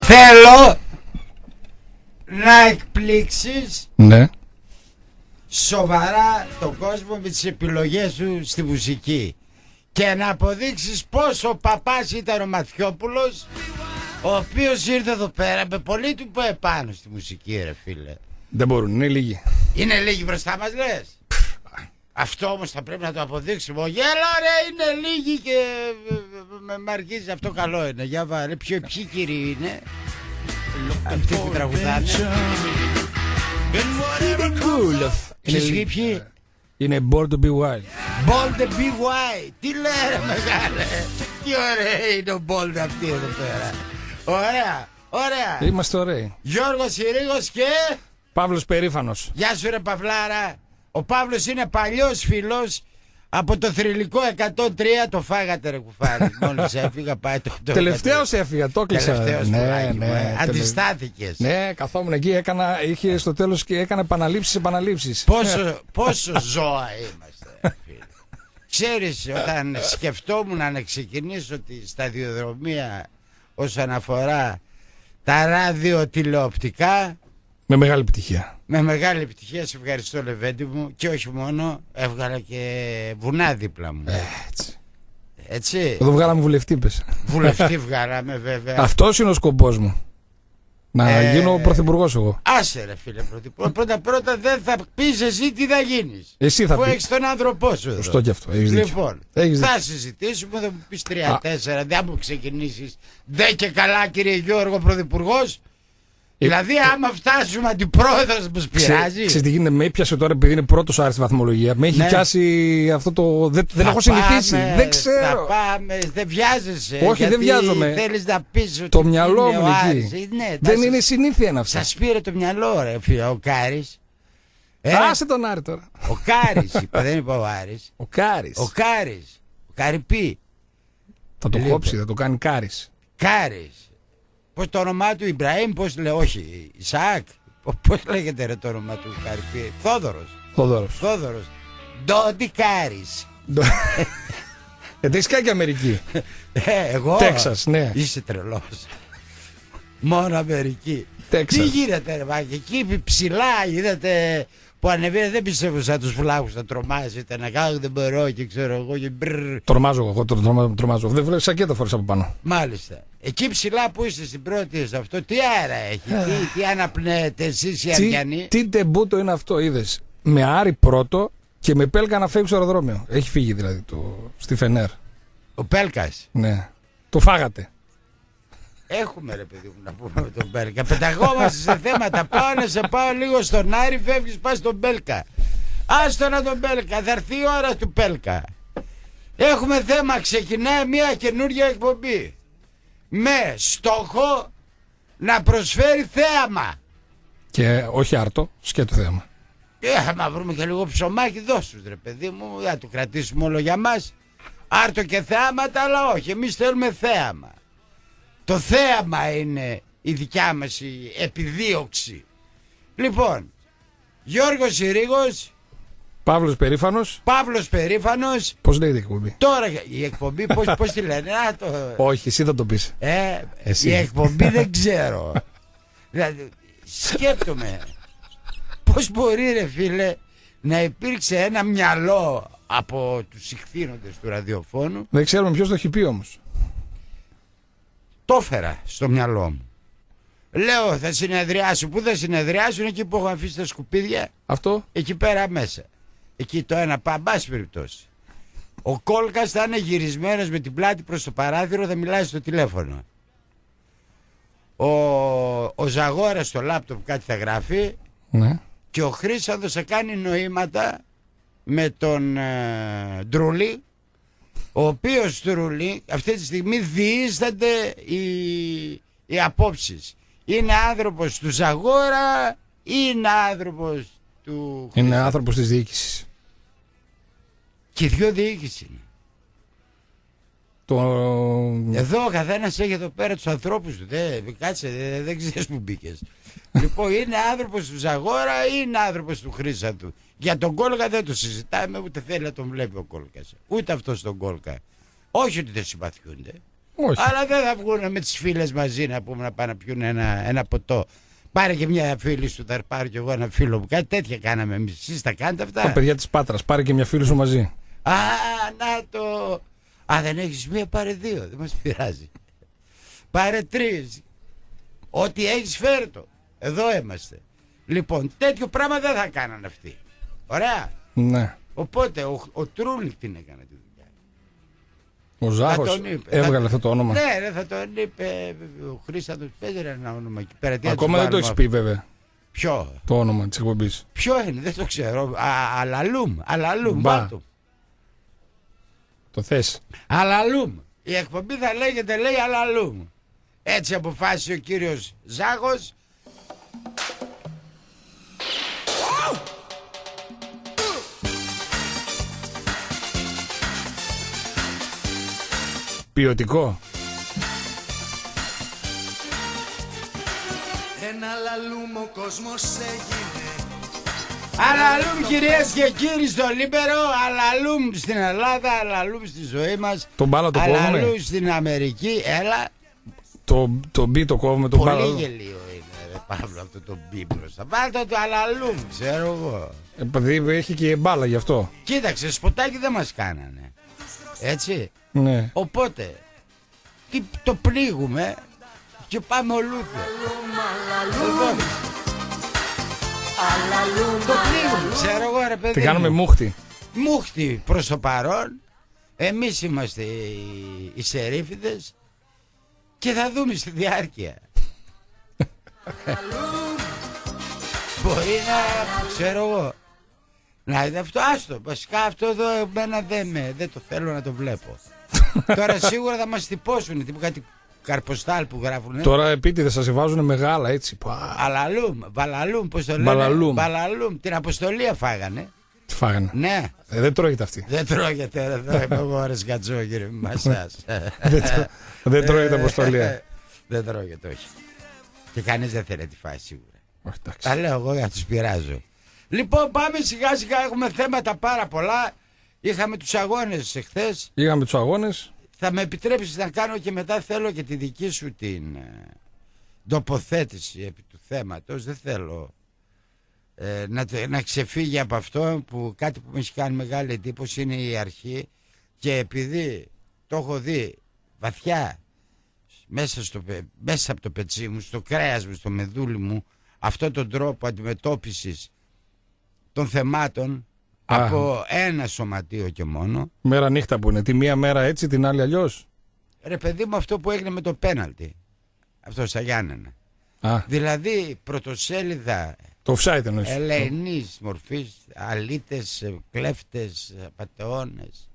Θέλω να εκπλήξεις σοβαρά τον κόσμο με τις επιλογές σου στη μουσική και να αποδείξεις πόσο ο παπάς ήταν ο Μαθιόπουλος, ο οποίος ήρθε εδώ πέρα με πολύ του που επάνω στη μουσική, ρε φίλε. Δεν μπορούν, είναι λίγοι. Είναι λίγοι μπροστά μας, λες? Αυτό όμως θα πρέπει να το αποδείξουμε. Γέλα ρε, είναι λίγοι και με αργίζει, αυτό καλό είναι. Για βάλε, ποιοι κύριοι είναι αυτοί που τραγουδάνε? Ποιοι? Είναι Born to be Wild. Born to be Wild. Τι λέει μεγάλε? Τι ωραία είναι ο Bold αυτή εδώ πέρα. Ωραία, ωραία. Είμαστε ωραίοι. Γιώργος Συρίγος και Παύλος Περήφανος. Γεια σου ρε Παυλάρα. Ο Παύλος είναι παλιός φίλος από το θρυλικό 103. Το φάγατε ρε κουφάρι. Μόλις έφυγα πάει το τελευταίος έφυγα, το κλείσα. Τελευταίος αντιστάθηκες. Ναι, καθόμουν εκεί, είχε στο τέλος και έκανα επαναλήψεις. Πόσο ζώα είμαστε φίλοι. Ξέρεις, όταν σκεφτόμουν να ξεκινήσω τη σταδιοδρομία όσον αφορά τα ραδιοτηλεοπτικά, με μεγάλη επιτυχία. Με μεγάλη επιτυχία, σε ευχαριστώ Λεβέντη μου. Και όχι μόνο, έβγαλα και βουνά δίπλα μου. Έτσι. Εδώ βγάλαμε βουλευτή, πες. Βουλευτή βγάλαμε βέβαια. Αυτός είναι ο σκοπός μου. Να γίνω πρωθυπουργός εγώ. Άσε ρε φίλε πρωθυπουργός. Πρώτα δεν θα πεις εσύ τι θα γίνεις. Εσύ θα πεις. Που πει. έχεις τον άνθρωπό σου εδώ. Σωστό και αυτό. Λοιπόν, θα συζητήσουμε, θα μου πεις 3-4. Δεν μου ξεκινήσεις. Δεν και καλά κύριε Γιώργο πρωθυπουργός. Δηλαδή, άμα φτάσουμε αντιπρόεδρος που πειράζει. Ξέρεις τι γίνεται, με έπιασε τώρα επειδή είναι πρώτος άρεσε βαθμολογία. Με έχει πιάσει αυτό το. Δεν έχω συνηθίσει. Δεν ξέρω. Θα πάμε, δεν βιάζεσαι. Όχι, δεν βιάζομαι. Θέλεις να πεις ότι το μυαλό μου εκεί. Ναι, δεν είναι συνήθεια να αυτό. Σας πήρε το μυαλό, ρε φίλε, ο Κάρης. Άσε τον Άρη τώρα. Ο Κάρης είπα, δεν είπα ο Άρης. Ο Κάρης. Ο Καρυπή. Θα το κόψει, θα το κάνει Κάρης. Κάρης. Πώς το όνομά του, Ιμπραήμ, πώς λέει, όχι, Ισαάκ, πώς λέγεται ρε το όνομα του Καρυπή? Θόδωρος. Ντόντι Κάρης. Γιατί έχεις κάνει και Αμερική. Εγώ. Τέξας, ναι. Είσαι τρελός. Μόνο Αμερική. Τέξας. Τι γίνεται ρε μάκη, εκεί ψηλά είδατε που ανεβαίνει, δεν πιστεύω σαν τους φλάγους να τρομάζετε, να κάνω δεν μπορώ και ξέρω εγώ και μπρρρr. Τρομάζω εγώ, δεν βλέπω σακέτα φορές από πάνω. Μάλιστα. Εκεί ψηλά που είστε στην πρώτη σε αυτό, τι αέρα έχει, τι αναπνέετε εσείς οι Αριανοί? Τι τεμπούτο είναι αυτό, είδες? Με Άρη πρώτο και με Πέλκα να φεύγει στο αεροδρόμιο. Έχει φύγει δηλαδή στη Φενέρ. Ο Πέλκας. Ναι. Το φάγατε. Έχουμε ρε παιδί μου να πούμε με τον Πέλκα. Πεταγόμαστε σε θέματα. Πάω να σε πάω λίγο στον Άρη, φεύγεις, πας στον Πέλκα. Άστο να τον Πέλκα, θα έρθει η ώρα του Πέλκα. Έχουμε θέμα, ξεκινάει μια καινούργια εκπομπή με στόχο να προσφέρει θέαμα. Και όχι άρτο, σκέτο θέαμα. Άμα βρούμε και λίγο ψωμάκι, δώσ' τους ρε παιδί μου, θα το κρατήσουμε όλο για μας. Άρτο και θεάματα, αλλά όχι, εμείς θέλουμε θέαμα. Το θέαμα είναι η δικιά μας η επιδίωξη. Λοιπόν, Γιώργος Συρίγος, Παύλος Περήφανος. Πώς λέγεται η εκπομπή? Τώρα η εκπομπή πώς τη λένε? Όχι, εσύ θα το πεις. Η εκπομπή δεν ξέρω. Δηλαδή, σκέπτομαι πώς μπορεί ρε φίλε να υπήρξε ένα μυαλό από τους ηχθήνοντες του ραδιοφώνου. Δεν ξέρουμε ποιος το έχει πει όμως. Το έφερα στο μυαλό μου. Λέω θα συνεδριάσουν. Πού θα συνεδριάσουν? Εκεί που έχω αφήσει τα σκουπίδια. Αυτό. Εκεί πέρα μέσα. Εκεί το ένα πάση περιπτώσει. Ο Κόλκας θα είναι γυρισμένος με την πλάτη προς το παράθυρο, θα μιλάει στο τηλέφωνο. Ο Ζαγόρας στο λάπτοπ κάτι θα γράφει. Ναι. Και ο Χρύσανδος θα κάνει νοήματα με τον Ντρούλη, ο οποίος Ντρούλη αυτή τη στιγμή διείστανται οι απόψεις. Είναι άνθρωπος του Ζαγόρα ή είναι άνθρωπος του... Είναι άνθρωπος της διοίκησης. Και οι δυο διοίκηση είναι. Εδώ ο καθένας έχει εδώ πέρα τους ανθρώπους του. Κάτσε, δεν ξέρεις που μπήκες. Λοιπόν, είναι άνθρωπος του Ζαγόρα ή είναι άνθρωπος του Χρύσανθου? Για τον Κόλκα δεν το συζητάμε, ούτε θέλει να τον βλέπει ο Κόλκας. Ούτε αυτός τον Κόλκα. Όχι ότι δεν συμπαθιούνται. Όχι. Αλλά δεν θα βγουν με τις φίλες μαζί να πούμε να πάνε να πιούν ένα ποτό. Πάρε και μια φίλη σου, θα πάρω κι εγώ ένα φίλο μου. Κάτι τέτοια κάναμε εμείς. Εσείς τα κάνετε αυτά? Τα παιδιά της Πάτρας, πάρε και μια φίλη σου μαζί. Α, να το. Α, δεν έχεις μία, πάρε δύο. Δεν μας πειράζει. Πάρε τρεις. Ό,τι έχεις φέρε το. Εδώ είμαστε. Λοιπόν, τέτοιο πράγμα δεν θα κάνανε αυτοί. Ωραία. Ναι. Οπότε ο Τρούλικ την έκανε τη δουλειά. Ο Ζάχος έβγαλε αυτό το όνομα. Ναι, ρε, θα τον είπε. Ο Χρήσταντος παίζει ένα όνομα εκεί πέρα. Ακόμα δεν το έχεις πει βέβαια. Ποιο? Το όνομα της εκπομπής. Ποιο είναι, δεν το ξέρω. Αλαλούμ. Βάλτο. Το θες? Αλαλούμ. Η εκπομπή θα λέγεται, λέει, Αλαλούμ. Έτσι αποφάσισε ο κύριος Ζάχος. Ποιοτικό. Ένα λαλούμ ο κόσμος έγινε. Αλαλούμ, κυρίες και κύριοι, στο Λίμπερο. Αλαλούμ στην Ελλάδα. Αλαλούμ στη ζωή μας. Τον μπάλα το κόβουμε. Αλαλούμ στην Αμερική. Έλα. Το μπι το κόβουμε, τον μπάλα. Πολύ γελίο είναι, ρε Παύλο, αυτό το μπι μπροστά. Βάλτε το αλαλούμ, ξέρω εγώ. Επειδή έχει και μπάλα γι' αυτό. Κοίταξε, σποτάκι δεν μας κάνανε. Έτσι. Ναι. Οπότε το πνίγουμε και πάμε ολούθια. Το πνίγουμε, ξέρω εγώ, ρε παιδί. Τι κάνουμε μούχτη. Μούχτη προς το παρόν. Εμείς είμαστε οι σερίφιδες και θα δούμε στη διάρκεια. Μπορεί να, ξέρω εγώ, να είναι αυτό, άστο, βασικά αυτό εδώ εμένα δεν το θέλω να το βλέπω. Τώρα σίγουρα θα μας τυπώσουν, τύπου κάτι καρποστάλ που γράφουν. Τώρα επίτηδες σας βάζουν μεγάλα έτσι. Αλαλούμ, βαλαλούμ, πώς το λένε. Βαλαλούμ, την αποστολή φάγανε. Τι φάγανε? Ναι. Δεν τρώγεται αυτή. Δεν τρώγεται, εδώ είμαι εγώ ρε σκατσό κύριε Μασάς. Δεν τρώγεται αποστολή. Δεν τρώγεται, όχι. Και κανείς δεν θέλει τη φάση σίγουρα. Όχι, εντάξει. Τα λέω εγώ για να τους πειράζω. Λοιπόν, πάμε σιγά σιγά, έχουμε θέματα πάρα πολλά. Είχαμε τους αγώνες εχθές. Είχαμε τους αγώνες. Θα με επιτρέψεις να κάνω και μετά, θέλω και τη δική σου την τοποθέτηση επί του θέματος. Δεν θέλω να ξεφύγει από αυτό που κάτι που με έχει κάνει μεγάλη εντύπωση είναι η αρχή, και επειδή το έχω δει βαθιά μέσα από το πετσί μου, στο κρέας μου, στο μεδούλι μου, αυτόν τον τρόπο αντιμετώπισης των θεμάτων από ένα σωματείο και μόνο. Μέρα νύχτα που είναι. Τη μία μέρα έτσι, την άλλη αλλιώς. Ρε παιδί μου, αυτό που έγινε με το πέναλτι. Αυτό στα Γιάννενα. Δηλαδή πρωτοσέλιδα. Το offside εννοείς. Ελεηνής μορφής, αλήτες, κλέφτες, απατεώνες.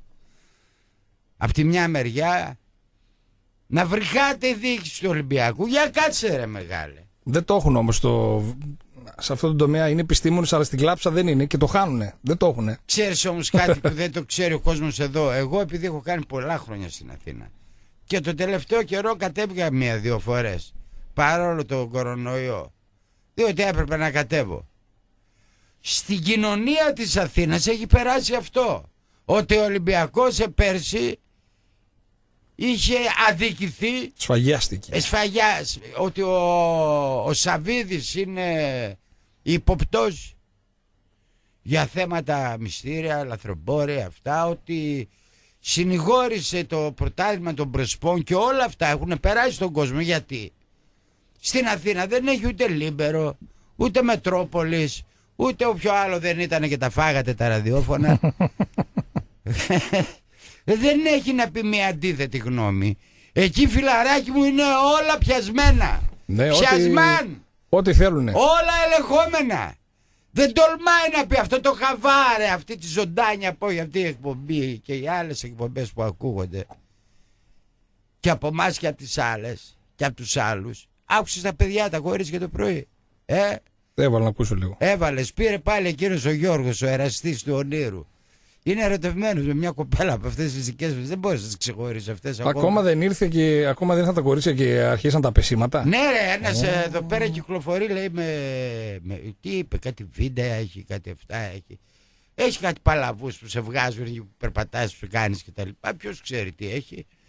Απ' τη μια μεριά να βρυχάτε η διοίκηση του Ολυμπιακού. Για κάτσε ρε μεγάλε. Δεν το έχουν όμως σε αυτό το τομέα. Είναι επιστήμονες, αλλά στην κλάψα δεν είναι και το χάνουνε. Δεν το έχουνε. Ξέρεις όμως κάτι που δεν το ξέρει ο κόσμος εδώ. Εγώ επειδή έχω κάνει πολλά χρόνια στην Αθήνα και το τελευταίο καιρό κατέβηκα 1-2 φορές παρόλο το κορονοϊό, διότι έπρεπε να κατέβω. Στην κοινωνία της Αθήνας έχει περάσει αυτό, ότι ο Ολυμπιακός πέρσι είχε αδικηθεί. Σφαγιάστηκε. Ότι ο Σαββίδης είναι υποπτός για θέματα μυστήρια, λαθρομπόρια, αυτά, ότι συνηγόρησε το πρωτάθλημα των Πρεσπών και όλα αυτά έχουν περάσει στον κόσμο. Γιατί στην Αθήνα δεν έχει ούτε Λίμπερο, ούτε Μετρόπολης, ούτε όποιο άλλο δεν ήταν και τα φάγατε τα ραδιόφωνα. Δεν έχει να πει μια αντίθετη γνώμη. Εκεί, φιλαράκι μου, είναι όλα πιασμένα. Ναι, πιασμάν. Ό,τι θέλουνε. Όλα ελεγχόμενα. Δεν τολμάει να πει αυτό το χαβάρε, αυτή τη ζωντάνια που έχει αυτή η εκπομπή και οι άλλες εκπομπές που ακούγονται. Και από εμάς και από τις άλλες και από τους άλλους. Άκουσες τα παιδιά, τα κορίτσια το πρωί. Έβαλα να ακούσω λίγο. Έβαλες, πήρε πάλι εκείνος ο Γιώργος, ο εραστής του Ονείρου. Είναι ερωτευμένος με μια κοπέλα από αυτές τις δικές μας. Δεν μπορείς να τις ξεχωρίσεις αυτές ακόμα. Δεν ήρθε και ακόμα δεν ήρθαν τα κορίτσια και αρχίσαν τα πεσήματα. Ναι, ρε, ένας εδώ πέρα κυκλοφορεί, λέει τι είπε, κάτι βίντεο έχει, κάτι αυτά έχει. Έχει κάτι παλαβούς που σε βγάζουν, που περπατάς, που κάνεις κτλ. Ποιος ξέρει τι έχει.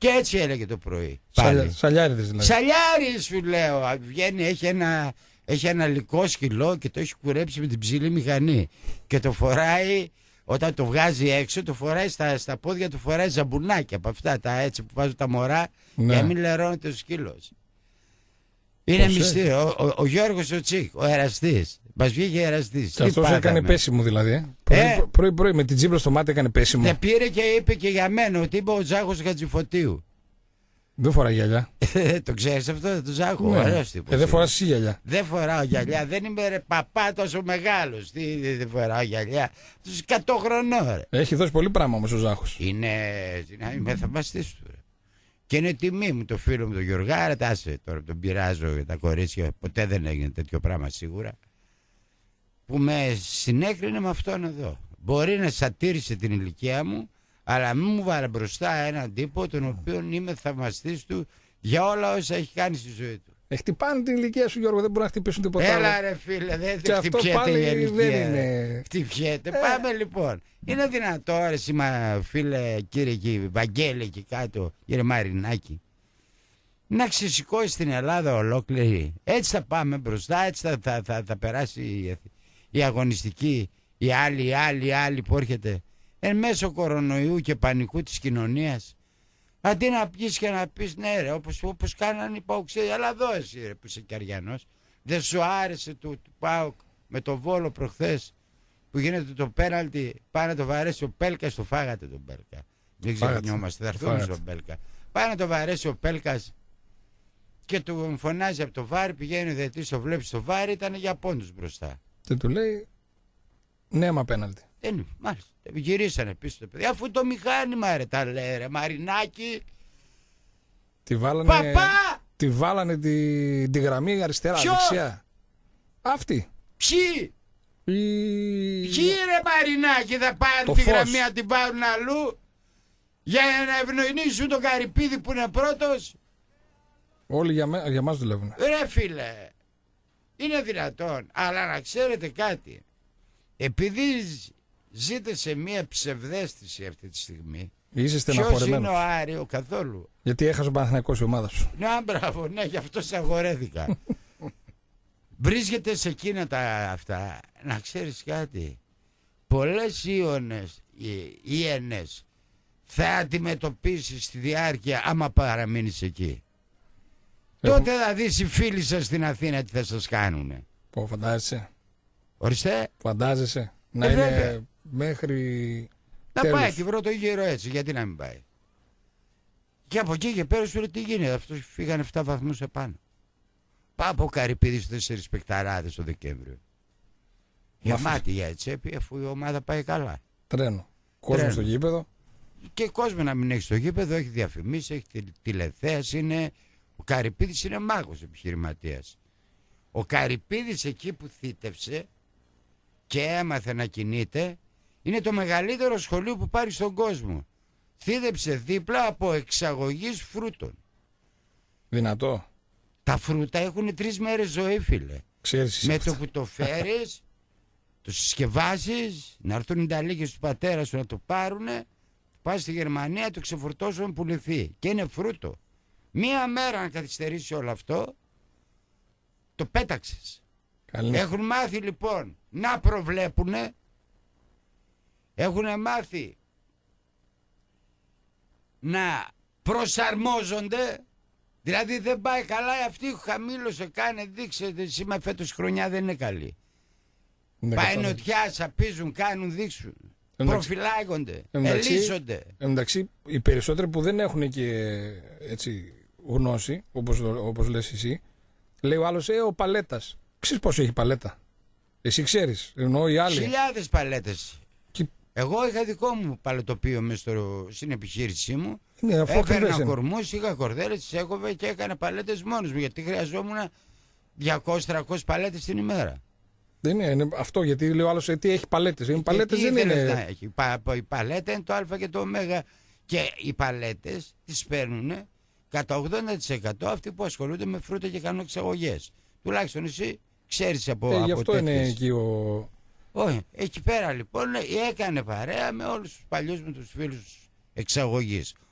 Και έτσι έλεγε το πρωί. Πάλι. Σαλιάριδες δηλαδή. Σαλιάρης σου λέω. Βγαίνει, έχει ένα λικό σκυλό και το έχει κουρέψει με την ψηλή μηχανή. Και το φοράει, όταν το βγάζει έξω, το φοράει στα πόδια του, φοράει ζαμπουνάκια από αυτά τα έτσι που βάζουν τα μωρά, για να μην λερώνεται ο σκύλος. Είναι μυστήριο. Ο Γιώργος ο Τσίκ, ο εραστής. Μας βγήκε εραστής. Και αυτός έκανε πέσιμο δηλαδή. Πρωί με την τζίμπλα στο μάτι έκανε πέσιμο. Και πήρε και είπε και για μένα ότι είπε ο Ζάχος Χατζηφωτίου. Δεν φοράει γυαλιά. Το ξέρεις αυτό, το Ζάχο? Ναι. Ωραίος τύπος. Δεν φοράς εσύ γυαλιά. Δεν φοράω γυαλιά, δεν είμαι ρε παπά τόσο μεγάλος. Τι δεν φοράω γυαλιά. Τους 100 χρονών ρε. Έχει δώσει πολύ πράγμα όμως ο Ζάχος. Είμαι θαυμαστής του ρε. Και είναι τιμή μου το φίλο μου τον Γιωργάρα. Τάσε τώρα τον πειράζω για τα κορίτσια. Ποτέ δεν έγινε τέτοιο πράγμα σίγουρα. Που με συνέκρινε με αυτόν εδώ. Μπορεί να σατήρισε την ηλικία μου, αλλά μην μου βάλε μπροστά έναν τύπο τον οποίο είμαι θαυμαστής του για όλα όσα έχει κάνει στη ζωή του. Χτυπάνε την ηλικία σου, Γιώργο, δεν μπορεί να χτυπήσουν τίποτα άλλο. Έλα ρε φίλε, δεν χτυπιέται η ηλικία. Δεν είναι. Χτυπιέται. Πάμε λοιπόν. Είναι δυνατό ρε φίλε, κύριε Βαγγέλη εκεί κάτω, κύριε Μαρινάκη, να ξεσηκώσει την Ελλάδα ολόκληρη. Έτσι θα πάμε μπροστά, έτσι θα περάσει η αγωνιστική, η άλλη που έρχεται εν μέσω κορονοϊού και πανικού της κοινωνίας. Αντί να πεις και να πεις ναι ρε, όπως κάνανε οι Παουξέοι, αλλά εδώ εσύ ρε που είσαι και Αριανός. Δεν σου άρεσε του ΠΑΟΚ με το Βόλο προχθές που γίνεται το πέναλτι, πάει να το βαρέσει ο Πέλκας, το φάγατε τον Πέλκα. Δεν ξεχνιόμαστε, θα έρθουμε στον Πέλκα. Πάει να το βαρέσει ο Πέλκας και του φωνάζει από το βάρη, πηγαίνει ο διαιτητής, το βλέπει στο βάρη, ήταν για πόντους μπροστά. Και του λέει ναι μα πέναλτι. Μάλιστα. Γυρίσανε πίσω το παιδί. Αφού το μηχάνημα ρε τα λέει ρε Μαρινάκη. Τη βάλανε τη γραμμή αριστερά, δεξιά. Αυτή. Ποιοι ρε Μαρινάκη θα πάρουν τη γραμμή να την πάρουν αλλού για να ευνοηνήσουν τον Καρυπίδη που είναι πρώτος. Όλοι για μας δουλεύουν. Ρε φίλε, είναι δυνατόν. Αλλά να ξέρετε κάτι, επειδή ζείτε σε μια ψευδαίσθηση αυτή τη στιγμή. Είσαι στεναχωρημένος. Ποιος είναι ο Άριο καθόλου? Γιατί έχασε ο Παναθηναϊκός η ομάδα σου. Ναι, μπράβο, ναι, γι' αυτό σε αγορέθηκα. Βρίσκεται σε εκείνα τα αυτά. Να ξέρεις κάτι, πολλές ίονες θα αντιμετωπίσεις στη διάρκεια άμα παραμείνεις εκεί. Τότε θα δεις οι φίλοι σας στην Αθήνα τι θα σας κάνουνε. Πω, φαντάζεσαι. Ορίστε. Φαντάζεσαι να είναι βέβαια. μέχρι να τέλος. πάει και πρώτο γύρο έτσι, γιατί να μην πάει. Και από εκεί και πέρα σου λέει τι γίνεται, αυτός φύγανε 7 βαθμούς επάνω. Πάω από Καρυπίδη στους 4 παικταράδες το Δεκέμβριο. Γεμάτη για τσέπη, αφού η ομάδα πάει καλά. Τρένο. Κόσμο στο γήπεδο. Και κόσμο να μην έχει στο γήπεδο, έχει διαφημίσει, έχει τηλεθέαση, είναι. Ο Καρυπίδης είναι μάγος επιχειρηματίας. Ο Καρυπίδης εκεί που θύτευσε και έμαθε να κινείται, είναι το μεγαλύτερο σχολείο που πάρει στον κόσμο. Θύτεψε δίπλα από εξαγωγής φρούτων. Δυνατό. Τα φρούτα έχουν 3 μέρες ζωή, φίλε. Ξέρεις με αυτά. το που το φέρεις, το συσκευάσεις, να έρθουν οι ταλίκες του πατέρα σου να το πάρουνε, πας στη Γερμανία, το ξεφορτώσουν, πουληθεί. Και είναι φρούτο. Μία μέρα να καθυστερήσει όλο αυτό, το πέταξες. Καλή. Έχουν μάθει λοιπόν να προβλέπουνε, έχουν μάθει να προσαρμόζονται. Δηλαδή δεν πάει καλά, αυτή χαμήλωσε, κάνε, δείξε, σήμερα φέτος χρονιά δεν είναι καλή. Πάει νοτιά, σαπίζουν, κάνουν, δείξουν. Προφυλάγονται, ελίσσονται. Εντάξει, οι περισσότεροι που δεν έχουν και έτσι γνώση, όπως λες εσύ, λέει ο άλλος, ο Παλέτας. Ξέρεις πόσο έχει παλέτα? Εσύ ξέρεις, ενώ οι άλλοι. Χιλιάδες παλέτες. Και... Εγώ είχα δικό μου παλετοπείο μέσα στην επιχείρησή μου. Έφερνα κορμούς, είχα κορδέλες, τις έκοβε και έκανα παλέτες μόνος μου. Γιατί χρειαζόμουν 200-300 παλέτες την ημέρα. Δεν είναι αυτό, γιατί λέει ο άλλος, τι έχει παλέτες. Οι παλέτες δεν είναι. Η παλέτα είναι το α και το ω. Και οι παλέτες τις παίρνουν κατά 80% αυτοί που ασχολούνται με φρούτα και κάνουν εξαγωγές. Τουλάχιστον εσύ ξέρεις από γι' αυτό τέτοιες. είναι εκεί ο. Όχι, εκεί πέρα λοιπόν έκανε παρέα με όλους τους παλιούς, με τους φίλους εξαγωγής.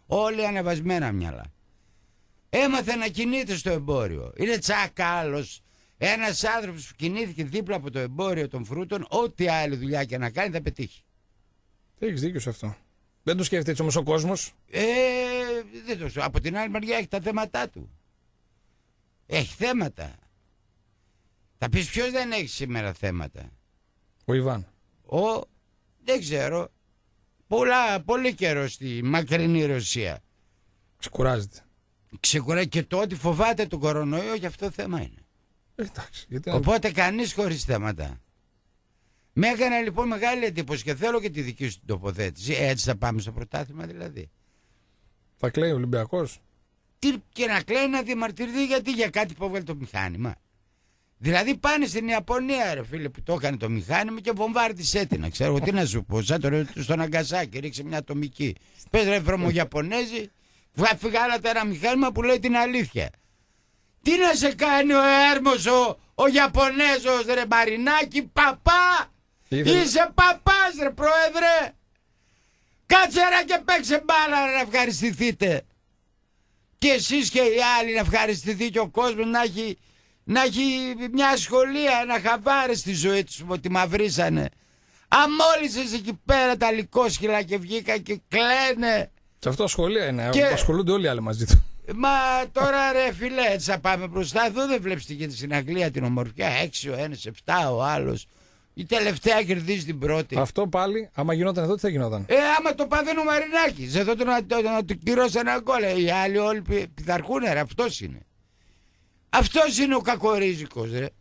Όλοι ανεβασμένα μυαλά. Έμαθε να κινείται στο εμπόριο. Είναι τσακάλος. Ένας άνθρωπος που κινήθηκε δίπλα από το εμπόριο των φρούτων, ό,τι άλλη δουλειά και να κάνει θα πετύχει. Έχεις δίκιο σε αυτό. Δεν το σκέφτεται έτσι όμως ο κόσμος. Από την άλλη μεριά έχει τα θέματά του. Έχει θέματα. Θα πεις ποιος δεν έχει σήμερα θέματα? Ο Ιβάν. Δεν ξέρω. Πολύ καιρό στη μακρινή Ρωσία. Ξεκουράζεται. Και το ότι φοβάται τον κορονοϊό, γι' αυτό θέμα είναι. Εντάξει, Οπότε κανείς χωρίς θέματα. Με έκανε λοιπόν μεγάλη εντύπωση και θέλω και τη δική σου τοποθέτηση. Έτσι θα πάμε στο πρωτάθλημα δηλαδή. Θα κλαίει ο Ολυμπιακός. Τι και να κλαίει, να διαμαρτυρηθεί γιατί? Για κάτι που έβγαλε το μηχάνημα. Δηλαδή πάνε στην Ιαπωνία, ρε φίλε, που το έκανε το μηχάνημα και βομβάρδισε την. Ξέρω τι να σου πω. Σαν στον Αγκασάκι, ρίξε μια ατομική. Πες ρε βρωμογιαπωνέζοι, βγάλατε ένα μηχάνημα που λέει την αλήθεια. Τι να σε κάνει ο Έρμος ο Ιαπωνέζος, ρε Μαρινάκη, παπά! Είσαι παπάς, ρε πρόεδρε! Κάτσε ρε και παίξε μπάλα να ευχαριστηθείτε. Και εσείς και οι άλλοι να ευχαριστηθεί και ο κόσμος να έχει μια ασχολία, ένα χαβάρι στη ζωή τους που τη μαυρίσανε. Αμόλυσες εκεί πέρα τα λικόσχυλα και βγήκα και κλαίνε. Σε αυτό σχολεία είναι, ασχολούνται όλοι οι άλλοι μαζί του. Μα τώρα ρε φίλε, έτσι θα πάμε μπροστά. Εδώ δεν βλέπεις και στην Αγγλία την ομορφιά. 6 ο ένας, 7 ο άλλος. Η τελευταία κερδίζει την πρώτη. Αυτό πάλι, άμα γινόταν εδώ, τι θα γινόταν? Άμα το πάθαινε ο Μαρινάκης, εδώ να του κυρώσει ένα γκολ. Οι άλλοι όλοι πειθαρχούν, ρε. Αυτός είναι. Αυτός είναι ο κακορίζικος, ρε.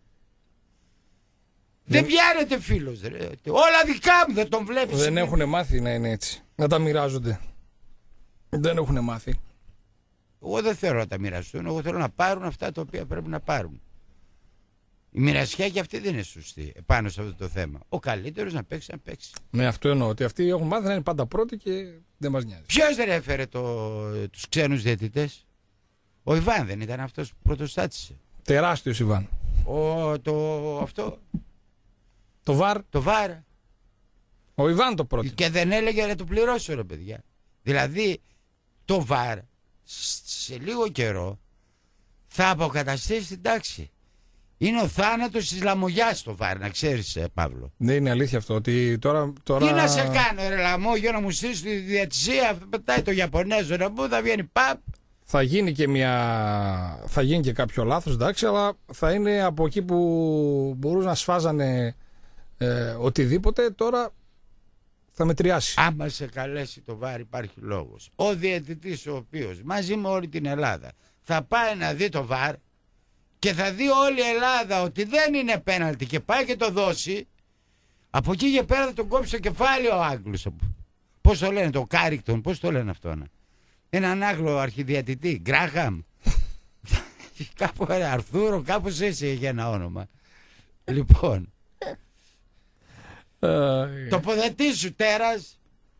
Δεν πιάνεται φίλος, ρε. Όλα δικά μου, δεν τον βλέπεις. Δεν έχουν μάθει να είναι έτσι. Να τα μοιράζονται. Δεν έχουν μάθει. Εγώ δεν θέλω να τα μοιραστούν. Εγώ θέλω να πάρουν αυτά τα οποία πρέπει να πάρουν. Η μοιρασιά και αυτή δεν είναι σωστή επάνω σε αυτό το θέμα. Ο καλύτερος να παίξει, να παίξει. Ναι, αυτό εννοώ. Ότι αυτοί έχουν μάθει να είναι πάντα πρώτοι και δεν μας νοιάζει. Ποιος δεν έφερε τους ξένους διαιτητές? Ο Ιβάν δεν ήταν αυτός που πρωτοστάτησε? Τεράστιος Ιβάν. Αυτό. Το βαρ. Το βαρ. Ο Ιβάν το πρώτο. Και δεν έλεγε να το πληρώσω, ρε παιδιά. Δηλαδή το βαρ σε λίγο καιρό θα αποκαταστήσει την τάξη. Είναι ο θάνατος της λαμογιάς το βαρ, να ξέρεις, Παύλο. Δεν είναι αλήθεια αυτό. Ότι τώρα... Τι να σε κάνω, ρε λαμόγιο, να μου στήσει τη διατησία, πετάει το Ιαπωνέζο, να μου θα βγαίνει παπ. Θα γίνει και κάποιο λάθος, εντάξει, αλλά θα είναι από εκεί που μπορούν να σφάζανε οτιδήποτε, τώρα θα μετριάσει. Άμα σε καλέσει το βάρ υπάρχει λόγος. Ο διαιτητής ο οποίος μαζί με όλη την Ελλάδα θα πάει να δει το βάρ και θα δει όλη η Ελλάδα ότι δεν είναι πέναλτι και πάει και το δώσει, από εκεί και πέρα θα τον κόψει το κεφάλι ο Άγγλος. Πώς το λένε, το Κάρικτον, πώς το λένε αυτό? Έναν Άγγλο αρχιδιατητή, Γκράχαμ. Κάπου Αρθούρο, κάπως έτσι έχει ένα όνομα. Λοιπόν, τοποθετήσου τέρας.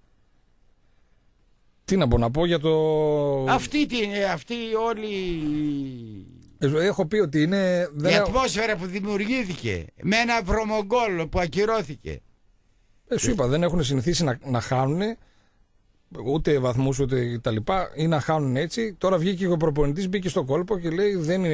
Τι να πω για το... Αυτή όλη έχω πει ότι είναι... η ατμόσφαιρα που δημιουργήθηκε με ένα βρωμογκόλ που ακυρώθηκε. Σου είπα, δεν έχουν συνηθίσει να χάνουν ούτε βαθμούς ούτε τα λοιπά, ή να χάνουν έτσι. Τώρα βγήκε ο προπονητής, μπήκε στο κόλπο και λέει δεν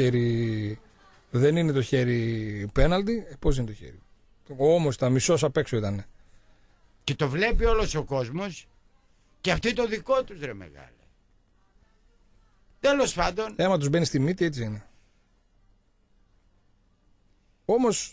είναι το χέρι πέναλτι. Πώς είναι το χέρι? Όμως τα μισός απ' έξω ήταν. Και το βλέπει όλος ο κόσμος και αυτοί το δικό τους, ρε μεγάλε. Τέλος πάντων. Άμα τους μπαίνει στη μύτη, έτσι είναι. Όμως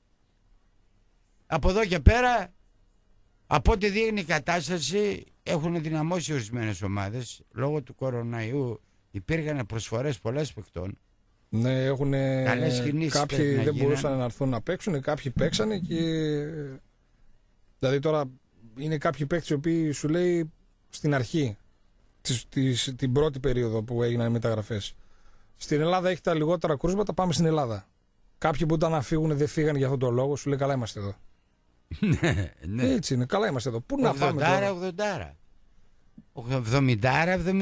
από εδώ και πέρα, από ό,τι δείχνει η κατάσταση, έχουν δυναμώσει ορισμένες ομάδες. Λόγω του κορονοϊού υπήρχαν προσφορές πολλές παικτών. Ναι, έχουν. Κάποιοι δεν μπορούσαν να έρθουν να παίξουν, κάποιοι παίξανε και. Δηλαδή τώρα είναι κάποιοι παίκτες οι οποίοι σου λέει στην αρχή, την πρώτη περίοδο που έγιναν οι μεταγραφές. Στην Ελλάδα έχει τα λιγότερα κρούσματα, πάμε στην Ελλάδα. Κάποιοι που ήταν να φύγουν δεν φύγαν για αυτόν τον λόγο, σου λέει καλά είμαστε εδώ. Ναι. Έτσι είναι, καλά είμαστε εδώ. Πού να πάμε τώρα? 70,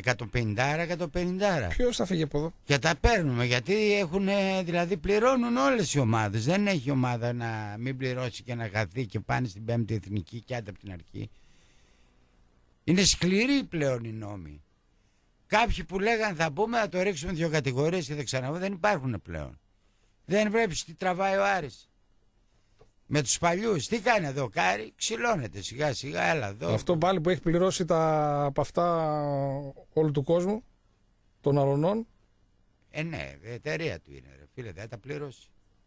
150. Ποιος θα φύγει από εδώ? Και τα παίρνουμε γιατί δηλαδή πληρώνουν όλες οι ομάδες. Δεν έχει ομάδα να μην πληρώσει και να χαθεί και πάνε στην 5η εθνική και άντε από την αρχή. Είναι σκληροί πλέον οι νόμοι. Κάποιοι που λέγανε θα πούμε να το ρίξουμε 2 κατηγορίες και δεν ξαναβώ, δεν υπάρχουν πλέον. Δεν βλέπεις τι τραβάει ο Άρης. Με τους παλιούς, τι κάνει εδώ, Κάρι, ξυλώνεται σιγά σιγά, έλα εδώ. Αυτό πάλι που έχει πληρώσει από αυτά όλου του κόσμου, των αλωνών. Ναι, η εταιρεία του είναι, ρε φίλε, δεν θα τα πληρώσει.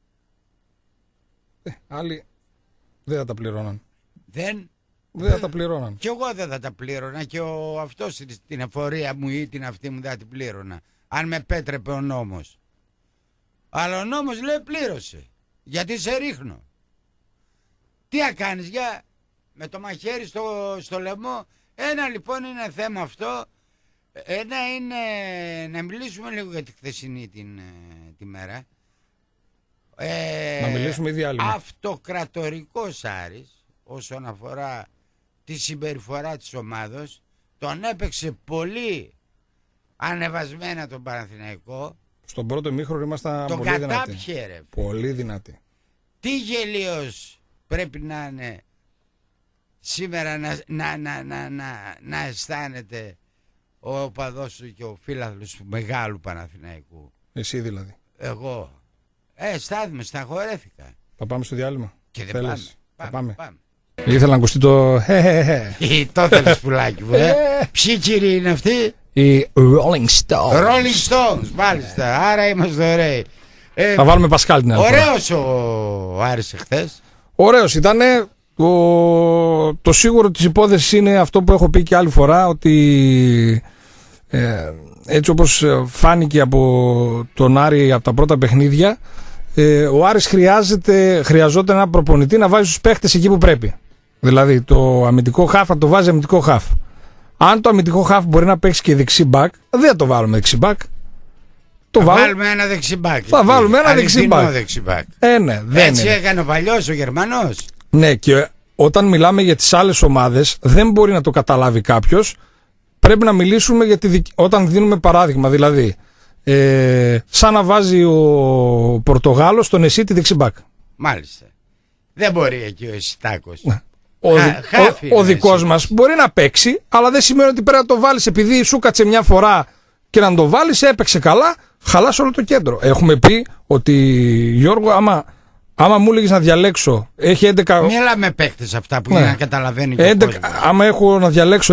Άλλοι δεν θα τα πληρώναν. Δεν θα τα πληρώναν. Κι εγώ δεν θα τα πλήρωνα και αυτός την εφορία μου ή την αυτή μου δεν θα την πλήρωνα. Αν με πέτρεπε ο νόμος. Αλλά ο νόμος λέει πλήρωσε. Γιατί σε ρίχνω. Τι θα κάνεις με το μαχαίρι στο λαιμό. Ένα λοιπόν είναι θέμα αυτό. Ένα είναι να μιλήσουμε λίγο για τη χθεσινή τη μέρα. Να μιλήσουμε διάλειμμα. Αυτοκρατορικός Άρης όσον αφορά τη συμπεριφορά της ομάδος. Τον έπαιξε πολύ ανεβασμένα τον Παναθηναϊκό. Στον πρώτο ημίχρονο ήμασταν τον πολύ δυνατοί. Κατάπιε, πολύ δυνατοί. Τι γελίος πρέπει να είναι σήμερα να αισθάνεται ο οπαδός του και ο φίλαθλος του μεγάλου Παναθηναϊκού. Εσύ δηλαδή. Εγώ αισθάνομαι, σταχωρέθηκα. Θα πάμε στο διάλειμμα. Και δεν πάμε. Ήθελα να ακουστεί το Το θέλεις πουλάκι μου, Ποιοι κύριοι είναι αυτοί? Οι Rolling Stones. Rolling Stones, μάλιστα. Άρα είμαστε ωραίοι. Θα βάλουμε Πασκάλ την άλλη φορά. Ωραίος ο Άρης εχθές. Ωραίος ήτανε. Το σίγουρο της υπόθεσης είναι αυτό που έχω πει και άλλη φορά, ότι έτσι όπως φάνηκε από τον Άρη από τα πρώτα παιχνίδια, ο Άρης χρειαζόταν ένα προπονητή να βάζει τους παίχτες εκεί που πρέπει. Δηλαδή το αμυντικό χαφ να το βάζει αμυντικό χαφ. Αν το αμυντικό χαφ μπορεί να παίξει και δεξί μπακ, δεν θα το βάλουμε δεξί μπακ. Θα βάλουμε ένα δεξί μπακ. Θα βάλουμε ένα δεξί μπακ. Ναι, έτσι έκανε ο παλιός ο Γερμανός. Ναι, και όταν μιλάμε για τις άλλες ομάδες, δεν μπορεί να το καταλάβει κάποιος. Πρέπει να μιλήσουμε όταν δίνουμε παράδειγμα. Δηλαδή, σαν να βάζει ο Πορτογάλος τον Εσίτη δεξιμπάκ. Μάλιστα. Δεν μπορεί εκεί ο Εσιτάκος. Ο δικός μας μπορεί να παίξει, αλλά δεν σημαίνει ότι πρέπει να το βάλεις επειδή σου κάτσε μια φορά και να το βάλεις, έπαιξε καλά, χαλάς όλο το κέντρο. Έχουμε πει ότι, Γιώργο, άμα μου έλεγες να διαλέξω, έχει 11... Μίλα με παίκτες αυτά που είναι να καταλαβαίνει και ο κόσμος. Άμα έχω να διαλέξω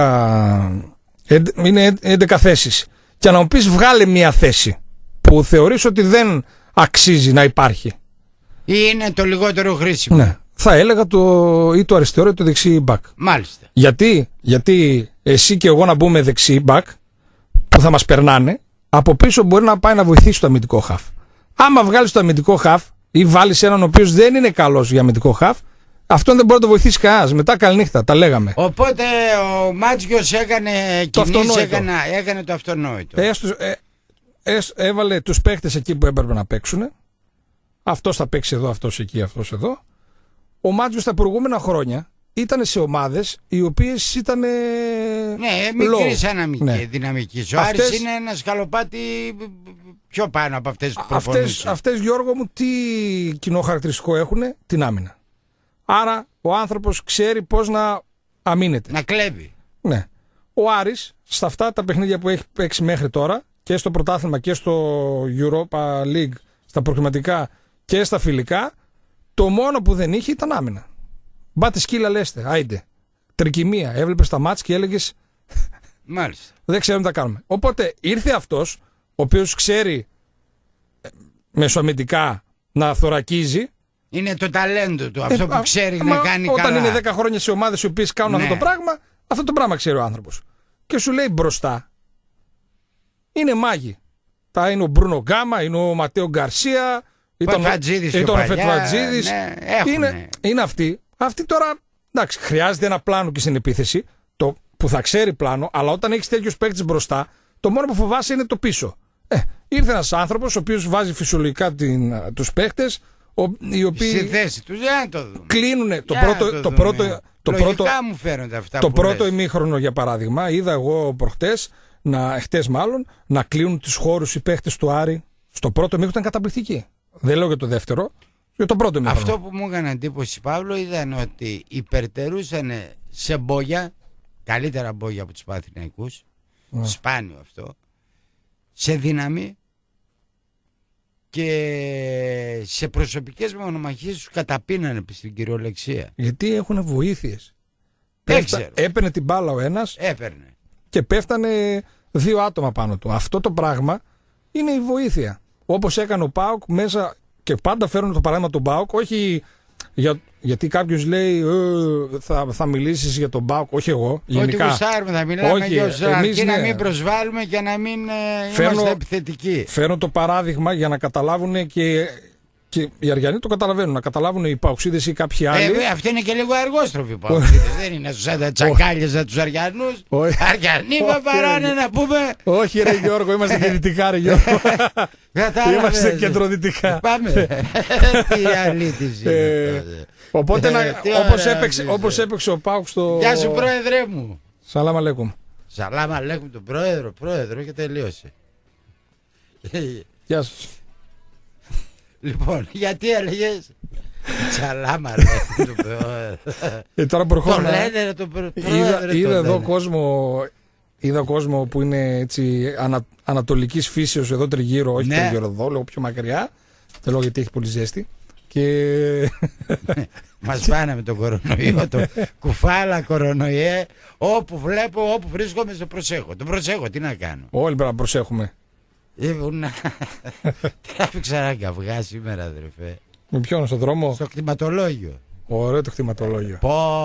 11 θέσεις και να μου πεις βγάλε μια θέση που θεωρείς ότι δεν αξίζει να υπάρχει, ή είναι το λιγότερο χρήσιμο, ναι, θα έλεγα ή το αριστερό ή το δεξί μπακ. Μάλιστα. Γιατί εσύ και εγώ να μπούμε δεξί μπακ που θα μας περνάνε, από πίσω μπορεί να πάει να βοηθήσει το αμυντικό χαφ. Άμα βγάλεις το αμυντικό χαφ ή βάλεις έναν ο οποίος δεν είναι καλός για αμυντικό χαφ, αυτόν δεν μπορεί να το βοηθήσει κανένας. Μετά καληνύχτα, τα λέγαμε. Οπότε ο Μάτζιος έκανε το αυτονόητο. Έβαλε τους παίχτες εκεί που έπρεπε να παίξουν. Αυτός θα παίξει εδώ, αυτός εκεί, αυτός εδώ. Ο Μάτζιος τα προηγούμενα χρόνια ήταν σε ομάδες οι οποίες ήταν. Ναι, μικρής δυναμική. Ο Άρης είναι ένα σκαλοπάτι πιο πάνω από αυτές που προπονούσε. Αυτές, Γιώργο μου, τι κοινό χαρακτηριστικό έχουν? Την άμυνα. Άρα ο άνθρωπος ξέρει πώς να αμήνεται. Να κλέβει. Ναι. Ο Άρης στα αυτά τα παιχνίδια που έχει παίξει μέχρι τώρα, και στο πρωτάθλημα και στο Europa League, στα προκριματικά και στα φιλικά, το μόνο που δεν είχε ήταν άμυνα. Μπάτε σκύλα λέστε, άιντε. Τρικυμία. Έβλεπες τα μάτς και έλεγες μάλιστα, δεν ξέρουμε τι θα κάνουμε. Οπότε ήρθε αυτός, ο οποίος ξέρει μεσοαμυντικά να θωρακίζει. Είναι το ταλέντο του, αυτό που ξέρει να κάνει όταν καλά. Όταν είναι 10 χρόνια σε ομάδες οι οποίες κάνουν αυτό το πράγμα, αυτό το πράγμα ξέρει ο άνθρωπος. Και σου λέει μπροστά είναι μάγοι. Είναι ο Μπρούνο Γκάμα, είναι ο Ματέο Γκαρσία, ήταν ο Φετβατζίδης. Είναι αυτοί. Αυτοί τώρα, εντάξει, χρειάζεται ένα πλάνο και στην επίθεση που θα ξέρει πλάνο, αλλά όταν έχεις τέτοιους παίκτες μπροστά, το μόνο που φοβάσαι είναι το πίσω. Ήρθε ένας άνθρωπος ο οποίος βάζει φυσιολογικά τους παίκτες, οι οποίοι στη θέση τους, για να το δούμε. Κλείνουν το πρώτο ημίχρονο, για παράδειγμα. Είδα εγώ προχτές, χτες μάλλον, να κλείνουν τους χώρους οι παίκτες του Άρη. Στο πρώτο ημίχρονο ήταν καταπληκτική. Δεν λέω για το δεύτερο, για το πρώτο ημίχρονο. Αυτό που μου έκανε εντύπωση, Παύλο, ήταν ότι υπερτερούσαν σε μπόγια καλύτερα μπόγια από τους Παναθηναϊκούς, Ναι. σπάνιο αυτό, σε δύναμη και σε προσωπικές μονομαχίες τους καταπίνανε στην κυριολεξία. Γιατί έχουν βοήθειες. Δεν ξέρω. Έπαιρνε την μπάλα ο ένας Έπαιρνε. και πέφτανε 2 άτομα πάνω του. Αυτό το πράγμα είναι η βοήθεια. Όπως έκανε ο ΠΑΟΚ μέσα, και πάντα φέρνουν το παράδειγμα του ΠΑΟΚ, όχι γιατί κάποιος λέει θα μιλήσεις για τον ΠΑΟΚ, όχι εγώ. Γενικά. Ό,τι γουστάρουμε θα μιλάμε Όχι, για τους, αρκεί ναι. να μην προσβάλλουμε και να μην είμαστε επιθετικοί. Φέρνω το παράδειγμα για να καταλάβουν και οι Αριανοί το καταλαβαίνουν. Να καταλάβουν οι Παοξίδες ή κάποιοι άλλοι. Αυτό είναι και λίγο αργόστροφοι οι Παοξίδες. Δεν είναι σαν τα τσακάλια τους Αριανούς. Αριανοί με παράνε να πούμε. Όχι ρε Γιώργο, είμαστε και δυτικά ρε Γιώργο. Είμαστε κεντροδυτικά. Πάμε. Τι αλήτης είναι. Οπότε όπως έπαιξε ο ΠΑΟΚ στο... Γεια σου πρόεδρε μου. Σαλάμ αλέκουμ. Σαλάμ αλέκουμ τον πρόεδρο και τελείωσε. Γεια σας. Λοιπόν, γιατί έλεγες Σαλάμ αλέκουμ τον πρόεδρο. Τώρα προχωρώ. Το λένε τον πρόεδρο. Είδα εδώ κόσμο που είναι έτσι ανατολικής φύσεως εδώ τριγύρω, όχι τριγύρω εδώ, λίγο πιο μακριά. Δεν λέω γιατί έχει πολύ ζέστη. Και... Μας πάνε με τον κορονοϊό, το κουφάλα κορονοϊέ. Όπου βλέπω, όπου βρίσκομαι, σε προσέχω. Τον προσέχω, τι να κάνω. Όλοι πρέπει να προσέχουμε. Τράβηξα ένα καυγά σήμερα, αδερφέ. Με ποιον, στον δρόμο? Στο κτηματολόγιο. Ωραίο το κτηματολόγιο.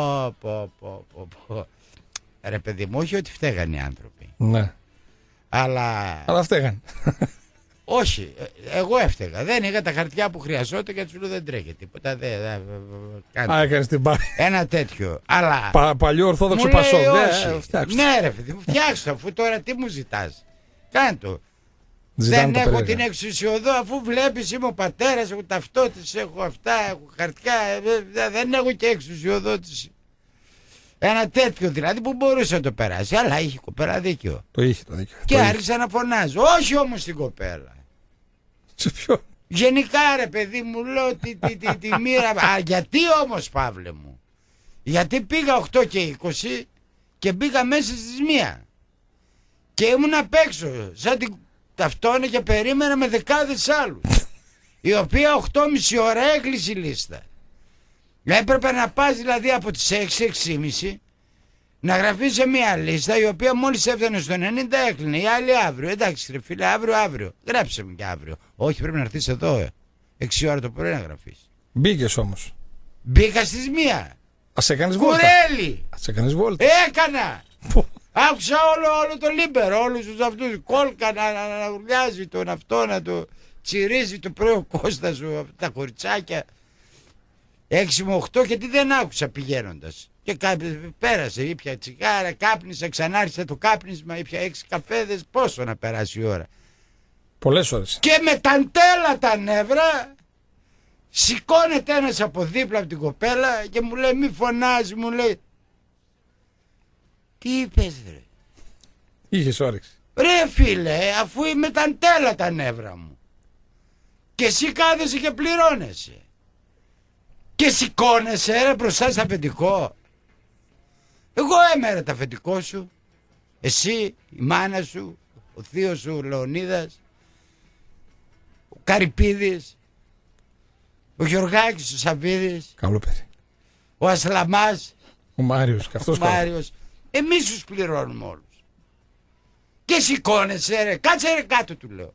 Πω. Ρε παιδί μου, όχι ότι φταίγαν οι άνθρωποι. Ναι. Αλλά φταίγαν. Όχι, εγώ έφταιγα. Δεν είχα τα χαρτιά που χρειαζόταν και του λέω δεν τρέχει τίποτα. Έκανες την πάλι. Ένα τέτοιο. Αλλά. Παλιό ορθόδοξο Πασόκ. Ναι, ρε παιδί μου, φτιάξτε αφού τώρα τι μου ζητάς. Κάντο. Δεν έχω την εξουσιοδό αφού βλέπεις είμαι ο πατέρας, έχω ταυτότητες, έχω αυτά, έχω χαρτιά. Δεν έχω και εξουσιοδότηση. Ένα τέτοιο δηλαδή που μπορούσε να το περάσει. Αλλά είχε η κοπέλα δίκιο. Το είχε το δίκιο. Και άρχισα να φωνάζω. Όχι όμως την κοπέλα. Σε ποιο? Γενικά ρε παιδί μου λέω τη μοίρα. Γιατί όμως Παύλε μου? Γιατί πήγα 8 και 20 και μπήκα μέσα στις 1. Και ήμουν απ' έξω σαν την ταυτόνα και περίμενα με δεκάδες άλλους. Η οποία 8,5 ώρα έκλεισε η λίστα. Έπρεπε να πας δηλαδή από τις 6-6,5 να γραφείς σε μια λίστα η οποία μόλις έφτανε στο 90 έκλεινε. Οι άλλοι αύριο. Εντάξει ρε φίλε, αύριο. Γράψε μου και αύριο. Όχι, πρέπει να έρθεις εδώ 6 ώρα το πρωί να γραφείς. Μπήκες όμως? Μπήκα στις 1. Ας έκανες βόλτα? Κουρέλι! Ας έκανες βόλτα? Έκανα! Άκουσα όλο το λίμπερο, όλους τους αυτούς κόλκα να ουρλιάζει τον αυτό, να το τσιρίζει το πρωί ο Κώστας σου, τα κοριτσάκια. 6 με 8 και τι δεν άκουσα πηγαίνοντας. Και πέρασε, ήπια τσιγάρα, κάπνισα, ξανάρχισα το κάπνισμα, ήπια 6 καφέδες, πόσο να περάσει η ώρα. Πολλές ώρες. Και με τα ντέλα τα νεύρα σηκώνεται ένας από δίπλα από την κοπέλα και μου λέει μη φωνάζει, μου λέει. Τι είπες ρε? Είχες όρεξη? Ρε φίλε, αφού είμαι τα ντέλα τα νεύρα μου. Και εσύ κάθεσαι και πληρώνεσαι. Και σηκώνεσαι ρε μπροστά στα αφεντικό. Εγώ έμερα τα αφεντικό σου. Εσύ, η μάνα σου, ο θείος σου ο Λεωνίδας, ο Καρυπίδης, ο Γιωργάκης ο Σαββίδης, Καλό παιδί. ο Ασλαμάς, ο Μάριος και αυτός ο Μάριος. Εμείς τους πληρώνουμε όλους. Και σηκώνεσαι ρε, κάτσε ρε κάτω του λέω.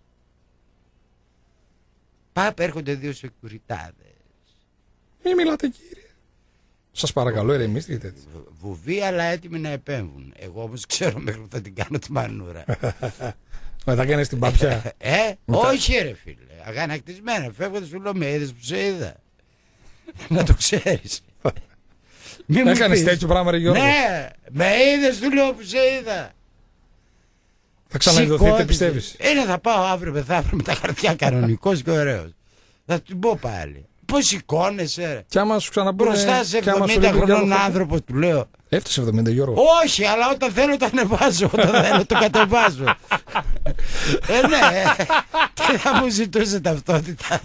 Πάπα έρχονται 2 σεκουριτάδες. Μη μιλάτε κύριε. Σας παρακαλώ ηρεμήστε τέτοιο. Βουβή αλλά έτοιμοι να επέμβουν. Εγώ όμως ξέρω μέχρι που θα την κάνω τη μανούρα. Μετά κάνεις την παπιά. Όχι ρε φίλε. Αγανακτισμένα. Φεύγοντας σου λέω με είδες που σε είδα. Να το ξέρεις. Έκανες τέτοιο πράγμα ρε Γιώργο? Ναι. Με είδες του λέω που σε είδα. Θα ξαναειδωθείτε πιστεύεις? Θα πάω αύριο μεθαύριο με τα χαρτιά κανονικός και ωραίος. Θα την πω πάλι. Πώς σηκώνεσαι ρε? Κι άμα σου ξαναπούνε... Μπροστά σε 70 χρονών άνθρωπο του λέω. Έφτασε 70 Γιώργο? Όχι, αλλά όταν θέλω το ανεβάζω. Όταν θέλω το κατεβάζω. Ναι. Και θα μου ζητούσε ταυτότητα.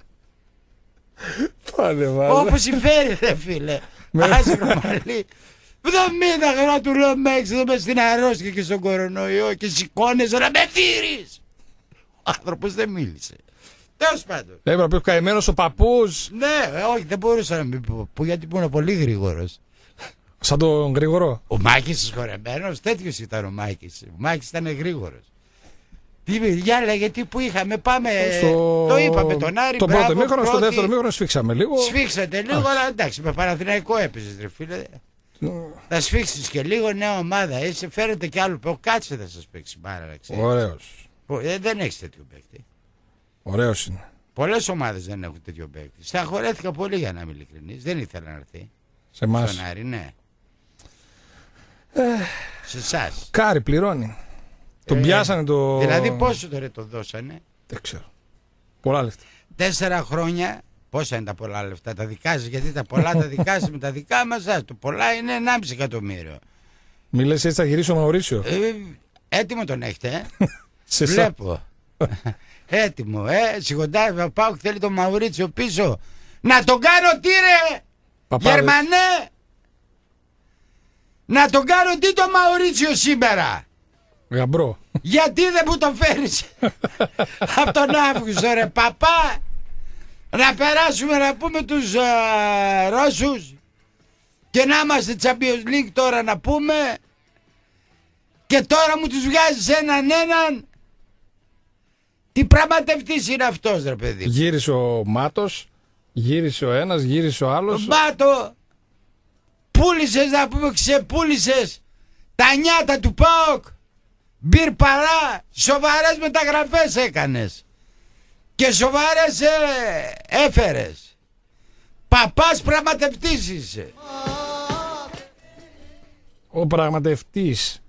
Το ανεβάζω. Όπως συμφέρει ρε φίλε. Άσπρο μαλλί. 70 χρόνια του λέω με έξω στην αρρώστια και στον κορονοϊό και σηκώνεσαι να με δείρεις. Ο άνθρωπος δεν μίλησε. Τέλος πάντων. Έπρεπε να πει καημένος ο παππούς. Ναι, όχι, δεν μπορούσα να μην πω γιατί ήμουν πολύ γρήγορος. Σαν τον Γρηγορό. Ο Μάκης συγχωρεμένος, τέτοιος ήταν ο Μάκης. Ο Μάκης ήταν γρήγορος. Για λέγε τι που είχαμε, πάμε. Το είπαμε τον Άρη. Το πρώτο μήχρονο, στο δεύτερο μήχρονο σφίξαμε λίγο. Σφίξατε λίγο, αλλά εντάξει, με Παναθηναϊκό έπαιζες, ρε φίλε. Θα σφίξεις και λίγο, νέα ομάδα. Είσαι, φέρετε κι άλλο. Κάτσε θα σας παίξει μπάρα, να ξέρεις. Ωραίος. Δεν έχεις τέτοιο παίκτη. Ωραίος είναι. Πολλές ομάδες δεν έχουν τέτοιο παίκτη. Σταχωρέθηκα πολύ για να είμαι ειλικρινής. Δεν ήθελα να έρθει. Σε εμάς. Στον Άρη, ναι. Σε εσάς. Κάρι πληρώνει. Τον πιάσανε το. Δηλαδή πόσο τώρα το δώσανε? Δεν ξέρω. Πολλά λεφτά. 4 χρόνια. Πόσα είναι τα πολλά λεφτά? Τα δικά σας, γιατί τα πολλά τα δικά σας με τα δικά μας. Το πολλά είναι 1,5 εκατομμύριο. Μη λες έτσι θα γυρίσει ο Μαουρίσιο. Έτοιμο τον έχετε, Σε Βλέπω. Έτοιμο, σιγοντάει. Ο Πάουκ θέλει τον Μαουρίτσιο πίσω. Να τον κάνω τι ρε Γερμανέ. Να τον κάνω τι το Μαουρίτσιο σήμερα. Γαμπρό. Γιατί δεν μου το φέρεις από τον Αύγουστο ρε παπά. Να περάσουμε να πούμε τους Ρώσους και να είμαστε Champions League τώρα να πούμε. Και τώρα μου τους βγάζεις έναν. Τι πραγματευτής είναι αυτός ρε παιδί? Γύρισε ο Μάτος, γύρισε ο ένας, γύρισε ο άλλος. Μάτο, πούλησες να πούμε, ξεπούλησες τα νιάτα του ΠΑΟΚ. Μπυρ παρά, σοβαρές μεταγραφές έκανες. Και σοβαρές έφερες. Παπάς πραγματευτής είσαι. Ο πραγματευτής.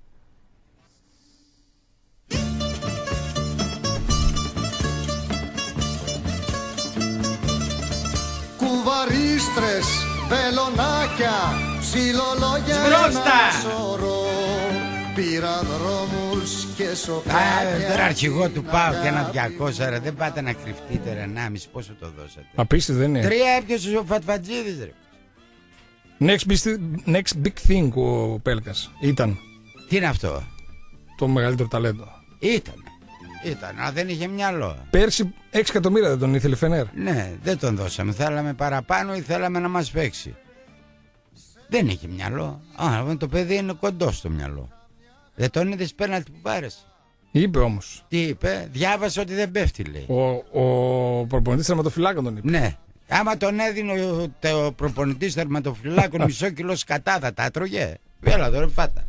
Κουβαρίστρες, βελονάκια, ψιλολόγια ένα σωρό. Πήρα δρόμους και σοκάκια. Τώρα αρχηγό του πάω και ένα 200 ρε. Δεν πάτε να κρυφτείτε ρε 1,5. Πόσο το δώσατε? Απίστευτο δεν είναι? 3 έπιασε ο Φατφατζίδης ρε. Next big thing ο Πέλκας. Ήταν. Τι είναι αυτό? Το μεγαλύτερο ταλέντο. Ήταν, αλλά δεν είχε μυαλό. Πέρσι 6 εκατομμύρια δεν τον ήθελε Φενέρ. Ναι, δεν τον δώσαμε. Θέλαμε παραπάνω ή θέλαμε να μας παίξει. Δεν είχε μυαλό. Το παιδί είναι κοντό στο μυαλό. Δεν τον είδες πέναλτι που πάρες? Είπε όμως. Τι είπε? Διάβασε ότι δεν πέφτει λέει. Ο προπονητής τερματοφυλάκων τον είπε. Ναι. Άμα τον έδινε ο προπονητής τερματοφυλάκων μισό κιλό σκατά θα τα έτρωγε. Έλα τώρα φάτα.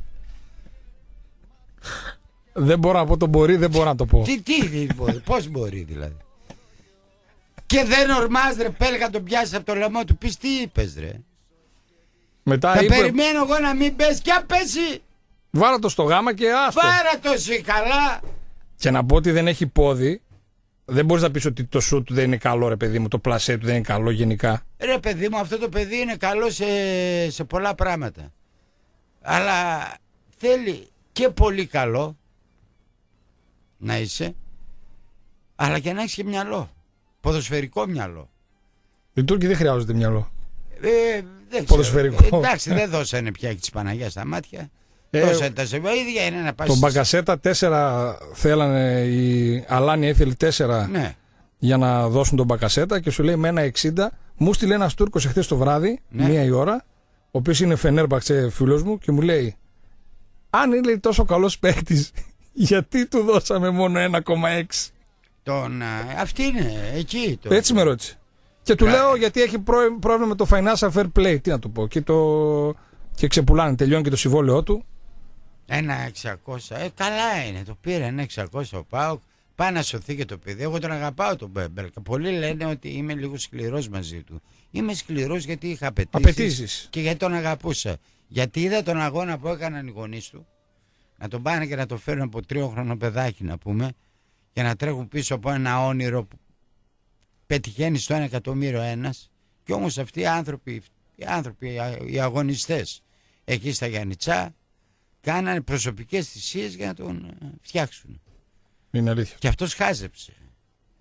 Δεν μπορώ να πω το μπορεί, δεν μπορώ να το πω. Τι μπορεί, πώς μπορεί δηλαδή? Και δεν ορμάς ρε Πέλκα, τον πιάσεις από το λαιμό του, πεις τι είπες ρε? Μετά θα είπε, περιμένω εγώ να μην πες και αν πέσει. Βάρα το στο γάμα και άστο. Βάρα το εσύ καλά. Και να πω ότι δεν έχει πόδι. Δεν μπορείς να πεις ότι το σουτ του δεν είναι καλό ρε παιδί μου, το πλασέ του δεν είναι καλό γενικά. Ρε παιδί μου, αυτό το παιδί είναι καλό σε πολλά πράγματα. Αλλά θέλει και πολύ καλό να είσαι, αλλά και να έχεις και μυαλό. Ποδοσφαιρικό μυαλό. Οι Τούρκοι δεν χρειάζονται μυαλό. Δεν ποδοσφαιρικό. Εντάξει, δεν δώσανε πια της Παναγιάς στα μάτια. Δώσανε τα ίδια είναι να πάει. Τον Μπαγκασέτα 4 θέλανε, η Αλάνια ήθελε 4 ναι. Για να δώσουν τον Μπαγκασέτα και σου λέει με 1,60. Μου στείλε ένας Τούρκος εχθές το βράδυ, ναι. 1 η ώρα, ο οποίος είναι Φενέρμπαξε φίλος μου και μου λέει, αν είναι τόσο καλός παίκτης, γιατί του δώσαμε μόνο 1,6. Αυτή είναι εκεί. Έτσι με ρώτησε. Και του λέω γιατί έχει πρόβλημα με το financial fair play. Τι να του πω. Και ξεπουλάνε. Τελειώνει και το συμβόλαιό του. 1,600. Καλά είναι. Το πήρε 1,600 ο ΠΑΟΚ. Πάει να σωθεί και το παιδί. Εγώ τον αγαπάω τον Μπέλκα. Πολλοί λένε ότι είμαι λίγο σκληρός μαζί του. Είμαι σκληρός γιατί είχα απαιτήσεις. Και γιατί τον αγαπούσα. Γιατί είδα τον αγώνα που έκαναν οι γονείς του. Να τον πάνε και να το φέρουν από 3χρονο παιδάκι να πούμε. Και να τρέχουν πίσω από ένα όνειρο που πετυχαίνει στο 1 εκατομμύριο ένας. Και όμως αυτοί οι άνθρωποι, οι αγωνιστές εκεί στα Γιαννιτσά κάνανε προσωπικές θυσίες για να τον φτιάξουν. Είναι αλήθεια. Και αυτός χάζεψε.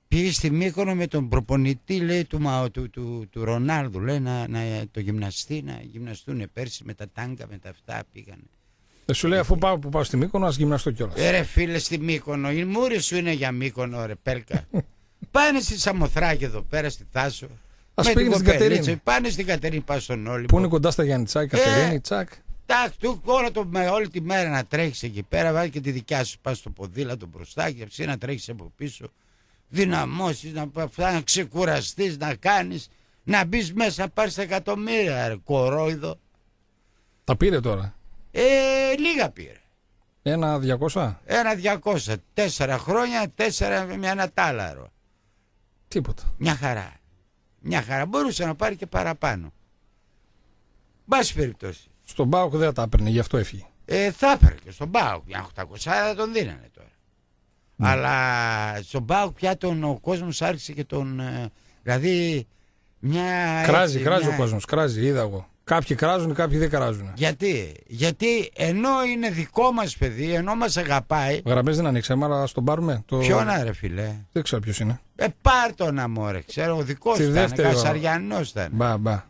Πήγε στη Μύκονο με τον προπονητή, λέει, του Ρονάλδου, λέει, το γυμναστή, να γυμναστούν πέρσι με τα τάγκα, με τα αυτά πήγανε. Σου λέει, αφού πάω στη Μύκονο, ας γυμναστώ κιόλας. Ρε φίλε, στη Μύκονο, η μούρη σου είναι για Μύκονο, ρε Πέλκα. Πάνε στη Σαμοθράκη εδώ πέρα, στη Θάσο. Ας πήγαινε στην Κατερίνη. Πάνε στην Κατερίνη, πας στον Όλυμπο. Πού είναι κοντά στα Γιάννητσά, η Κατερίνη, τσακ. Τάκ, όλη τη μέρα να τρέχεις εκεί πέρα, βάζει και τη δικιά σου, πας στο ποδήλατο μπροστά και εσύ να τρέχεις από πίσω. Δυναμώσεις, να ξεκουραστείς, να κάνεις, να μπεις μέσα, πάρεις τα εκατομμύρια, ρε, κορόιδο. Τα πήρε τώρα. Λίγα πήρε. 1.200. 1.200. 4 χρόνια, 4 με ένα τάλαρο. Τίποτα. Μια χαρά. Μια χαρά. Μπορούσε να πάρει και παραπάνω. Μπάση περιπτώσει. Στον ΠΑΟΚ δεν τα έπαιρνε, γι' αυτό έφυγε. Θα έπαιρνε και στον ΠΑΟΚ. Μια 800 θα τον δίνανε τώρα. Αλλά στον ΠΑΟΚ πια ο κόσμος άρχισε και τον. Δηλαδή. Κράζει ο κόσμος. Κράζει, είδα εγώ. Κάποιοι κράζουν, κάποιοι δεν κράζουν. Γιατί ενώ είναι δικό μας παιδί, ενώ μας αγαπάει. Γραμμές δεν ανοίξαμε, αλλά στον πάρουμε. Ποιο να ρε φίλε. Δεν ξέρω ποιος είναι. Πάρ' το να μωρέ, ξέρω, ο δικός ήταν. Κασαριανός ήταν. Μπα.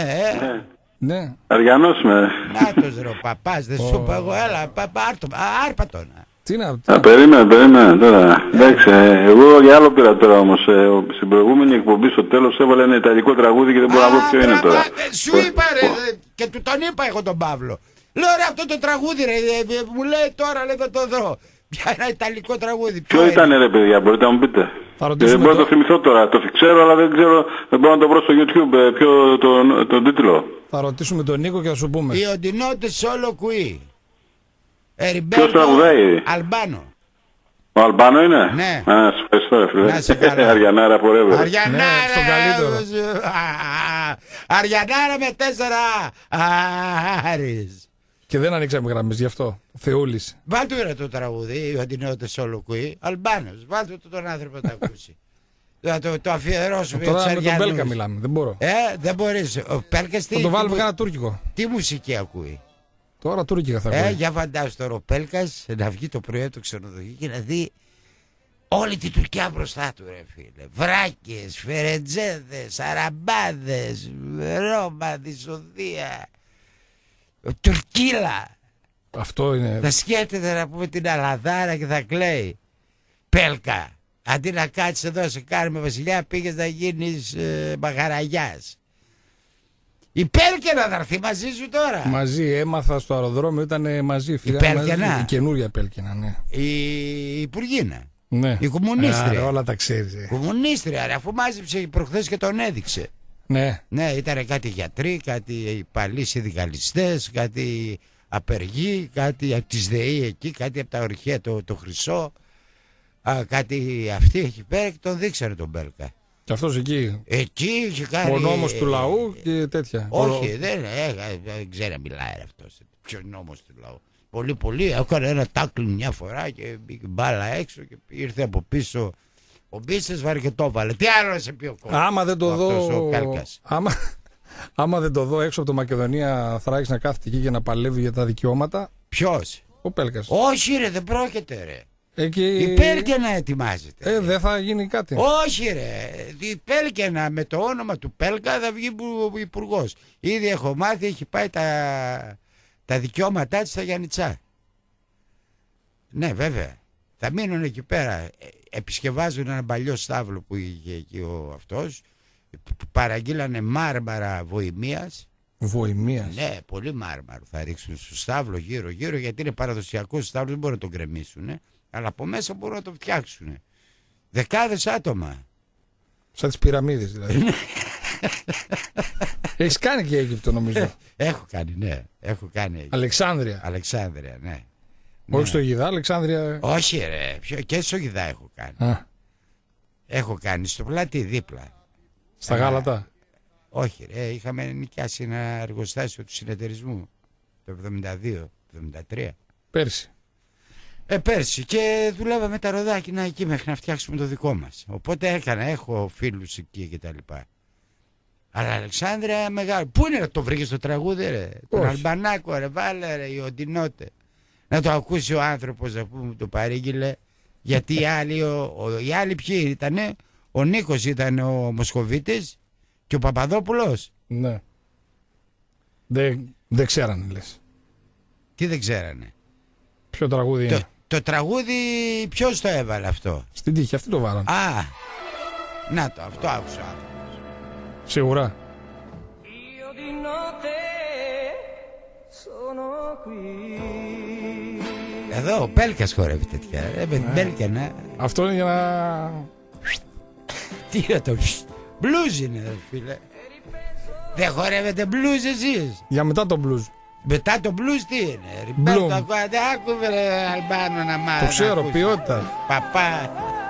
Ναι. Αριανός με. Νάτος ρε ο παπάς, δεν σου είπα εγώ, έλα, άρπα τον. Τι να. Περίμενε τώρα. Εντάξει, εγώ για άλλο πήρα τώρα όμως. Στην προηγούμενη εκπομπή στο τέλος έβαλε ένα ιταλικό τραγούδι και δεν μπορώ να βρω ποιο είναι τώρα. Σου είπα ρε, και του τον είπα εγώ τον Παύλο. Λέω ρε αυτό το τραγούδι ρε, μου λέει τώρα, λέει θα το δω. Ποια ένα ιταλικό τραγούδι. Ποιο ήταν ρε παιδιά, μπορείτε να μου πείτε. Δεν μπορώ να το θυμηθώ τώρα. Το ξέρω αλλά δεν ξέρω, δεν μπορώ να το βρω στο YouTube ποιο τον τίτλο. Θα ρωτήσουμε τον Νίκο και θα σου πούμε. Οι οντινότες όλο κουί. Ποιος τραγουδάει? Αλμπάνο. Ο Αλμπάνο είναι? Ναι. Σε ευχαριστώ ρε φίλε. Αριανάρα forever. Αριανάρα με 4 άρις. Και δεν ανοίξαμε γραμμές γι' αυτό. Θεούλης. Βάλτε ρε το τραγούδι, ο αντινότες όλο κουί. Αλμπάνος, βάλτε τον άνθρωπο να το ακούσει. Το αφιερώσουμε για τους Αριανούς. Τώρα με τον Πέλκα μιλάμε, δεν μπορώ. Δεν μπορείς. Ο Πέλκας τι. Θα το βάλουμε κάνα τουρκικό. Τι μουσική ακούει? Τώρα τουρκικά θα ακούει. Για φαντάσου τώρα ο Πέλκας να βγει το πρωί το ξενοδοχείο και να δει όλη την Τουρκία μπροστά του ρε φίλε. Βράκες, Φερετζέδες, Αραμπάδες, Ρώμα, Δυσοδεία, Τουρκίλα. Αυτό είναι. Θα σκέφτεται να πούμε την Αλαδάρα και θα κλαίει. Πέλκα, αντί να κάτσεις εδώ σε κάρμε βασιλιά, πήγες να γίνεις μαγαραγιάς. Η Πέλκαινα θα έρθει μαζί σου τώρα. Μαζί, έμαθα στο αεροδρόμιο, ήταν μαζί. Η Πέλκαινα. Η καινούργια Πέλκαινα, ναι. Η Υπουργίνα. Ναι. Η κομμουνίστρια. Όλα τα ξέρεις. Κομμουνίστρια, αφού μάζεψε προχθές και τον έδειξε. Ναι. Ναι, ήταν κάτι γιατροί, κάτι παλιοί συνδικαλιστές, κάτι απεργοί, κάτι από τις ΔΕΗ εκεί, κάτι από τα ορυχεία το Χρυσό. Κάτι αυτή εκεί πέρα και τον δείξανε τον Πέλκα. Και αυτός εκεί. Εκεί είχε κάνει. Ο νόμος του λαού και τέτοια. Όχι, δεν ξέρει να μιλάει αυτός. Ποιο νόμος του λαού. Πολύ. Έκανε ένα τάκλιν μια φορά και μπήκε μπάλα έξω και ήρθε από πίσω. Ο Μπίσες βαρκετόβαλε. Τι άλλο σε πει ο κόσμος. Άμα δεν το δω. Άμα δεν το δω έξω από το Μακεδονία Θράκης να κάθεται εκεί και να παλεύει για τα δικαιώματα. Ποιος? Ο Πέλκας. Όχι ρε, δεν πρόκειται ρε. Εκεί... Η Πέλκαινα ετοιμάζεται. Δεν θα γίνει κάτι. Όχι ρε. Η Πέλκαινα με το όνομα του Πέλκα θα βγει υπουργός. Ήδη έχω μάθει, έχει πάει τα δικαιώματά της στα Γιάννητσά. Ναι βέβαια. Θα μείνουν εκεί πέρα. Επισκευάζουν ένα παλιό στάβλο που είχε εκεί αυτός. Παραγγείλανε μάρμαρα Βοημίας. Βοημίας. Ναι, πολύ μάρμαρο θα ρίξουν στο στάβλο γύρω γιατί είναι παραδοσιακός στάβλος, δεν μπορούν να τον γκρεμίσουν. Αλλά από μέσα μπορούν να το φτιάξουν. Δεκάδες άτομα. Σαν τις πυραμίδες δηλαδή. Έχεις κάνει και Αίγυπτο νομίζω. Έχω κάνει, ναι. Έχω κάνει. Αλεξάνδρεια, ναι. Όχι στο Γιδά, Αλεξάνδρεια. Όχι ρε, και στο Γιδά έχω κάνει. Έχω κάνει στο πλάτη δίπλα. Στα Γάλατα. Όχι ρε, είχαμε νοικιάσει ένα εργοστάσιο του συνεταιρισμού το 72-73. Πέρσι. Πέρσι και δουλεύαμε τα ροδάκινα εκεί μέχρι να φτιάξουμε το δικό μας. Οπότε έχω φίλους εκεί και τα λοιπά. Αλλά Αλεξάνδρεια μεγάλο. Πού είναι το βρήκες το τραγούδι ρε? Τον Αλμπανάκο ρε, βάλε ρε, η Οντινότε. Να το ακούσει ο άνθρωπος να πούμε το παρήγγειλε. Γιατί οι άλλοι ποιοι ήτανε? Ο Νίκος ήταν ο Μοσχοβίτης και ο Παπαδόπουλος. Ναι. Δεν ξέρανε, λες. Τι δεν ξέρανε? Ποιο τραγούδι είναι? Το τραγούδι ποιος το έβαλε αυτό? Στην τύχη, αυτοί το βάλαν. Α, να το, αυτό άκουσα. Σίγουρα. Εδώ ο Πέλκας χορεύει τέτοια. Πέλκα, ναι. Αυτό είναι για να... Τι είναι το μπλουζ είναι, φίλε. Δεν χορεύετε μπλουζ εσείς? Για μετά το blues. Μετά το μπλουζ τι είναι? Μπλουμ. Ριμπέρτο, ακούγατε, άκουβε Αλμπάνο να μάθει. Το ξέρω, ποιότητα. Παπά.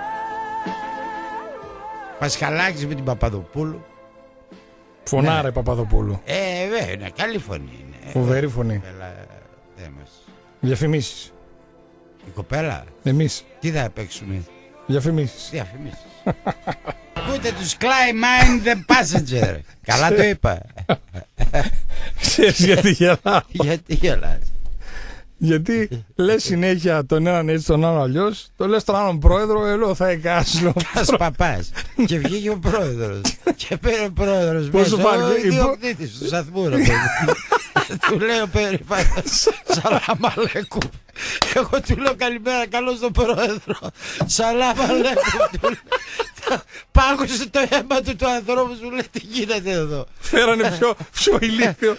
Πασχαλάκης με την Παπαδοπούλου. Φωνάρα η Παπαδοπούλου. Βέβαια, είναι καλή φωνή είναι. Φοβερή φωνή. Δεν μας. Διαφημίσεις. Η κοπέλα. Εμείς. Τι θα παίξουμε? Διαφημίσεις. Διαφημίσεις. Ακούτε τους Climb Mind the Passenger. Καλά το είπα. Ξέρεις γιατί γελάω? Γιατί γελάς? Γιατί λες συνέχεια τον έναν έτσι, τον άλλον αλλιώς. Το λες τον άλλον πρόεδρο, λέω θα εκάσω. Κας παπάς. Και βγήκε ο πρόεδρος. Και πήρε ο πρόεδρος Πώς σου μέσα. φάνηκε? Ο ιδιοκτήτης του σταθμού, ρε παιδί. Του λέω περήφανος, Σαλάμ αλέκουμ. Εγώ του λέω καλημέρα, καλώς τον πρόεδρο. Σαλάμ αλέκουμ. Πάγωσε το αίμα του του ανθρώπου, σου λέει τι γίνεται εδώ. Φέρανε πιο ηλίθιο.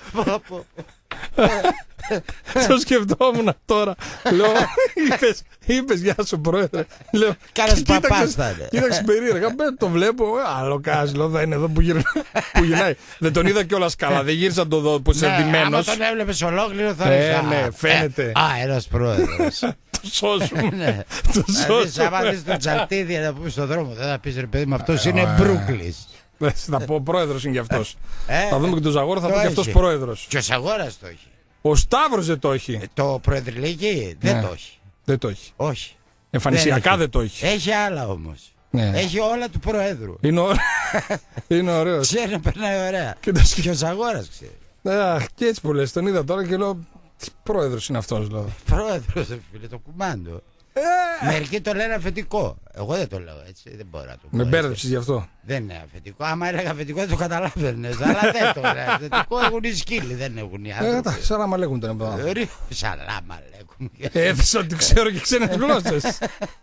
Το σκεφτόμουν τώρα. Λέω, είπες γεια σου πρόεδρε. Λέω, Κάνας παπάς θα είναι. κοίταξε περίεργα. Το βλέπω, άλλο κάζιλο θα είναι εδώ που γυρνάει. Δεν τον είδα κιόλας καλά. Δεν γύρισα να το δω που είσαι Ναι, άμα εντυμένος. τον έβλεπες ολόκληρο θα λες, ναι, φαίνεται. ένας πρόεδρος. Το σώσουμε. Ναι. Το Δηλαδή, άμα σώσουμε. δεις τον Τσαρτίδη να πούμε στον δρόμο, δεν θα πεις ρε παιδί μου, αυτός είναι Μπρούκλης. Θα πω πρόεδρος είναι κι αυτός. Ε, Θα δούμε και τον Ζαγόρο, θα το πω κι αυτός έχει. πρόεδρος. Και ο Σαγόρας το έχει. Ο Σταύρος δεν το έχει. Το προεδρυλίκι δεν Ναι. το έχει. Δεν το έχει. Όχι. Εμφανισιακά δεν το έχει. Έχει άλλα όμως. Ναι. Έχει όλα του Προέδρου. Είναι ωραίος. Ξέρει να περνάει ωραία. Και το Και ο Σαγόρας ξέρει. Αχ, και έτσι που λες, τον είδα τώρα και λέω τι πρόεδρος είναι αυτός, λέω. Πρόεδρος, φίλε, το κουμάντο. Μερικοί το λένε αφεντικό. Εγώ δεν το λέω έτσι. Δεν μπορώ να το πω. Με έτσι. μπέρδεψες γι' αυτό. Δεν είναι αφεντικό. Άμα έλεγα αφεντικό δεν το καταλάβαινες. Αλλά δεν το λέω. Αφεντικό έχουν οι σκύλοι, δεν έχουν οι άνθρωποι. Εντάξει, σαν να λέγουν τον εμποδά. Σαλάμ αλέκουμ. Έθεσα ότι ξέρω και ξένες γλώσσες.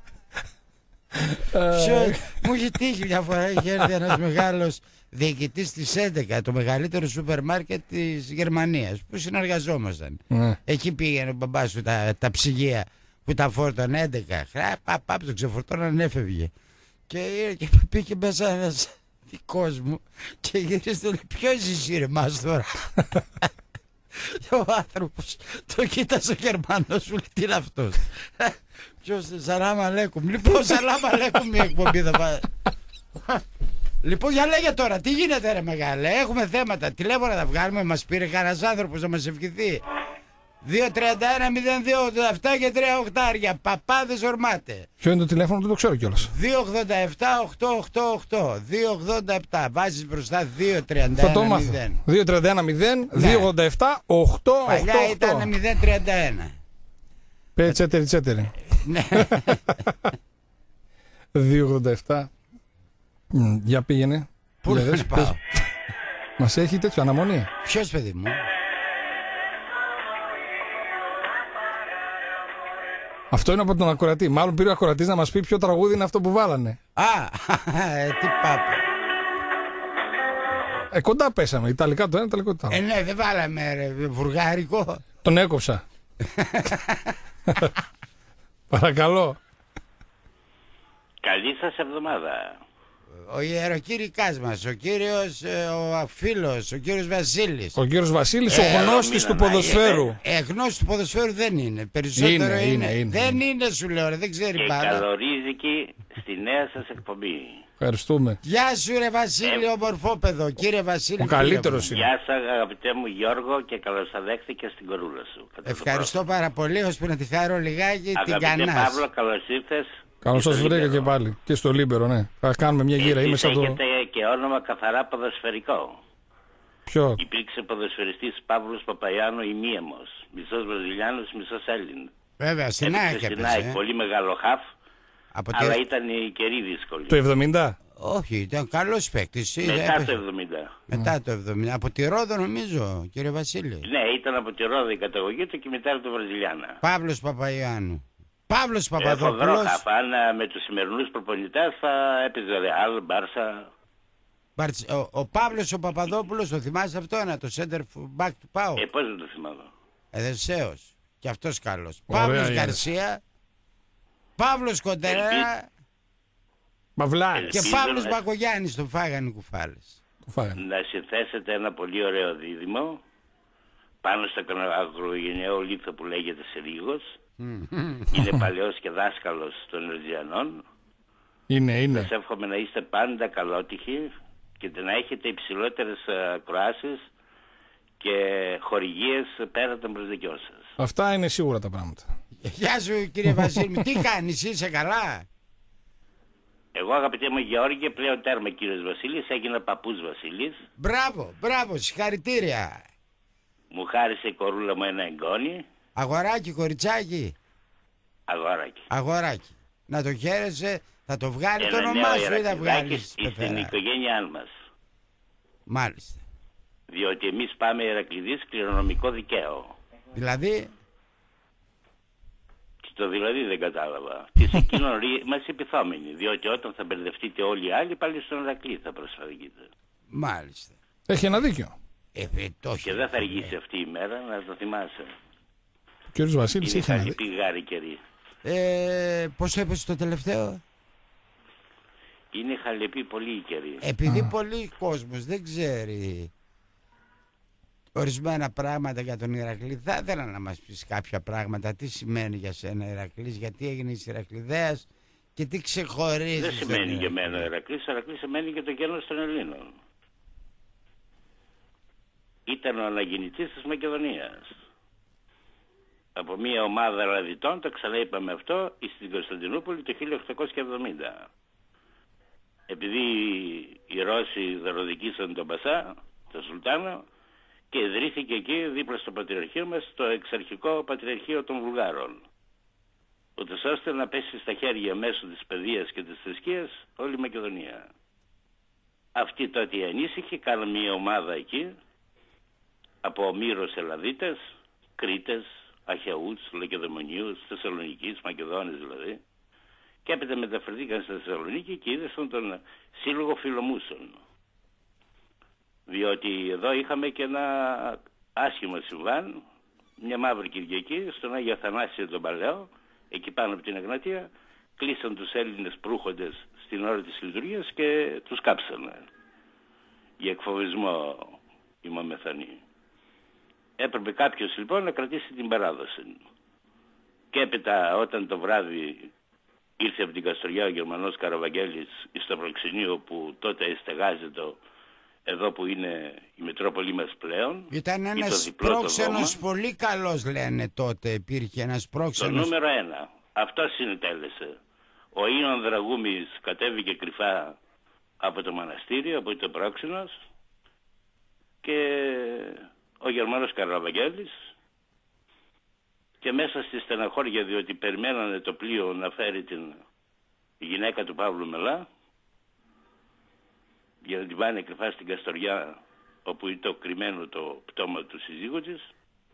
Μου είχε τύχει μια φορά, είχε έρθει ένας μεγάλος διοικητής της 11, το μεγαλύτερο σούπερ μάρκετ της Γερμανίας, που συνεργαζόμασταν. Εκεί πήγαινε ο μπαμπάς του τα ψυγεία που τα φόρτωνε 11. Πάπ, το ξεφορτώναν, έφευγε. Και πήγε μέσα ένας δικός μου και γύρισε, λέει, ποιος είσαι ρε μάστορα? Και ο άνθρωπος το κοίτασε ο Γερμανός, σου λέει τι είναι αυτός? Ποιος, Σαλάμ αλέκουμ. Λοιπόν, Σαλάμ αλέκουμ η εκπομπή θα πάει. Λοιπόν, για λέγε τώρα, τι γίνεται ρε μεγάλε? Έχουμε θέματα, τηλέφωνα θα βγάλουμε, μας πήρε κανένας άνθρωπος να μας ευχηθεί. 2-31-02-87 και 3 οχτάρια. Παπάδες ορμάτε. Ποιο είναι το τηλέφωνο, δεν το ξέρω κιόλας. 287-888. 287. Βάζεις μπροστά 2-31-0. Θα το μάθω. 2-31-0-2-87-8-8-8. Παλιά ήταν 0-31. Πέ τσέτερη. Ναι. 2-87. Για πήγαινε. Πού να πάω? Μας έχει τέτοιο αναμονή. Ποιος παιδί μου? Αυτό είναι από τον ακροατή. Μάλλον πήρε ο ακροατής να μας πει ποιο τραγούδι είναι αυτό που βάλανε. Α, τι πάπα. Κοντά πέσαμε. Ιταλικά το ένα, ιταλικό το άλλο. Ναι, δεν βάλαμε ρε, βουργάρικο. Τον έκοψα. Παρακαλώ. Καλή σας εβδομάδα. Ο ιεροκήρυκάς μας, ο κύριος, ο φίλος, ο κύριος Βασίλης. Ο κύριος Βασίλης, ο γνώστης του ποδοσφαίρου. Γνώστης του ποδοσφαίρου δεν είναι. Περισσότερο είναι. Δεν είναι, σου λέω, ρε, δεν ξέρει Και πάρα. καλορίζικη στη νέα σας εκπομπή. Ευχαριστούμε. Γεια σου ρε Βασίλη, ομορφόπεδο, κύριε Βασίλη. Ο καλύτερος είναι. Γεια σας αγαπητέ μου Γιώργο και καλωσαδέχτηκε στην κορούλα σου. Ευχαριστώ πάρα πολύ, ώσπου να τη χαρώ λιγάκι την Αγαπητέ κανάς. Παύλο, καλώς ήρθες. Καλώς σας βρήκα και πάλι. Και στο Λίμπερο, ναι. Θα κάνουμε μια γύρα. Είμαι Εσείς σαν το. έχετε και όνομα καθαρά ποδοσφαιρικό. Ποιο? Υπήρξε ποδοσφαιριστής Παύλος Παπαϊάνο ημίαιμος. Μισός Βραζιλιάνος, μισός Έλλην. Βέβαια, στην ΑΕΚ Στην έπαιζε. ΑΕΚ, πολύ μεγάλο χαφ. Από Αλλά τη... ήταν η καιρή δύσκολη. Το 70. Όχι, ήταν καλός παίκτης. Μετά το 70. Μετά το 70. Από τη Ρόδο νομίζω, κύριε Βασίλη. Ναι, ήταν από τη Ρόδο η καταγωγή του και μετά από το Βραζιλιάνα. Παύλος Παπαϊάννου. Παύλος Έχω Παπαδόπουλος. δρόχα, αν με τους σημερινούς προπονητές θα έπαιζε Ρεάλ, Μπάρσα. Ο Παύλος ο Παπαδόπουλος, το θυμάσαι αυτό, το center back του ΠΑΟ. Πώς δεν το θυμάμαι. Δεσαίος. Και αυτός καλός. Ωραία, Παύλος Γιάννη. Γκαρσία. Παύλος Κοντέρα. Μαυλάρης. Και Ελπίζω Παύλος να- Μπακογιάννης, τον φάγανε οι κουφάλες. Το φάγανε. Να συνθέσετε ένα πολύ ωραίο δίδυμο πάνω στο αγρογενειαίο λίθο που λέγεται Σερίγος. Είναι παλαιός και δάσκαλος των Ερζιανών. Είναι. Σας εύχομαι να είστε πάντα καλότυχοι και να έχετε υψηλότερες ακροάσεις και χορηγίες πέρα των προσδοκιών σας. Αυτά είναι σίγουρα τα πράγματα. Γεια σου κύριε Βασίλη, τι κάνεις, είσαι καλά? Εγώ αγαπητέ μου Γεώργιε, πλέον τέρμα κύριος Βασίλης, έγινα παππούς Βασίλης. Μπράβο, συγχαρητήρια. Μου χάρισε η κορούλα μου ένα εγγόνι, Αγοράκι, κοριτσάκι. αγόρακι. Αγοράκι. Να το χαίρεσαι, θα το βγάλει το Ένα όνομά νέο σου ή θα Ηρακλειδάκι βγάλεις στην πεθερά. οικογένειά μας. Μάλιστα. Διότι εμείς πάμε Ηρακλειδείς κληρονομικό δικαίο. Δηλαδή, Και το δηλαδή δεν κατάλαβα. Τη εκείνον μας επιθόμενοι. Διότι όταν θα μπερδευτείτε όλοι οι άλλοι, πάλι στον Ηρακλή θα προσφαγείτε. μάλιστα. Έχει ένα δίκιο. Το έχει. Και δεν θα αργήσει αυτή η μέρα, να το θυμάσαι. Ο κύριος Βασίλης Είναι έχει ένα θα δίκιο. λυπή γάρη καιρή. Πώς έπεσε το τελευταίο? Είναι χαλεπή πολύ η καιρή. Επειδή πολλοί κόσμος δεν ξέρει ορισμένα πράγματα για τον Ηρακλή, θα ήθελα να μας πεις κάποια πράγματα. Τι σημαίνει για σένα Ηρακλής, γιατί έγινες Ηρακλειδέας και τι ξεχωρίζει? Δεν σημαίνει για μένα ο Ηρακλής. Ο Ηρακλής σημαίνει για το γένος των Ελλήνων. Ήταν ο αναγεννητής της Μακεδονίας. Από μια ομάδα ραδιτών, το ξαναείπαμε αυτό, στην Κωνσταντινούπολη το 1870. Επειδή οι Ρώσοι δωροδικήσαν τον Πασά, τον Σουλτάνο, και ιδρύθηκε εκεί δίπλα στο Πατριαρχείο μας το εξαρχικό Πατριαρχείο των Βουλγάρων, ούτως ώστε να πέσει στα χέρια μέσω της παιδείας και της θρησκείας όλη η Μακεδονία. Αυτοί τότε οι ανήσυχοι κάνουν μια ομάδα εκεί από ομήρους Ελλαδίτες, Κρήτες, Αχαιούς, Λακεδαιμονίους, Θεσσαλονικής, Μακεδόνες δηλαδή, και έπειτα μεταφερθήκαν στη Θεσσαλονίκη και είδαν τον Σύλλογο Φιλομούσων. Διότι εδώ είχαμε και ένα άσχημο συμβάν, μια μαύρη Κυριακή, στον Άγιο Αθανάσιο τον Παλαιό, εκεί πάνω από την Εγνατία, κλείσαν τους Έλληνες προύχοντες στην ώρα της λειτουργίας και τους κάψανε. Για εκφοβισμό οι Μαμεθανοί. Έπρεπε κάποιος λοιπόν να κρατήσει την παράδοση. Και έπειτα όταν το βράδυ ήρθε από την Καστοριά ο Γερμανός Καραβαγγέλης στο προξενείο που τότε στεγάζεται εδώ που είναι η Μητρόπολη μας πλέον. Ήταν ένας πρόξενος πολύ καλός λένε τότε, υπήρχε ένας πρόξενος. Το νούμερο 1. Αυτό συνετέλεσε. Ο Ίων Δραγούμης κατέβηκε κρυφά από το μοναστήριο, από το πρόξενος, και ο Γερμανός Καραβαγγέλης, και μέσα στη στεναχώρια διότι περιμένανε το πλοίο να φέρει την γυναίκα του Παύλου Μελά για να την πάνε κρυφά στην Καστοριά όπου ήταν κρυμμένο το πτώμα του συζύγου της,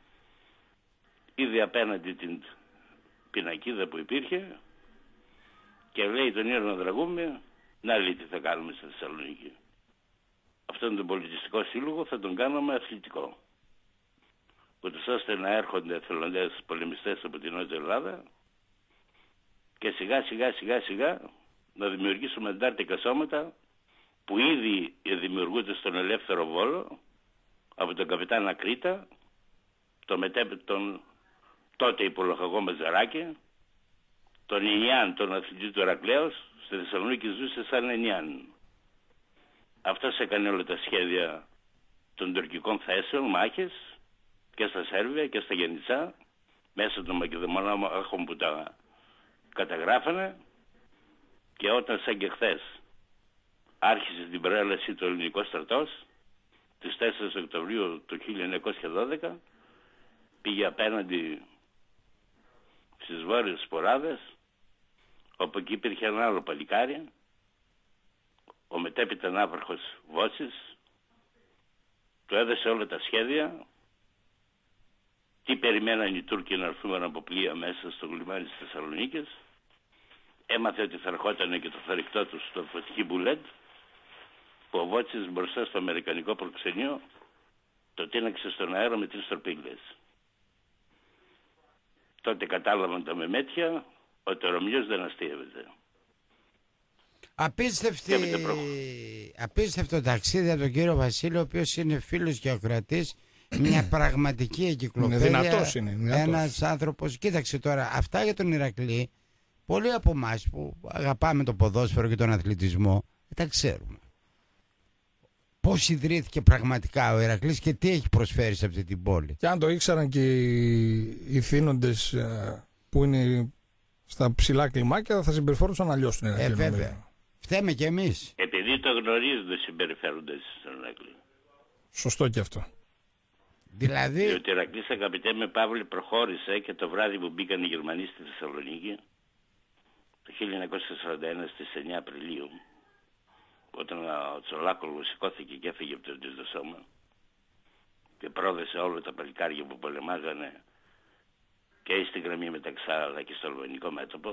είδε απέναντι την πινακίδα που υπήρχε και λέει τον Ήρωνο Δραγούμη, να λέει τι θα κάνουμε στη Θεσσαλονίκη. Αυτόν τον πολιτιστικό σύλλογο θα τον κάνουμε αθλητικό, ούτως ώστε να έρχονται εθελοντές πολεμιστές από την Νότια Ελλάδα και σιγά σιγά να δημιουργήσουμε αντάρτικα σώματα που ήδη δημιουργούνται στον Ελεύθερο Βόλο από τον καπιτάνα Κρήτα, τον τότε υπολοχαγό Μαζαράκη, τον Ινιάν, τον αθλητή του Ηρακλέως, στη Θεσσαλονίκη ζούσε σαν Ινιάν. Αυτός έκανε όλα τα σχέδια των τουρκικών θέσεων, μάχες, και στα Σέρβια και στα Γεννητσά, μέσα των Μακεδονών μάχων που τα καταγράφανε, και όταν σαν και χθες άρχισε την προέλαση του ελληνικού στρατός, τις 4 Οκτωβρίου του 1912, πήγε απέναντι στις Βόρειες Σποράδες, όπου εκεί υπήρχε ένα άλλο παλικάρι, ο μετέπειτα ναύαρχος Βότσης του έδωσε όλα τα σχέδια, τι περιμέναν οι Τούρκοι να έρθουν από πλοία μέσα στο λιμάνι της Θεσσαλονίκης. Έμαθε ότι θα ερχόταν και το θωρηκτό του στο Φωτική Μπουλέντ, που ο Βότσης μπροστά στο αμερικανικό προξενείο το τίναξε στον αέρα με 3 τορπίλες. Τότε κατάλαβαν τα μεμέτια ότι ο Ρωμιός δεν αστείευεται. Απίστευτο ταξίδι από τον κύριο Βασίλη, ο οποίος είναι φίλος και ακροατής, μια πραγματική εγκυκλοπαίδεια. Είναι ένας άνθρωπος. Κοίταξε τώρα, αυτά για τον Ηρακλή, πολλοί από εμάς που αγαπάμε το ποδόσφαιρο και τον αθλητισμό, τα ξέρουμε. Πώς ιδρύθηκε πραγματικά ο Ηρακλής και τι έχει προσφέρει σε αυτή την πόλη. Και αν το ήξεραν και οι θύνοντες που είναι στα ψηλά κλιμάκια, θα συμπεριφέρονταν αλλιώς στον Ηρακλή. Βέβαια. Φταίμε κι εμείς. Επειδή το γνωρίζουν, δεν συμπεριφέρονται στον Ηρακλή. Σωστό και αυτό. Δηλαδή... Διότι ο Ηρακλής, αγαπητέ με Παύλη, προχώρησε και το βράδυ που μπήκαν οι Γερμανοί στη Θεσσαλονίκη, το 1941 στις 9 Απριλίου, όταν ο Τσολάκογλου σηκώθηκε και έφυγε από το Τρίτο Σώμα και πρόδεσε όλα τα παλικάρια που πολεμάγανε και στη γραμμή μεταξύ αλλά και στο αλβανικό μέτωπο,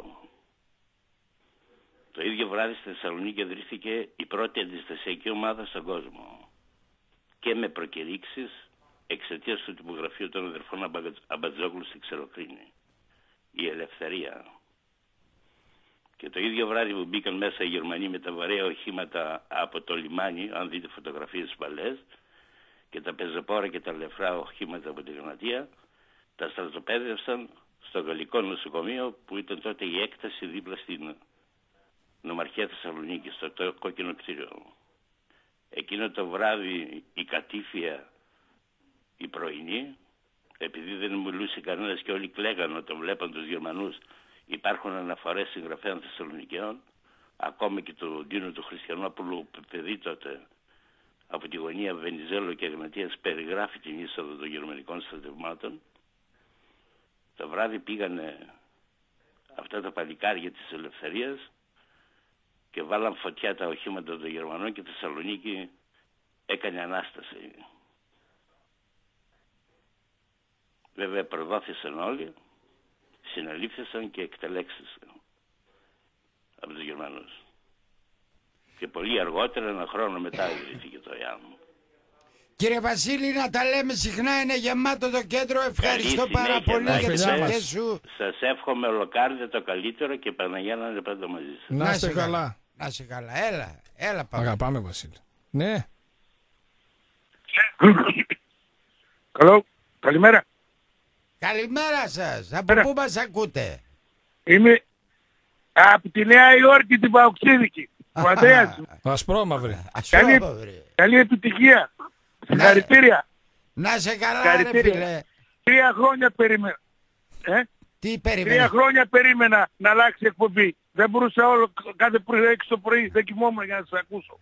το ίδιο βράδυ στη Θεσσαλονίκη ιδρύθηκε η πρώτη αντιστασιακή ομάδα στον κόσμο και με προκηρύξεις εξαιτίας του τυπογραφείου των αδερφών Αμπατζόγλου στη Ξεροκρίνη, η Ελευθερία. Και το ίδιο βράδυ που μπήκαν μέσα οι Γερμανοί με τα βαρέα οχήματα από το λιμάνι, αν δείτε φωτογραφίες παλές, και τα πεζοπόρα και τα λεφρά οχήματα από τη Γραμματεία, τα στρατοπέδευσαν στο Γαλλικό νοσοκομείο που ήταν τότε η έκταση δίπλα στην Νομαρχία Θεσσαλονίκη, στο κόκκινο κτίριο. Εκείνο το βράδυ η κατήφια, η πρωινή, επειδή δεν μιλούσε κανένας και όλοι κλαίγαν όταν βλέπαν τους Γερμανούς, υπάρχουν αναφορές συγγραφέων Θεσσαλονικαίων, ακόμα και του Ντίνου του Χριστιανόπουλου, παιδί τότε από τη γωνία Βενιζέλο και Εγνατίας, περιγράφει την είσοδο των γερμανικών στρατευμάτων. Το βράδυ πήγανε αυτά τα παλικάρια της Ελευθερίας και βάλαν φωτιά τα οχήματα των Γερμανών και η Θεσσαλονίκη έκανε Ανάσταση. Βέβαια προδόθησαν όλοι, συνελήφθησαν και εκτελέξησαν από τους Γερμανούς. Και πολύ αργότερα, ένα χρόνο μετά, ιδρύθηκε το ΙΑΜ. Κύριε Βασίλη, να τα λέμε συχνά, είναι γεμάτο το κέντρο. Ευχαριστώ πάρα πολύ για τις ευχές σου. Σας εύχομαι ολοκάρδια το καλύτερο και Παναγιά να είναι πάντα μαζί σας. Να είστε καλά. Να είστε καλά. Έλα πάμε. Αγαπάμε, Βασίλη. Ναι. Καλό, καλημέρα. Καλημέρα σας. Από πού μας ακούτε? Είμαι από τη Νέα Υόρκη, την Παοξίδικη. Ο Αντρέας. Ασπρόμαυρη. Καλή επιτυχία. Συγχαρητήρια. Να σε καλά ρε φίλε. 3 χρόνια περίμενα. Τι περίμενα? 3 χρόνια περίμενα να αλλάξει εκπομπή. Δεν μπορούσα κάθε πρωί 6 το πρωί, δεν κοιμόμουν για να σας ακούσω.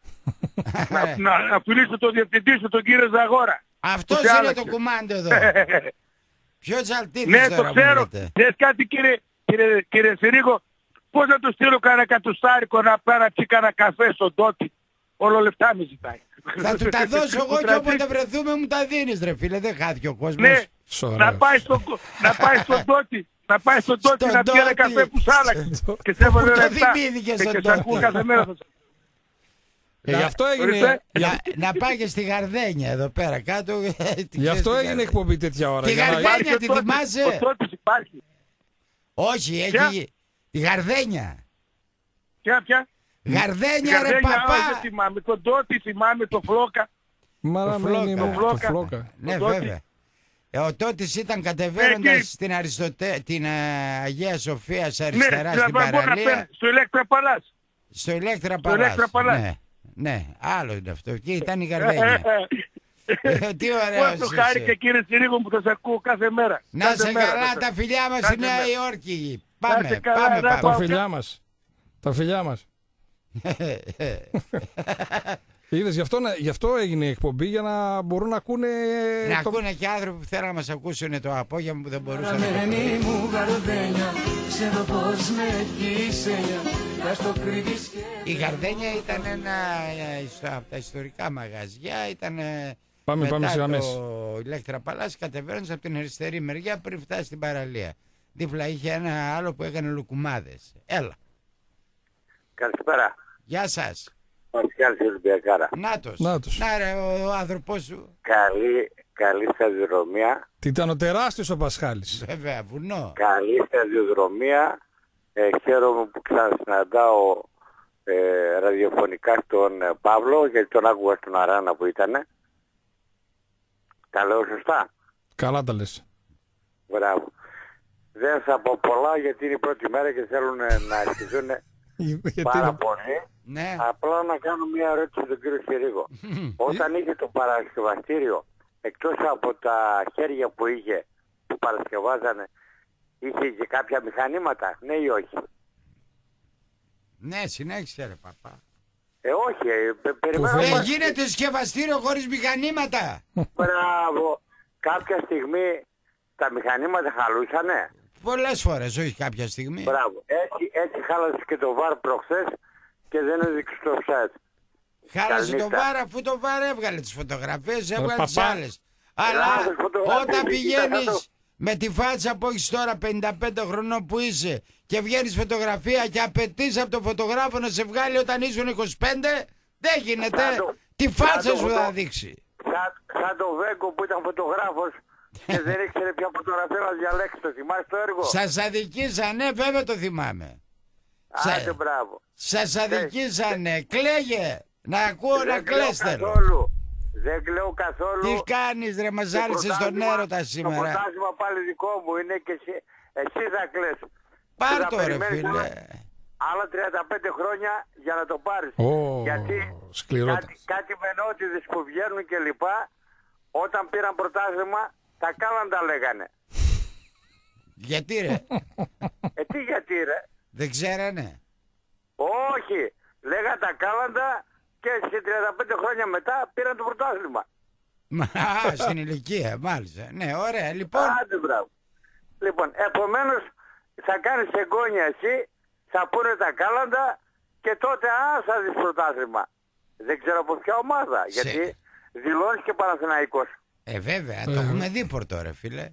να φιλήσω τον διευθυντή σου, τον κύριο Ζαγόρα. Αυτός είναι το κουμάντο εδώ. Ποιος Αλτίδης ναι, τώρα το ξέρω. Δες κάτι κύριε Συρίγο, πώς να του στείλω κανένα κατουστάρικο να πάει να πιει κανένα καφέ στον Τότι. Όλο λεφτά με ζητάει. Θα του τα δώσω εγώ και όποτε βρεθούμε μου τα δίνεις ρε φίλε, δεν χάθηκε ο κόσμος. Ναι, να πάει στον Τότι. Να πάει στον Τότι να πιει ένα καφέ που σ' άλλαξε. Και σε έβαλε λεφτά. Και σε ακούω κάθε μέρα. Γι' αυτό έγινε. Να πάει και στη Γαρδένια εδώ πέρα κάτω. Γι' αυτό έγινε εκπομπή τέτοια ώρα. Τη Γαρδένια τη θυμάσαι? Ο Τότης υπάρχει. Όχι, έχει. Τη Γαρδένια. Ποια? Γαρδένια ρε παπά. Δεν θυμάμαι. Τον Τότη θυμάμαι, το Φλόκα. Το Φλόκα. Ναι βέβαια. Ο Τότης ήταν κατεβαίνοντας την Αγία Σοφία αριστερά στην παραλία. Στο Ηλέκτρα Παλάς. Στο Ηλέκτρα Παλάς. Ναι, άλλο είναι αυτό. Εκεί ήταν η Γαρδένια. Τι ωραίος είσαι. Το χάρηκα κύριε Συρίγο που θα σε ακούω κάθε μέρα. Να σε καλά, τα φιλιά μας στη Νέα Υόρκη. Πάμε. Τα φιλιά μας. Είδες, γι' αυτό έγινε η εκπομπή, για να μπορούν να ακούνε. Να ακούνε και άνθρωποι που θέλουν να μας ακούσουν το απόγευμα που δεν μπορούσαν να μου Γαρδένια, ξέρω πως με Η Γαρδένια ήταν ένα από τα ιστορικά μαγαζιά, ήταν Πάμε μετά στις γραμμές. το Ηλέκτρα Παλάς, κατεβαίνοντας από την αριστερή μεριά πριν φτάσει στην παραλία. Δίπλα είχε ένα άλλο που έκανε λουκουμάδες. Έλα. Καλησπέρα. Γεια σας. Πασχάλης Ολυμπιακάρα. Νάτος. Νάτος. Να ρε ο άνθρωπός σου. Καλή σταδιοδρομία. Τι ήταν ο τεράστιος ο Πασχάλης. Βέβαια, βουνό. Καλή σταδιοδρομία. Χαίρομαι που ξανασυναντάω ραδιοφωνικά τον Παύλο, γιατί τον άκουγα στον Αράνα που ήτανε. Τα λέω σωστά. Καλά τα λες. Μπράβο. Δεν θα πω πολλά γιατί είναι η πρώτη μέρα και θέλουν να αρχίζουν πάρα πολύ. Ναι. Απλά να κάνω μια ερώτηση στον κύριο Συρίγο. Όταν είχε το παρασκευαστήριο, εκτός από τα χέρια που είχε, που παρασκευάζανε, είχε και κάποια μηχανήματα, ναι ή όχι? Ναι, συνέχισε ρε παπά. Όχι, περιμένω. Δεν γίνεται σκευαστήριο χωρίς μηχανήματα. Μπράβο. Κάποια στιγμή τα μηχανήματα χαλούσανε. Πολλές φορές, όχι κάποια στιγμή. Μπράβο. Έτσι χάλασε και το βαρ προχθές και δεν έδειξε το offside. Χάλασε το Καληνύχτα. βάρ, αφού το βάρ έβγαλε τις φωτογραφίες, έβγαλε τις παπά. άλλες. Αλλά Λάθος φωτογραφίες, όταν κοίτα, πηγαίνεις με τη φάτσα που έχεις τώρα 55 χρονών που είσαι και βγαίνεις φωτογραφία και απαιτείς από τον φωτογράφο να σε βγάλει όταν ήσουν 25, δεν γίνεται. Τη φάτσα σου θα δείξει. Σαν το Βέγκο που ήταν φωτογράφος και δεν ήξερε ποια φωτογραφία να διαλέξει. Το θυμάσαι το έργο? Σας αδικήσανε, βέβαια το θυμάμαι. Άντε μπράβο. Σας αδικήσανε, κλαίγε. Να ακούω να κλαις θέλω. Δεν κλαίω καθόλου. Τι κάνεις ρε, μας ζάλισες στον έρωτα Το σήμερα. πρωτάθλημα πάλι δικό μου είναι και εσύ θα κλαις. Πάρ' Και θα το ρε περιμένεις φίλε. Άλλα 35 χρόνια για να το πάρεις. Γιατί σκληρότατος. κάτι μενότιδες που βγαίνουν και λοιπά, όταν πήραν πρωτάθλημα, τα κάλαντα λέγανε. Γιατί ρε, Τι γιατί ρε? δεν ξέρανε. Όχι, λέγαν τα κάλαντα και σε 35 χρόνια μετά πήραν το πρωτάθλημα. Α, στην ηλικία, μάλιστα. Ναι, ωραία, λοιπόν. Άντε μπράβο. Λοιπόν, επομένως θα κάνεις εγγόνια εσύ, θα πούνε τα κάλαντα και τότε θα δεις πρωτάθλημα. Δεν ξέρω από ποια ομάδα, γιατί δηλώνεις και Παναθηναϊκός. Βέβαια, το έχουμε δει πορτό ρε φίλε.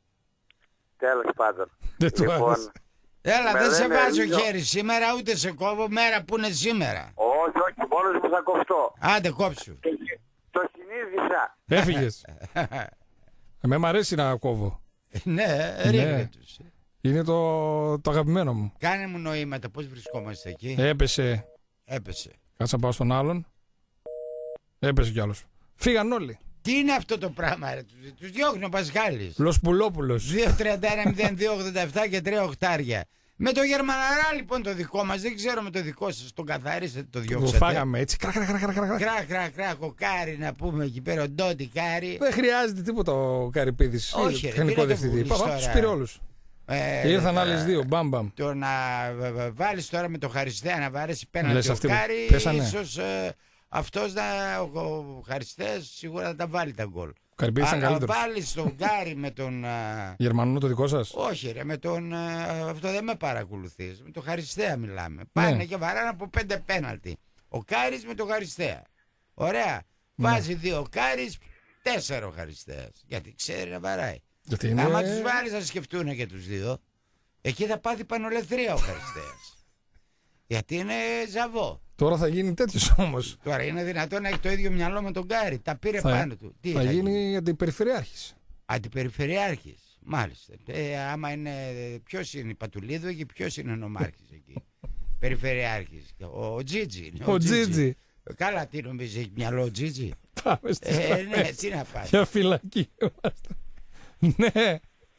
Τέλος πάντων. Δεν του άρεσε. Έλα, Με δεν σε λένε βάζω ίδιο. χέρι σήμερα, ούτε σε κόβω μέρα που είναι σήμερα. Όχι, μόνος μου θα κοφτώ. Άντε κόψου. Το συνείδησα. Έφυγες. Εμένα μ' αρέσει να κόβω. Ναι, ρίχνε τους. Είναι το αγαπημένο μου. Κάνε μου νοήματα, πώς βρισκόμαστε εκεί. Έπεσε. Έπεσε. Κάτσα να πάω στον άλλον. Έπεσε κι άλλος. Φύγαν όλοι. Τι είναι αυτό το πράγμα ρε, τους διώχνει ο Πασχάλης. Λοσπουλόπουλος. 2-31-02-87 και 3 οχτάρια. Με το Γερμαναρά λοιπόν το δικό μας, δεν ξέρω με το δικό σας, τον καθαρίσετε, το Το διώξατε. φάγαμε έτσι. Κρά, κοκάρι να πούμε εκεί πέρα, ο Ντότι κάρι. Δεν χρειάζεται τίποτα ο Καρυπίδης. Όχι, ρε, Τεχνικό τι να το διευθυντή. πουλήσεις Τους τώρα. πήρε όλους. Ήρθαν άλλες δύο. Μπαμ. Το να βάλεις τώρα με το Χαριστέα να βαρέσει Λες πέναντι ο αυτοί που Κάρι, πέσανε. ίσως αυτός ο Χαριστέας σίγουρα θα τα βάλει τα γκολ. Ο Καρυπίδης ήταν Αλλά καλύτερος. βάλεις τον Κάρι με τον... Γερμανό το δικό σας. όχι ρε, με τον... αυτό δεν με παρακολουθείς. Με τον Χαριστέα μιλάμε. Πάνε και βαράνε από 5 πέναλτι. Ο Κάρις με τον Χαριστέα. Ωραία. Βάζει 2 ο Κάρις, 4 ο Χαριστέας. Γιατί ξέρει να βαράει. Γιατί είναι... Άμα τους βάλεις να σκεφτούν και τους δύο, εκεί θα πάθει πανολεθρία ο Χαριστέας. Γιατί είναι ζαβό. Τώρα θα γίνει τέτοιος όμως. Τώρα είναι δυνατόν να έχει το ίδιο μυαλό με τον Κάρι. Τα πήρε πάνω του. Τι θα γίνει αντιπεριφερειάρχης. Αντιπεριφερειάρχης. Μάλιστα. Άμα είναι. Ποιος είναι η Πατουλίδου και ποιος είναι ο Νομάρχης εκεί. Περιφερειάρχης. Ο Τζίτζι. είναι, Ο Τζίτζι. Καλά, τι νομίζεις, έχει μυαλό ο Τζίτζι. Πάμε στις Ναι, γραμμές. τι να πάει. Για φυλακή είμαστε. Ναι.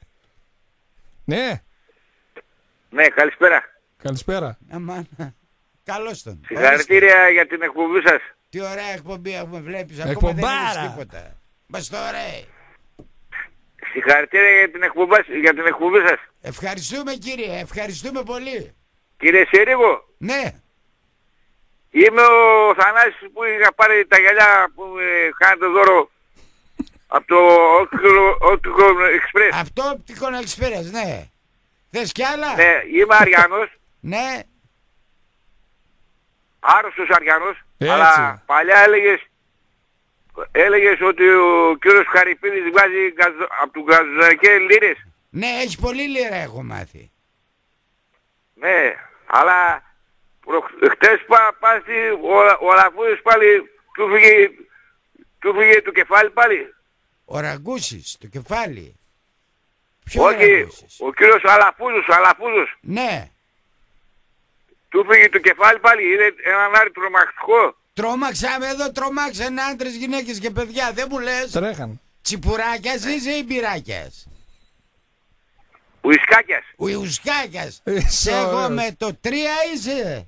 Ναι. Ναι, καλησπέρα. Καλησπέρα. Αμάν. Καλώς τον. Συγχαρητήρια για την εκπομπή σας. Τι ωραία εκπομπή έχουμε, βλέπεις. Ακόμα δεν Εκπομπάρα. είδες τίποτα. Μας το ωραία. Συγχαρητήρια για την εκπομπή σας. Ευχαριστούμε κύριε, ευχαριστούμε πολύ. Κύριε Σερίγο, Ναι, είμαι ο Θανάσης που είχα πάρει τα γυαλιά που κάνετε δώρο από το Optical Express. αυτό Optical Express, ναι. Θες κι άλλα? Ναι, είμαι Αριανός. Ναι, άρρωστος Αριανός, αλλά παλιά έλεγες ότι ο κύριος Χαριπίδης βγάζει από του Γκαζονακέ λίρες. Ναι, έχει πολύ λίρα έχω μάθει. Ναι, αλλά χτες ο Ραγκούσης πάλι του φύγε το κεφάλι πάλι. Ο Ραγκούσης, το κεφάλι. Όχι, ο κύριος Αλαφούζος. Ναι. Του φύγει το κεφάλι πάλι, είναι έναν άρη τρομακτικό. Τρόμαξαμε εδώ, τρομάξανε άντρες, γυναίκες και παιδιά, δεν μου λες. Τρέχαν. Τσιπουράκιας είσαι ή μπυράκιας? Ουισκάκιας. Ουισκάκιας. Εγώ με το 3 είσαι.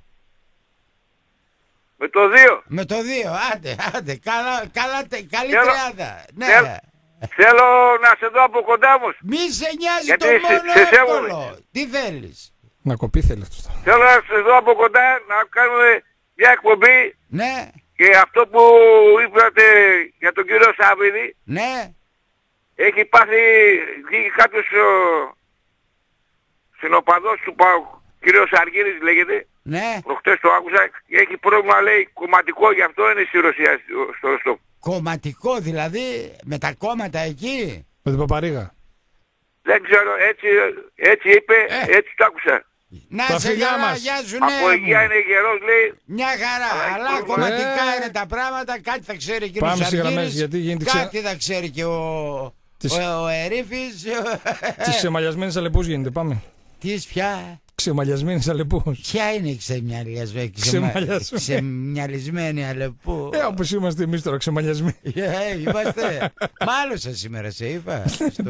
Με το 2. Με το 2, άντε, καλή τριάδα. Ναι. Θέλω να σε δω από κοντά όμως. Μη σε νοιάζει γιατί το μόνο σε εύκολο. Τι θέλεις? Να κοπεί θέλει αυτό. Θέλω να σε δω από κοντά να κάνουμε μια εκπομπή. Ναι. Και αυτό που είπατε για τον κύριο Σαββίδη. Ναι. Έχει πάθει κάποιος συνοπαδός του κύριος Αργύρης λέγεται. Ναι. Προχτές το άκουσα και έχει πρόβλημα λέει κομματικό, γι' αυτό είναι στη Ρωσία στο Ροστόφ. Κομματικό δηλαδή, με τα κόμματα εκεί. Με την Παπαρίγα. Δεν ξέρω, έτσι είπε, έτσι το άκουσα. Να σε καλά, γεια σου, ναι. Από εκεί είναι γερός λέει. Μια χαρά, αλλά κομματικά είναι τα πράγματα, κάτι θα ξέρει ο κύριος Αργύρης, κάτι θα ξέρει και ο Ερήφης. Τις ξεμαλιασμένες αλεπούς γίνεται, πάμε. Τις πια? Ξεμαλιασμένες αλεπούς. Ποια είναι η ξεμαλιασμένη αλεπού? Όπως είμαστε εμείς τώρα, ξεμαλιασμένοι. Είμαστε. Μάλωσα σήμερα, σε είπα.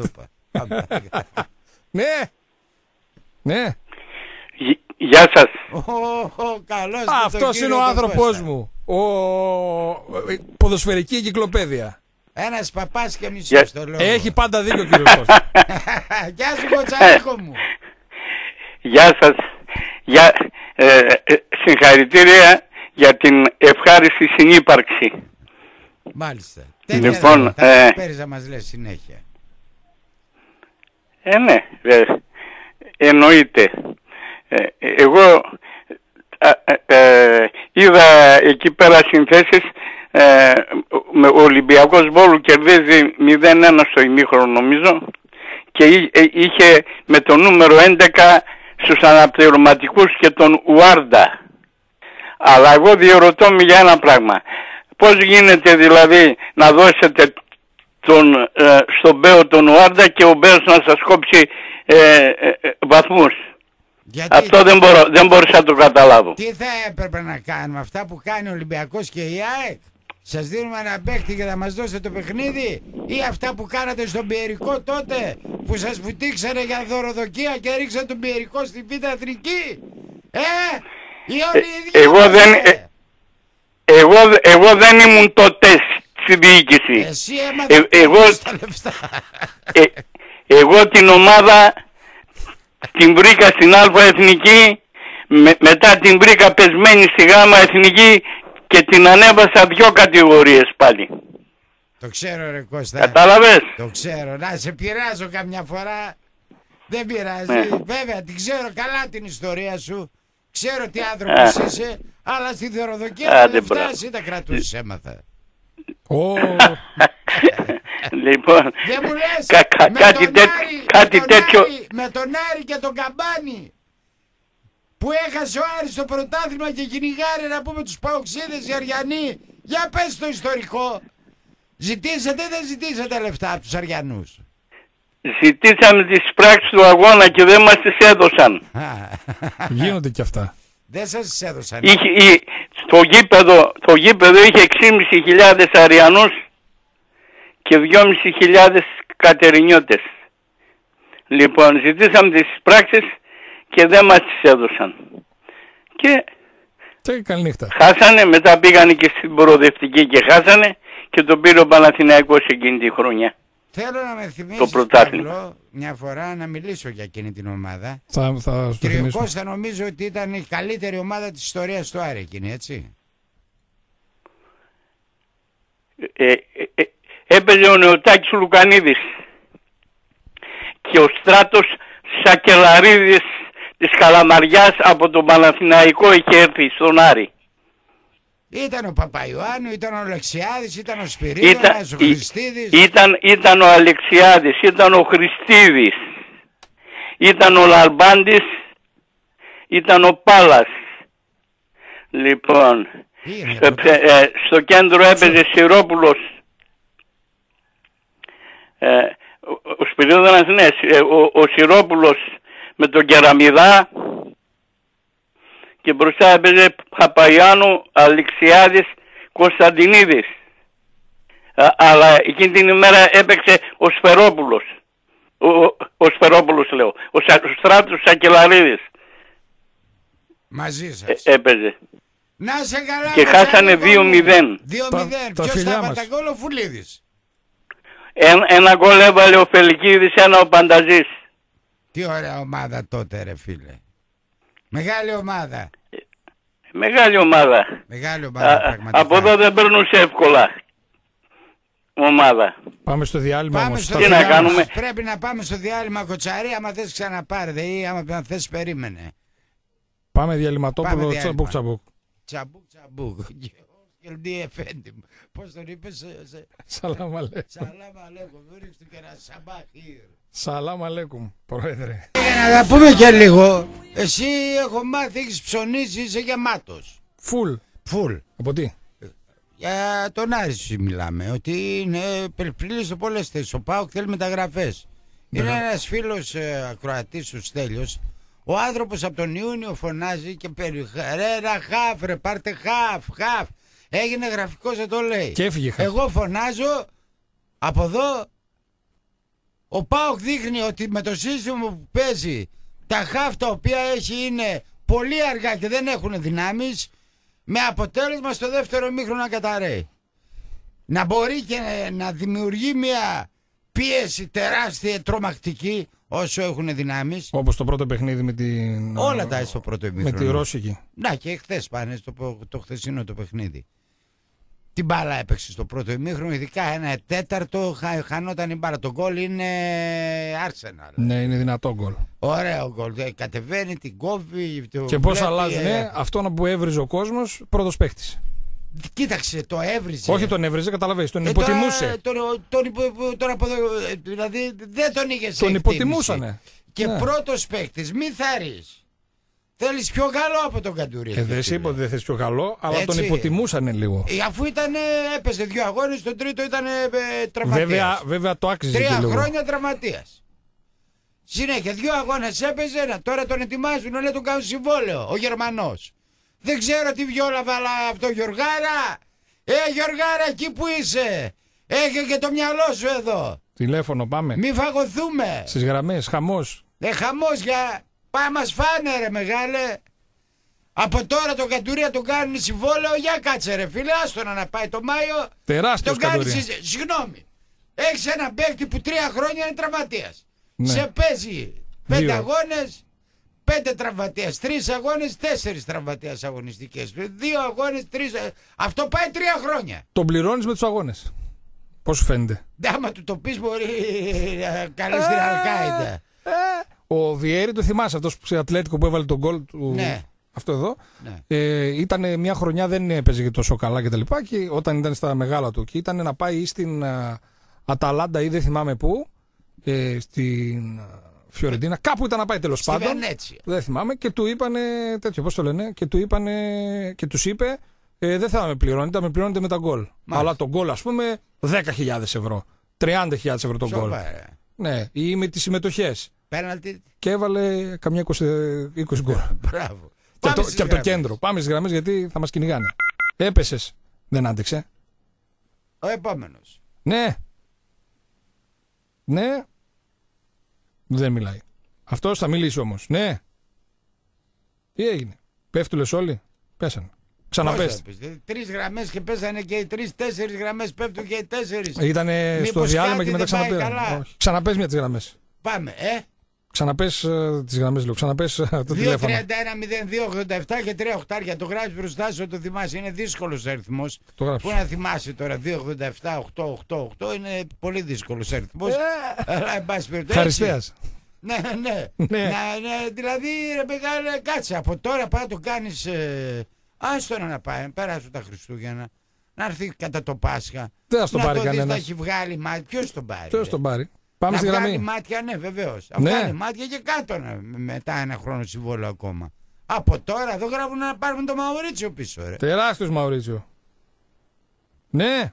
Ναι. Γεια σας. Καλώς. Αυτός είναι ο άνθρωπός μου. Ποδοσφαιρική εγκυκλοπαίδεια. Ένας παπάς και μισός το λόγο. Έχει πάντα δίκιο, κύριος Κώστα. Γεια σου, Κοτσαρίκο μου. Γεια σας. Συγχαρητήρια για την ευχάριστη συνύπαρξη. Μάλιστα. Λοιπόν, θα πέρεις να μας λες συνέχεια. Ναι, εννοείται. Εγώ είδα εκεί πέρα συνθέσεις, ο Ολυμπιακός Βόλου κερδίζει 0-1 στο ημίχρονο νομίζω και είχε με το νούμερο 11 στους αναπληρωματικούς και τον Ουάρντα. Αλλά εγώ διερωτώ με για ένα πράγμα. Πώς γίνεται δηλαδή να δώσετε στον Μπέο τον Ουάρντα και ο Μπέος να σας κόψει βαθμούς? Γιατί, αυτό δεν μπορούσα να το καταλάβω. Τι θα έπρεπε να κάνουμε, αυτά που κάνει ο Ολυμπιακός και η ΑΕΚ? Σας δίνουμε ένα παίχτη και θα μας δώσετε το παιχνίδι? Ή αυτά που κάνατε στον Πιερικό τότε, που σας βουτήξανε για δωροδοκία και ρίξατε τον Πιερικό στην Β' Εθνική? Εγώ δεν ήμουν τότε στη διοίκηση. Εσύ έμαθες τα λεφτά. Εγώ την ομάδα την βρήκα στην Α Εθνική, μετά την βρήκα πεσμένη στη Γ Εθνική και την ανέβασα 2 κατηγορίες πάλι. Το ξέρω ρε Κώστα. Κατάλαβες? Το ξέρω. Να σε πειράζω καμιά φορά. Δεν πειράζει. Βέβαια την ξέρω καλά την ιστορία σου. Ξέρω τι άνθρωπος είσαι. Αλλά στη δωροδοκία τα λεφτά εσύ τα κρατούσες, έμαθα. Λοιπόν, δεν μου λες, κάτι τέτοιο. Με τον Άρη και τον Καμπάνη που έχασε ο Άρης στο πρωτάθλημα και κυνηγάρε να πούμε τους Παοξίδες οι Αριανοί. Για πες το ιστορικό. Ζητήσατε ή δεν ζητήσατε λεφτά από τους Αριανούς? Ζητήσαμε τις πράξεις του αγώνα και δεν μας τις έδωσαν. Γίνονται κι αυτά. Δεν σας έδωσαν. Το γήπεδο είχε 6.500 Αριανούς και 2.500 Κατερινιώτες. Λοιπόν, ζητήσαμε τις πράξεις και δεν μας τις έδωσαν. Και χάσανε, μετά πήγανε και στην προοδευτική και χάσανε και τον πήρε ο Παναθηναϊκός εκείνη τη χρονιά. Θέλω να με θυμίσεις, Παύλο, μια φορά να μιλήσω για εκείνη την ομάδα. Κύριο Κώστα, νομίζω ότι ήταν η καλύτερη ομάδα της ιστορίας του Άρη εκείνη, έτσι? Έπαιζε ο Νεοτάκης Λουκανίδης και ο Στράτος Σακελαρίδης της Καλαμαριάς από τον Παναθηναϊκό είχε έρθει στον Άρη. Ήταν ο Παπαϊωάννου, ήταν ο Αλεξιάδης, ήταν ο Σπυρίδωνας, ο Χριστίδης. Ήταν ο Αλεξιάδης, ήταν ο Χριστίδης, ήταν ο Λαλμπάντης, ήταν ο Πάλας. Λοιπόν, στο κέντρο έπαιζε Σιρόπουλος. Ο Σπυρίδωνας, ναι, ο Σιρόπουλος με τον Κεραμιδά. Και μπροστά έπαιζε Παπαϊωάννου, Αλεξιάδης, Κωνσταντινίδης. Αλλά εκείνη την ημέρα έπαιξε ο Σφερόπουλος. Ο Σφερόπουλος λέω. Ο Στράτος Σακελαρίδης. Μαζί σας. Έπαιζε. Να σε καλά. Και χάσανε 2-0. 2-0. Ποιος τα παταγκόλ, ο Φουλίδης. Ένα γκολ έβαλε ο Φελικίδης, ένα ο Πανταζής. Τι ωραία ομάδα τότε ρε φίλε. Μεγάλη ομάδα. Μεγάλη ομάδα. Μεγάλη ομάδα πραγματικά. Από εδώ δεν περνούσε εύκολα ομάδα. Πάμε στο διάλειμμα όμως. Τι να κάνουμε. Πρέπει να πάμε στο διάλειμμα, Κοτσαρή, άμα θες ξαναπάρε ή άμα θες περίμενε. Πάμε διαλυματόπουλο, τσαμπούκ τσαμπούκ. Τσαμπούκ τσαμπούκ. Γελντή Εφέντη. Πώς τον είπες? Σαλάμ αλέκουμ. Σαλάμ αλέκουμ. Βρίσκει του και ένα σαμπάχιρ. Σαλάμ αλέκουμ, πρόεδρε. Για να τα πούμε και λίγο. Εσύ έχω μάθει, έχεις ψωνίσει, είσαι γεμάτος. Φουλ. Από τι? Για τον Άρη μιλάμε. Ότι είναι περιπλήλει σε πολλές θέσεις. Ο ΠΑΟΚ θέλει μεταγραφές. Είναι ένας φίλος ακροατής του Στέλιος. Ο άνθρωπος από τον Ιούνιο φωνάζει και ρε χαφ, ρε πάρτε χαφ. Έγινε γραφικός, δεν το λέει. Και έφυγε χαφ. Εγώ φωνάζω από εδώ. Ο ΠΑΟΚ δείχνει ότι με το σύστημα που παίζει τα χαφ τα οποία έχει είναι πολύ αργά και δεν έχουν δυνάμεις, με αποτέλεσμα στο δεύτερο ημίχρονο να καταραίει. Να μπορεί και να δημιουργεί μια πίεση τεράστια, τρομακτική, όσο έχουν δυνάμεις. Όπως το πρώτο παιχνίδι με την... Όλα τα στο πρώτο ημίχρονο. Με τη Ρώσικη. Να, και χθες πάνε το χθεσινό το παιχνίδι. Την μπάλα έπαιξε στο πρώτο ημίχρονο, ειδικά ένα τέταρτο χανόταν η μπάλα. Το γκολ είναι Arsenal. Ναι, είναι δυνατό γκολ. Ωραίο γκολ. Κατεβαίνει, την κόβει. Και πώς αλλάζουν αυτό που έβριζε ο κόσμος, πρώτος παίχτης. Κοίταξε, το έβριζε. Όχι τον έβριζε, καταλαβαίνεις, τον υποτιμούσε. Δηλαδή δεν τον είχες. Τον υποτιμούσανε. Και πρώτος παίχτης, μη θάρεις. Θέλεις πιο καλό από τον Καντουρί. Δεν σε είπα ότι δεν θες πιο καλό, αλλά έτσι, τον υποτιμούσανε λίγο. Αφού έπαιζε 2 αγώνες, τον τρίτο ήταν τραυματίας. Βέβαια το άξιζε 3 και λίγο. χρόνια τραυματίας. Συνέχεια 2 αγώνες έπαιζε, τώρα τον ετοιμάζουν, λέει τον κάνουν συμβόλαιο, ο Γερμανός. Δεν ξέρω τι βιόλα βάλα αυτό, Γιωργάρα. Γιωργάρα, εκεί που είσαι. Έχει και το μυαλό σου εδώ. Τηλέφωνο, πάμε. Μη φαγωθούμε. Στις γραμμές, χαμός. Χαμός για... Πάμε μας φάνε ρε μεγάλε. Από τώρα τον Καντουρία τον κάνουν συμβόλαιο. Για κάτσε ρε φίλε, άστονα να πάει το Μάιο. Τεράστιος Καντουρία. Συγγνώμη. Έχεις έναν παίκτη που 3 χρόνια είναι τραυματίας. Ναι. Σε παίζει 5 αγώνες, 5 τραυματίας. 3 αγώνες, 4 τραυματίας αγωνιστικές. 2 αγώνες, 3. Αυτό πάει 3 χρόνια. Τον πληρώνεις με τους αγώνες. Πώς σου φαίνεται? Άμα του το πεις μπορεί να καλείς την Αλκάιντα. Ο Βιέρη, το θυμάσαι, αυτός που σε Ατλέτικο που έβαλε τον γκολ του. Ναι. Αυτό εδώ. Ναι. Ήταν μια χρονιά, δεν έπαιζε και τόσο καλά κτλ. Και όταν ήταν στα μεγάλα του, και ήταν να πάει ή στην Αταλάντα ή δεν θυμάμαι πού, στην Φιωρεντίνα, κάπου ήταν να πάει τέλος πάντων. Δεν θυμάμαι, και του είπανε τέτοιο, πώς το λένε, και του είπανε, και τους είπε, δεν θα με πληρώνετε, με πληρώνετε με τα γκολ. Αλλά το γκολ, ας πούμε, 10.000 ευρώ, 30.000 ευρώ το γκολ. Ναι, ή με τις συμμετοχές. Πέναλτι. Και έβαλε καμιά 20 γκολ. Μπράβο. Και από το κέντρο. Πάμε στις γραμμές γιατί θα μας κυνηγάνε. Έπεσες. Δεν άντεξε. Ο επόμενος. Ναι. Ναι. Δεν μιλάει. Αυτός θα μιλήσει όμως. Ναι. Τι έγινε? Πέφτουλες όλοι? Πέσανε. Ξαναπες. 3 γραμμές και πέσανε και οι 3-4 γραμμές, πέφτουν και οι 4. Ήτανε στο διάλειμμα και μετά ξαναπέσανε. Ξαναπες μια τις γραμμές. Πάμε, Ξαναπες τις γραμμές, λέω. Ξαναπες το τηλέφωνο. 2-31-02-87 και 3 οχτάρια. Το γράφεις μπροστά σου, το θυμάσαι. Είναι δύσκολος αριθμός. Πού να θυμάσαι τώρα? 2-87-8-8-8 είναι πολύ δύσκολος αριθμός. Αλλά εν πάση περιπτώσει. Χαριστέας. Ναι. Δηλαδή, ρε μεγάλε, κάτσε. Από τώρα πάει να το κάνεις Άστο να πάει, πέρασουν τα Χριστούγεννα. Να έρθει κατά το Πάσχα. Δεν θα τον πάρει κανένα. Να έχει βγάλει μάτια. Ποιος τον πάρει? Ποιος τον πάρει? Πάμε να στη βγάλει γραμμή. μάτια, ναι, βεβαίως. Ναι. Να βγάλει μάτια και κάτω μετά ένα χρόνο συμβόλαιο ακόμα. Από τώρα εδώ γράφουν να πάρουν το Μαουρίτσιο πίσω, ρε. Τεράστιος Μαουρίτσιο. Ναι.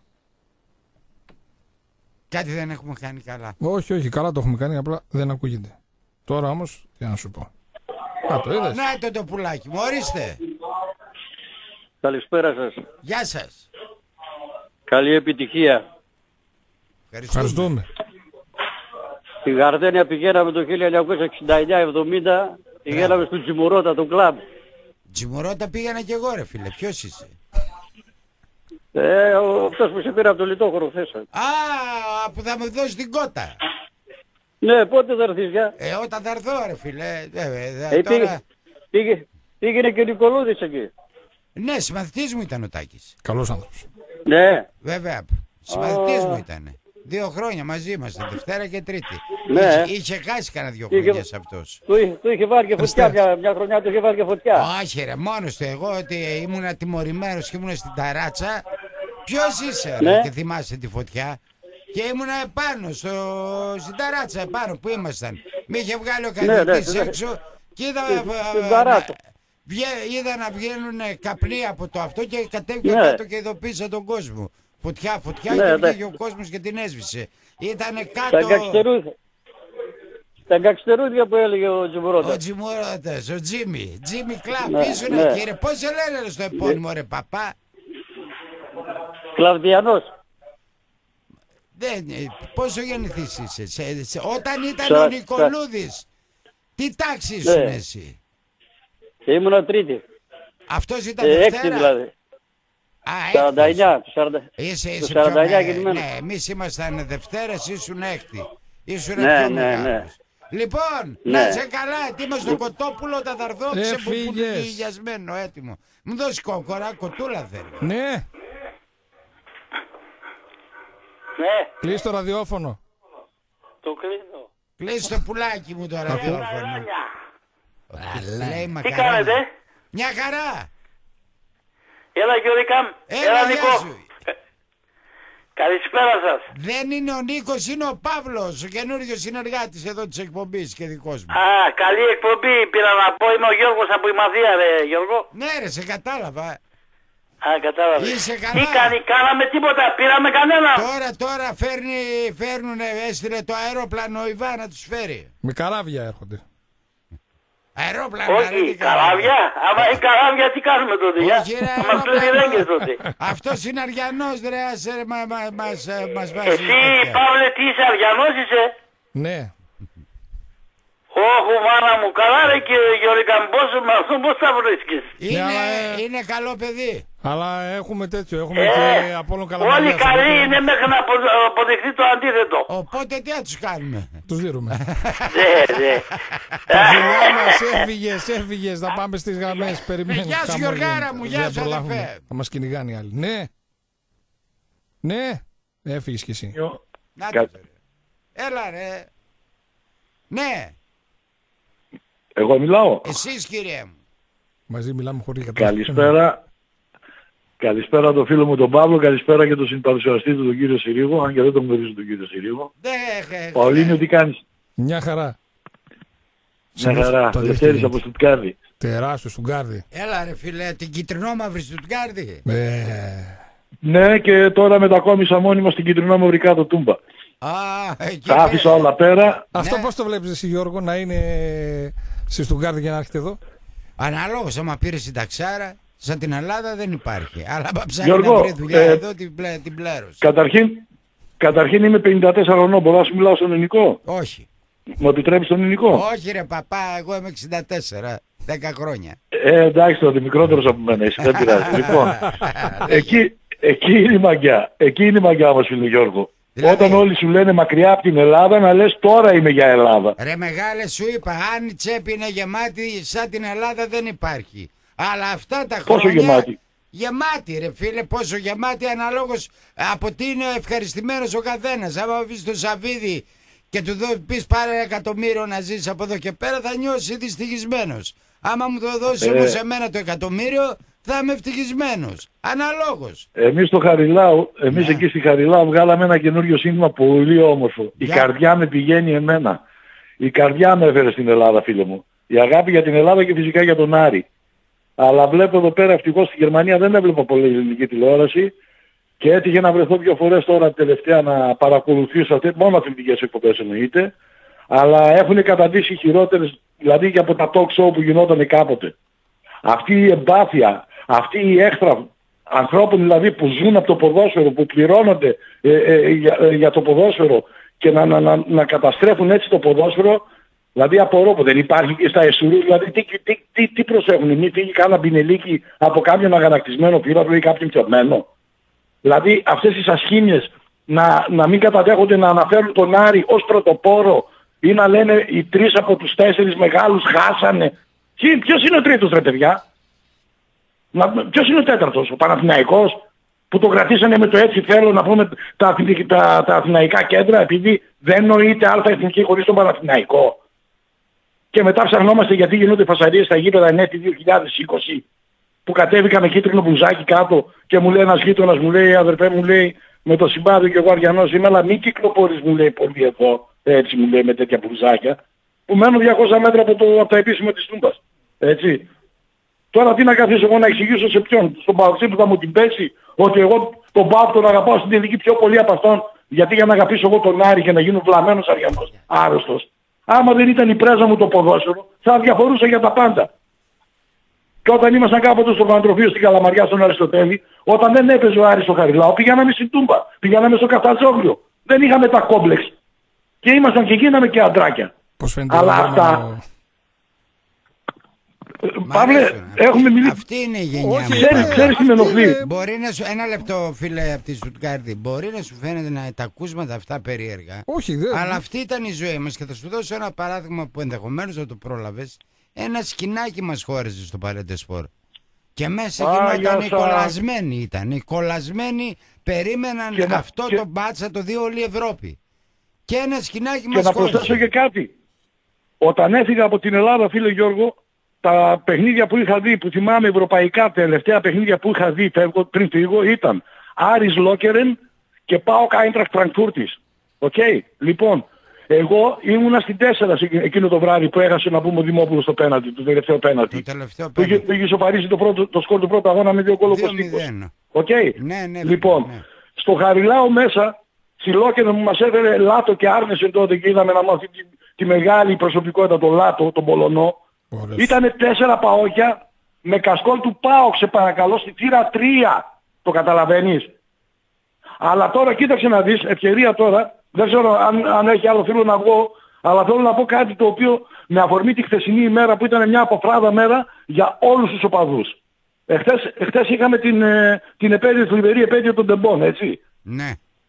Κάτι δεν έχουμε κάνει καλά. Όχι, όχι, καλά το έχουμε κάνει, απλά δεν ακούγεται. Τώρα όμως, τι να σου πω. Α, το είδες. Να το πουλάκι μου, ορίστε. Καλησπέρα σας. Γεια σας. Καλή επιτυχία. Ευχαριστούμε. Στη Γαρδένια πηγαίναμε το 1969-70, πηγαίναμε στο Τζιμουρότα, το κλαμπ. Τζιμουρότα πήγαινα κι εγώ, ρε φίλε. Ποιος είσαι? Αυτός που σε πήρα από το λιτόχωρο χθες. Α, που θα μου δώσει την κότα. Ναι, πότε θα έρθεις για? Όταν θα έρθω, ρε φίλε. Τώρα... Πήγαινε και ο Νικολούδης εκεί. Ναι, συμμαθητής μου ήταν ο Τάκης. Καλός άνθρωπος. Ναι. Βέβαια, συμμαθητής μου ήταν. 2 χρόνια μαζί ήμασταν, Δευτέρα και Τρίτη. Ναι. Είχε χάσει κανένα 2 χρονιές αυτός. Του είχε βάλει και φωτιά, μια χρονιά του είχε βάλει και φωτιά. Όχι ρε, μόνος του. Εγώ ότι ήμουν τιμωρημένος και ήμουν στην ταράτσα. Ποιος είσαι, ρε, και θυμάσαι τη φωτιά? Και ήμουν επάνω, στην ταράτσα επάνω που ήμασταν. Μη είχε βγάλει ο καθηγητής έξω και είδα να βγαίνουν καπνοί από το αυτό και κατέβηκα κάτω και ειδοποίησα τον κόσμο. Φωτιά και βγήκε ο κόσμος και την έσβησε. Ήτανε κάτω... Τα γκαξτερούδια που έλεγε ο Τζιμουρότας. Ο Τζιμουρότας, ο Τζίμι Κλαμπ, ήσουνε κύριε. Πώς σε λένε στο επώνυμο ρε παπά? Κλαβδιανός. Πόσο γεννηθείς είσαι? Όταν ήταν ο Νικολούδης, τι τάξη ήσουν εσύ? Ήμουνα Τρίτη. Αυτός ήταν Δευτέρα? 6 δηλαδή. 49. Είσαι πιο 49 ναι, εμείς ήμασταν Δευτέρας, ήσουν έκτη. Ήσουν πιο μεγάλος. Λοιπόν, να είσαι καλά, έτοιμο στο κοτόπουλο, τα θα έρθω ξεποπουλιασμένο, έτοιμο. Μου δώσει κόκορα, κοτούλα θέλω. Ναι. Κλείς το ραδιόφωνο. Το κλείνω. Κλείς το πουλάκι μου το ραδιόφωνο. Τι κάνετε? Μια χαρά. Έλα Γιώργα, έλα Νικό. Καλησπέρα σας. Δεν είναι ο Νίκος, είναι ο Παύλος, ο καινούριος συνεργάτης εδώ της εκπομπής και δικός μου. Α, καλή εκπομπή, πήρα να πω, είμαι ο Γιώργος από η Μαδία ρε Γιώργο. Ναι ρε, σε κατάλαβα. Α, κατάλαβα. Είσαι καλά. Τι κάναμε τίποτα, πήραμε κανένα. Τώρα φέρνουνε, έστειλε το αερόπλανο ο Ιβάν να τους φέρει. Με καράβια έρχονται. Αερόπλανα. Όχι, καράβια. Άμα είναι καράβια, τι κάνουμε τότε? Θα μας πλύνει ρέγγες τότε. Αυτός είναι Αριανός, ρε, μας βάζει. Εσύ, Παύλε, τι είσαι, Αριανός είσαι? Ναι. Όχι, μάνα μου, καλά ρε κύριε Γιώργα, πώς θα βρίσκεις? Είναι καλό παιδί. Αλλά έχουμε τέτοιο, έχουμε και από όλο καλά. Όλοι καλοί είναι μέχρι να αποδειχθεί το αντίθετο. Οπότε τι θα τους κάνουμε? Τους δίνουμε. Ναι. Τα φιλιά μας, έφυγες, θα πάμε στις γραμμές, περιμένουμε. Γεια σου Γιωργάρα μου, γεια σου αδερφέ. Θα μας κυνηγάνε οι άλλοι. Ναι, έφυγες κι εσύ. Έλα ρε. Ναι. Εγώ μιλάω. Εσείς κύριε μου. Μαζί μιλάμε χωρίς κατάσταση. Καλησπέρα το φίλο μου τον Παύλο, καλησπέρα και τον συμπαρουσιαστή του τον κύριο Συρίγο, αν και δεν τον γνωρίζω τον κύριο Συρίγο. Παολίνιο, τι κάνεις? Μια χαρά. Μια χαρά, Λευτέρης από Στουτγκάρδη. Τεράστιο Στουτγκάρδη. Έλα ρε φίλε, την κυτρινόμαυρη Στουτγκάρδη. Ναι, και τώρα μετακόμισα μόνιμα στην κυτρινόμαυρη κάτω Τούμπα. Τα άφησα όλα πέρα. Αυτό πώς το βλέπεις εσύ Γιώργο, να είναι στη Στουτγκάρδη και να έρχεται εδώ? Αναλόγως, άμα πήρε συνταξάρα, σαν την Ελλάδα δεν υπάρχει. Αλλά άμα ψάχνει να βρει δουλειά εδώ την πλέρωσε. Καταρχήν είμαι 54 χρονών, μπορώ να σου μιλάω στον ελληνικό? Όχι. Μου επιτρέπεις τον ελληνικό? Όχι ρε παπά, εγώ είμαι 64, 10 χρόνια. Εντάξει τότε, μικρότερος από μένα είσαι, δεν πειράζει. Λοιπόν, εκεί είναι η μαγιά. Εκεί είναι η μαγιά μας φίλε Γιώργο. Δηλαδή, όταν όλοι σου λένε μακριά από την Ελλάδα, να λες τώρα είμαι για Ελλάδα. Ρε μεγάλε, σου είπα, αν η τσέπη είναι γεμάτη, σαν την Ελλάδα δεν υπάρχει. Αλλά αυτά τα χρόνια... Πόσο γεμάτη? Γεμάτη ρε φίλε, πόσο γεμάτη, αναλόγως από τι είναι ευχαριστημένος ο καθένας. Άμα πεις το Σαββίδι και του πεις πάρε 1 εκατομμύριο να ζεις από εδώ και πέρα, θα νιώσεις δυστυχισμένος. Άμα μου το δώσεις όμως εμένα το 1 εκατομμύριο, θα είμαι ευτυχισμένος. Αναλόγως. Εμείς στο Χαριλάου, εκεί στη Χαριλάου βγάλαμε ένα καινούριο σύνθημα πολύ όμορφο. Η καρδιά με πηγαίνει εμένα. Η καρδιά με έφερε στην Ελλάδα, φίλε μου. Η αγάπη για την Ελλάδα και φυσικά για τον Άρη. Αλλά βλέπω εδώ πέρα, ευτυχώς στη Γερμανία δεν έβλεπα πολύ ελληνική τηλεόραση και έτυχε να βρεθώ 2 φορές τώρα τελευταία να παρακολουθήσω μόνο αθλητικές εκπομπές εννοείται. Αλλά έχουν καταντήσει χειρότερες, δηλαδή και από τα talk show που γινόταν κάποτε. Αυτή η εμπάθεια, αυτή η έξτρα ανθρώπων δηλαδή που ζουν από το ποδόσφαιρο, που πληρώνονται για το ποδόσφαιρο και να καταστρέφουν έτσι το ποδόσφαιρο, δηλαδή απορώ που δεν υπάρχει και στα εσουρού, δηλαδή τι προσέχουν, μη φύγει κάνα μπινελίκι από κάποιον αγανακτισμένο πύραυλο ή κάποιον πιωμένο. Δηλαδή αυτές τις ασχήμιες να μην καταδέχονται να αναφέρουν τον Άρη ως πρωτοπόρο ή να λένε οι 3 από τους 4 μεγάλους χάσανε. Ποιος είναι ο τρίτος ρε παιδιά? Ποιος είναι ο τέταρτος? Ο Παναθηναϊκός που το κρατήσανε με το έτσι θέλω να πούμε τα αθηναϊκά κέντρα επειδή δεν νοείται αλφα εθνική χωρίς τον Παναθηναϊκό. Και μετά ψαχνόμαστε γιατί γίνονται φασαρίες στα γήπεδα ενέτη 2020 που κατέβηκα με κίτρινο μπλουζάκι κάτω και μου λέει ένας γείτονας, μου λέει αδερφέ μου λέει με το συμπάδιο και εγώ αριανός είμαι, αλλά μην κυκλοφορείς μου λέει πολύ εδώ, έτσι μου λέει με τέτοια μπλουζάκια που μένω 200 μέτρα από τα επίσημα της Τούμπας. Έτσι. Τώρα τι να καθίσω εγώ να εξηγήσω σε ποιον? Στον Παοξή που θα μου την πέσει ότι εγώ τον Πάοκ τον αγαπάω στην τελική πιο πολύ από αυτόν, γιατί για να αγαπήσω εγώ τον Άρη και να γίνω βλαμμένος αριανός, άρρωστος. Άμα δεν ήταν η πρέζα μου το ποδόσφαιρο θα διαφορούσα για τα πάντα. Και όταν ήμασταν κάποτε στο Πανατροφείο στην Καλαμαριά στον Αριστοτέλη, όταν δεν έπαιζε ο Άρης στο Χαριλάου, πηγαίναμε στην Τούμπα, πηγαίναμε στο Καφτατζόγλιο. Δεν είχαμε τα κόμπλεξ. Και ήμασταν και γίναμε και αντράκια. Αλλά αυτά... Παύλε, έχουμε μιλήσει. Αυτή είναι η γενιά. Ξέρεις τι με ενοχλεί. Μπορεί να σου, ένα λεπτό φίλε από τη Στουτγκάρδη, μπορεί να σου φαίνεται να τα ακούσματα αυτά περίεργα. Όχι, δεν. Αλλά αυτή ήταν η ζωή μας και θα σου δώσω ένα παράδειγμα που ενδεχομένως να το πρόλαβες. Ένα σκηνάκι μας χώριζε στο Παρέντε Σπορ. Και μέσα γινόταν οι κολλασμένοι ήταν. Οι κολλασμένοι περίμεναν αυτό το μπάτσα το δει όλη η Ευρώπη. Και ένα σκηνάκι μας χώριζε. Και να προσθέσω και κάτι. Όταν έφυγα από την Ελλάδα φίλε Γιώργο, τα παιχνίδια που είχα δει, που θυμάμαι ευρωπαϊκά τελευταία παιχνίδια που είχα δει πριν φύγω ήταν Άρης Λόκερεν και ΠΑΟΚ Άιντραχτ Φραγκφούρτης. Οκ. Λοιπόν, εγώ ήμουνα στην 4 εκείνο το βράδυ που έχασε να πούμε ο Δημόπουλος στο πέναλτι, το τελευταίο πέναλτι. Που είχε ισοφαρίσει το σκορ του πρώτου αγώνα με 2 γκολ ο Κωστίκος. Οκ. Ναι, λοιπόν, στο Χαριλάου μέσα, στη Λόκερεν που μας έφερε Λάτο και Άρνεσεν τότε και είδαμε να μάθει τη μεγάλη προσωπικότητα τον Λάτο, τον Πολωνό. Ήτανε 4 παόκια με κασκόλ του ΠΑΟΚ σε παρακαλώ στη θύρα 3. Το καταλαβαίνεις? Αλλά τώρα κοίταξε να δεις, ευκαιρία τώρα, δεν ξέρω αν έχει άλλο φίλο να βγω, αλλά θέλω να πω κάτι το οποίο με αφορμή τη χθεσινή ημέρα που ήταν μια αποφράδα μέρα για όλους τους οπαδούς. Εχθές είχαμε την επέτειο, θλιβερή επέτειο των Τεμπών, έτσι. Ναι.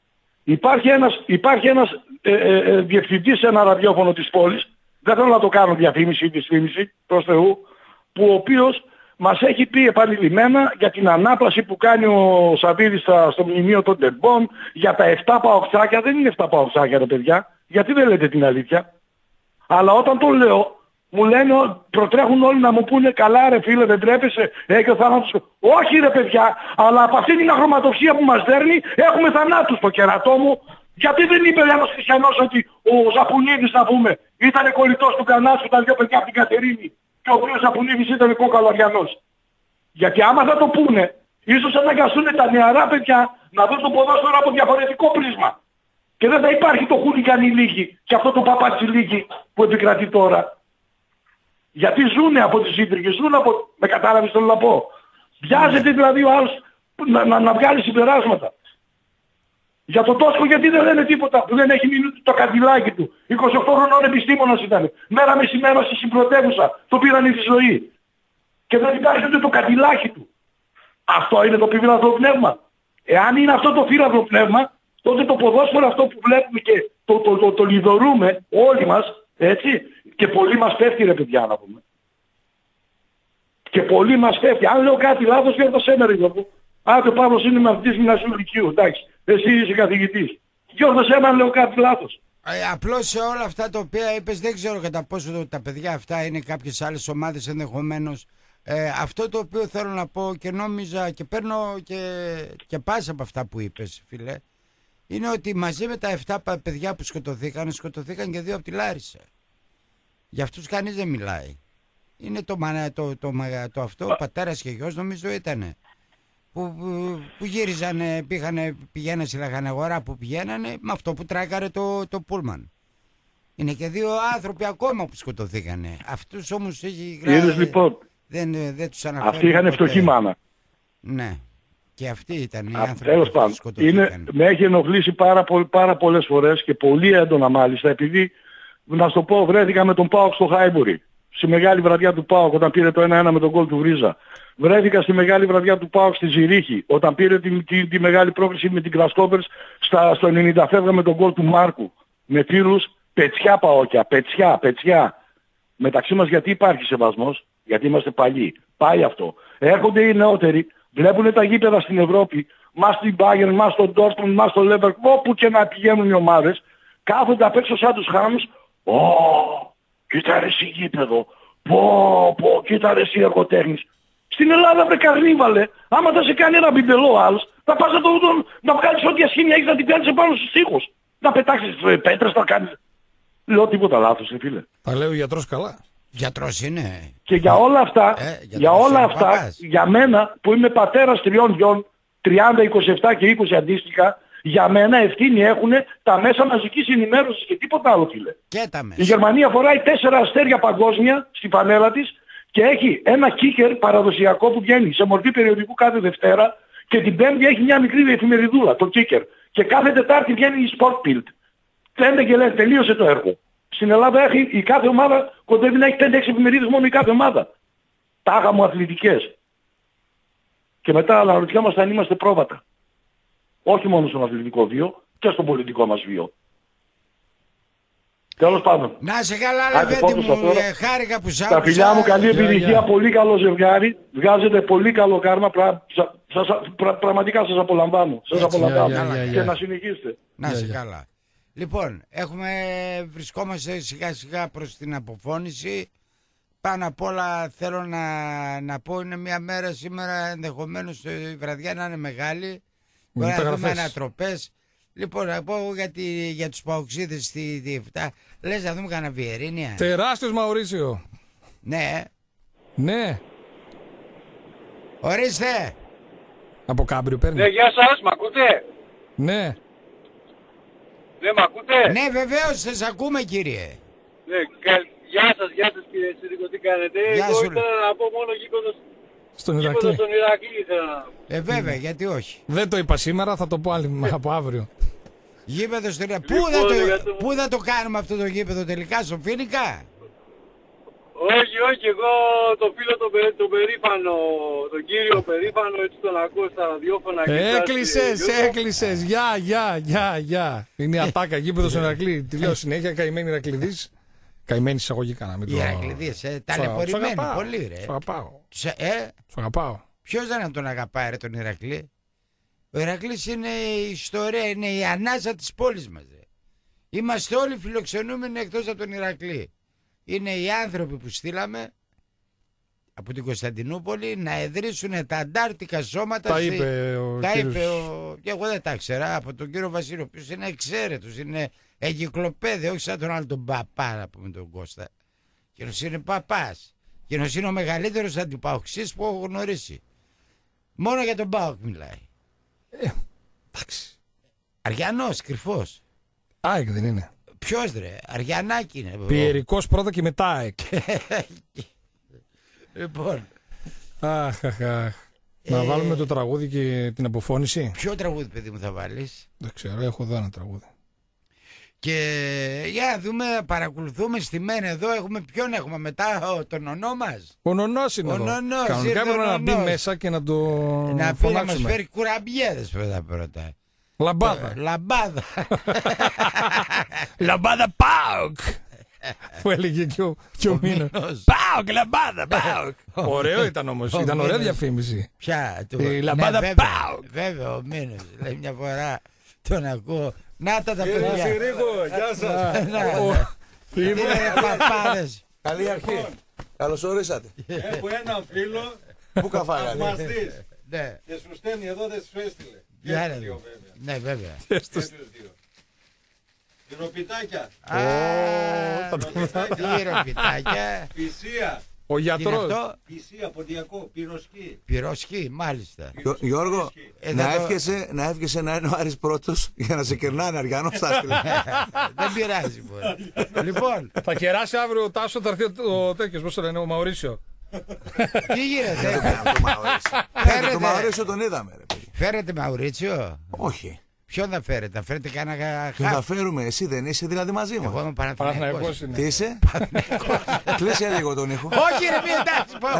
Υπάρχει ένας διευθυντής σε ένα ραδιόφωνο της πόλης, δεν θέλω να το κάνω διαφήμιση ή δυσφήμιση, προς Θεού, που ο οποίος μας έχει πει επανειλημμένα για την ανάπλαση που κάνει ο Σαββίδης στο μνημείο των Τεμπών, για τα 7 παοξάκια, δεν είναι 7 παοξάκια ρε παιδιά, γιατί δεν λέτε την αλήθεια? Αλλά όταν το λέω, μου λένε, προτρέχουν όλοι να μου πούνε καλά ρε φίλε δεν τρέπεσαι, έχει ο θάνατος. Όχι ρε παιδιά, αλλά από αυτή την αχρωματοψία που μας δέρνει έχουμε θανάτους στο κερατό μου. Γιατί δεν είπε ένας χριστιανός ότι ο Ζαπουνίδης να πούμε ήταν κολλητός του Κανάσου, ήταν 2 παιδιά από την Κατερίνη και ο οποίος Ζαπουνίδης ήταν κόκαλο αριανός? Γιατί άμα θα το πούνε, ίσως αναγκαστούν τα νεαρά παιδιά να δουν το ποδόσφαιρο από διαφορετικό πρίσμα. Και δεν θα υπάρχει το χούλικαν ηλίκη και αυτό το παπατσιλίκη που επικρατεί τώρα. Γιατί ζουνε από τις ίντριγες, ζουνε από... Με κατάλαβες θέλω να πω. Βιάζεται δηλαδή ο άλλος να βγάλει συμπεράσματα. Για το Τόσκο γιατί δεν λένε τίποτα που δεν έχει μείνει το καντιλάκι του. 28 χρονών επιστήμονας ήταν. Μέρα μεσημέρα στη συμπρωτεύουσα. Το πήραν η ζωή. Και δεν υπάρχει ούτε το καντιλάκι του. Αυτό είναι το φύλαδρο πνεύμα. Εάν είναι αυτό το φύλαδρο πνεύμα, τότε το ποδόσφαιρο αυτό που βλέπουμε και το λιδωρούμε όλοι μας, έτσι, και πολύ μας πέφτει ρε παιδιά να πούμε. Και πολύ μας πέφτει. Αν λέω κάτι λάθος, διόρθωσέ με ρε Γιώργο. Άντε ο Παύλος είναι μαθητής γυμνασίου λυκείου, εντάξει. Εσύ είσαι καθηγητής. Διόρθωσέ με αν λέω κάτι λάθος. Απλώς σε όλα αυτά τα οποία είπες δεν ξέρω κατά πόσο τα παιδιά αυτά είναι κάποιες άλλες ομάδες ενδεχομένως Αυτό το οποίο θέλω να πω και νόμιζα και παίρνω και πάσα από αυτά που είπες, φίλε, είναι ότι μαζί με τα 7 παιδιά που σκοτωθήκαν και 2 από τη Λάρισα. Για αυτούς κανείς δεν μιλάει. Είναι το αυτό, ο πατέρας και γιος νομίζω ήτανε. Που γύριζανε, πηγαίνανε στη Λαχαναγορά που πηγαίνανε με αυτό που τράκαρε το πούλμαν. Είναι και 2 άνθρωποι ακόμα που σκοτωθήκανε. Αυτούς όμως έχει γράψει. Είδες λοιπόν. Δεν τους αναφέρει. Αυτοί είχαν φτωχή μάνα. Ναι. Και αυτοί ήταν οι άνθρωποι τέλος που σκοτωθήκανε. Με έχει ενοχλήσει πάρα πολλές φορές και πολύ έντονα μάλιστα, επειδή να σου το πω, βρέθηκα με τον ΠΑΟΚ στο Χάιμπουρι. Στη μεγάλη βραδιά του ΠΑΟΚ όταν πήρε το 1-1 με τον γκολ του Βρίζα. Βρέθηκα στη μεγάλη βραδιά του ΠΑΟΚ στη Ζηρίχη όταν πήρε τη μεγάλη πρόκληση με την Κρασκόπερς στο 90 φεύγα με τον γκολ του Μάρκου. Με φίλους πετσιά ΠΑΟΚια, πετσιά. Μεταξύ μας γιατί υπάρχει σεβασμός, γιατί είμαστε παλιοί. Πάει αυτό. Έρχονται οι νεότεροι, βλέπουν τα γήπεδα στην Ευρώπη, μας στην Bayern, μας στον Dortmund, μας στο Leverkusen, όπου και να πηγαίνουν οι ομάδες, κάθονται απ' έξω σαν τους χάμους. Κοίτα ρε εσύ γήπεδο, κοίτα ρε εσύ εργοτέχνης. Στην Ελλάδα βρε καρνίβαλε, άμα θα σε κάνει ένα μπιμπελό άλλος, θα πας να βγάλεις ό,τι ασχήμια έχεις να την κάνεις επάνω στους τοίχους. Να πετάξεις πέτρες, να κάνεις. Λέω τίποτα λάθος, φίλε. Τα λέει ο γιατρός καλά. Γιατρός είναι. Και για όλα αυτά, για μένα που είμαι πατέρας 3 γιών, 30, 27 και 20 αντίστοιχα, για μένα ευθύνη έχουν τα μέσα μαζικής ενημέρωσης και τίποτα άλλο, φίλε. Και τα μέσα. Η Γερμανία φοράει 4 αστέρια παγκόσμια στη φανέλα της και έχει ένα κίκερ παραδοσιακό που βγαίνει σε μορφή περιοδικού κάθε Δευτέρα και την Πέμπτη έχει μια μικρή εφημεριδούλα, το κίκερ. Και κάθε Τετάρτη βγαίνει η Sportbild. Φαίνεται και λέει τελείωσε το έργο. Στην Ελλάδα η κάθε ομάδα κοντεύει να έχει 5-6 εφημερίδες μόνο η κάθε ομάδα. Τάγα μου αθλητικές. Και μετά αναρωτιόμαστε αν είμαστε πρόβατα. Όχι μόνο στον αθλητικό βίο και στον πολιτικό μας βίο. Τέλος πάντων. Να σε καλά Λεβέντη μου, χάρηκα που σ' άκουσα. Τα φιλιά μου, καλή επιτυχία, πολύ καλό ζευγάρι. Βγάζετε πολύ καλό κάρμα. Πραγματικά σας απολαμβάνω. Σας απολαμβάνω. Και να συνεχίσετε. Να σε καλά. Λοιπόν, βρισκόμαστε σιγά σιγά προς την αποφώνηση. Πάνω απ' όλα θέλω να πω, είναι μια μέρα σήμερα, ενδεχομένως η βραδιά να είναι μεγάλη. Μπορεί να δούμε ανατροπές. Λοιπόν, να πω για τους παοξίδες στη Διεφτά. Λες να δούμε κανένα Βιερίνια. Τεράστιος Μαουρίσιο. Ναι. Ναι. Ορίστε. Από Κάμπριο παίρνει. Ναι, γεια σας, μ' ακούτε? Ναι. Ναι, μ' ακούτε? Ναι, βεβαίως, σας ακούμε κύριε. Ναι, γεια σας κύριε Συρίκο, τι κάνετε? Εγώ ήθελα να πω μόνο γήπεδο στον Ηρακλή ήθελα να... βέβαια, γιατί όχι. Δεν το είπα σήμερα, θα το πω από αύριο. Γήπεδο στον Ηρακλή. Πού θα το κάνουμε αυτό το γήπεδο τελικά, στο Φοίνικα? Όχι, εγώ το φίλο τον περήφανο, τον κύριο περήφανο, έτσι τον ακούω στα ραδιόφωνα. Έκλεισες, γεια. Είναι η ατάκα, γήπεδο στον Ηρακλή. Τη λέω συνέχεια, καημένη Ηρακληδής. Καημένη εισαγωγικά να μην το... Οι Ηρακληδίες, ταλαιπωρημένοι πολύ ρε. Σου αγαπάω. Σου αγαπάω. Ποιος δεν τον αγαπάει ρε τον Ηρακλή? Ο Ηρακλής είναι η ιστορία, είναι η ανάσα της πόλης μας ρε. Είμαστε όλοι φιλοξενούμενοι εκτός από τον Ηρακλή. Είναι οι άνθρωποι που στείλαμε από την Κωνσταντινούπολη να εδρύσουν τα αντάρτικα σώματα. Τα είπε ο και εγώ δεν τα ξέρα, από τον κύριο Βασίλειο, ο οποίος είναι εξαίρετος, είναι εγκυκλοπαίδη, όχι σαν τον άλλο τον παπά, να πούμε τον Κώστα. Εκείνος είναι παπάς. Εκείνος είναι ο μεγαλύτερος αντιπαοξής που έχω γνωρίσει. Μόνο για τον ΠΑΟΚ μιλάει. Εντάξει. Αριανός, κρυφός. ΑΕΚ δεν είναι? Ποιος ρε, Αριανάκη είναι. Πιερικός πρώτα και μετά ΑΕΚ. Λοιπόν. Αχ. Να βάλουμε το τραγούδι και την αποφώνηση. Ποιο τραγούδι παιδί μου θα βάλεις? Δεν ξέρω, έχω εδώ ένα τραγούδι. Και για να δούμε, παρακολουθούμε στη μένα εδώ, ποιον έχουμε μετά, τον ονό μας. Ο νονός είναι εδώ. Κανονικά έπρεπε να μπει μέσα και να το φωνάξουμε. Να μας φέρει κουραμπιέδες πρώτα. Λαμπάδα. Λαμπάδα ΠΑΟΚ. Που έλεγε και ο Μίνος. ΠΑΟΚ, λαμπάδα, ΠΑΟΚ. Ωραίο ήταν όμως, ήταν ωραία διαφήμιση. Ποια? Η λαμπάδα ΠΑΟΚ. Βέβαια ο Μίνος, λέει μια φορά τον ακούω. Να τα παιδιά. Κύριε Συρίκο, γεια σας. Είναι παπάδες. Καλή αρχή. Καλώς ορίσατε. Έχω έναν φίλο. Πού καφάγατε. Θαυμαστής. Ναι. Και σου στέλνει εδώ, δεν σου έστειλε. Και Ναι, τους δύο βέβαια. Ναι, βέβαια. Και τους δύο. Τυροπιτάκια. Τυροπιτάκια. Πισία. Ο γιατρός. Πισία, ποντιακό, πυροσκή. Πυροσκή, μάλιστα. Γιώργο, να εύχεσαι να είναι ο Άρης πρώτος για να σε κερνάνε Αριανό στάστηλε. Δεν πειράζει. Λοιπόν. Θα κεράσει αύριο ο Τάσο, θα έρθει ο τέτοιος, πώς το λένε, ο Μαουρίσιο. Τι γίνεται. Το Μαουρίσιο τον είδαμε. Φέρετε Μαουρίτσιο. Όχι. Ποιον θα φέρετε, θα φέρετε κανένα ποιον θα φέρουμε, εσύ δεν είσαι δηλαδή μαζί μου. Εγώ είμαι Παναθηναϊκός. Τι είσαι. Κλείσε λίγο τον ήχο. Όχι ρε μη εντάξει πω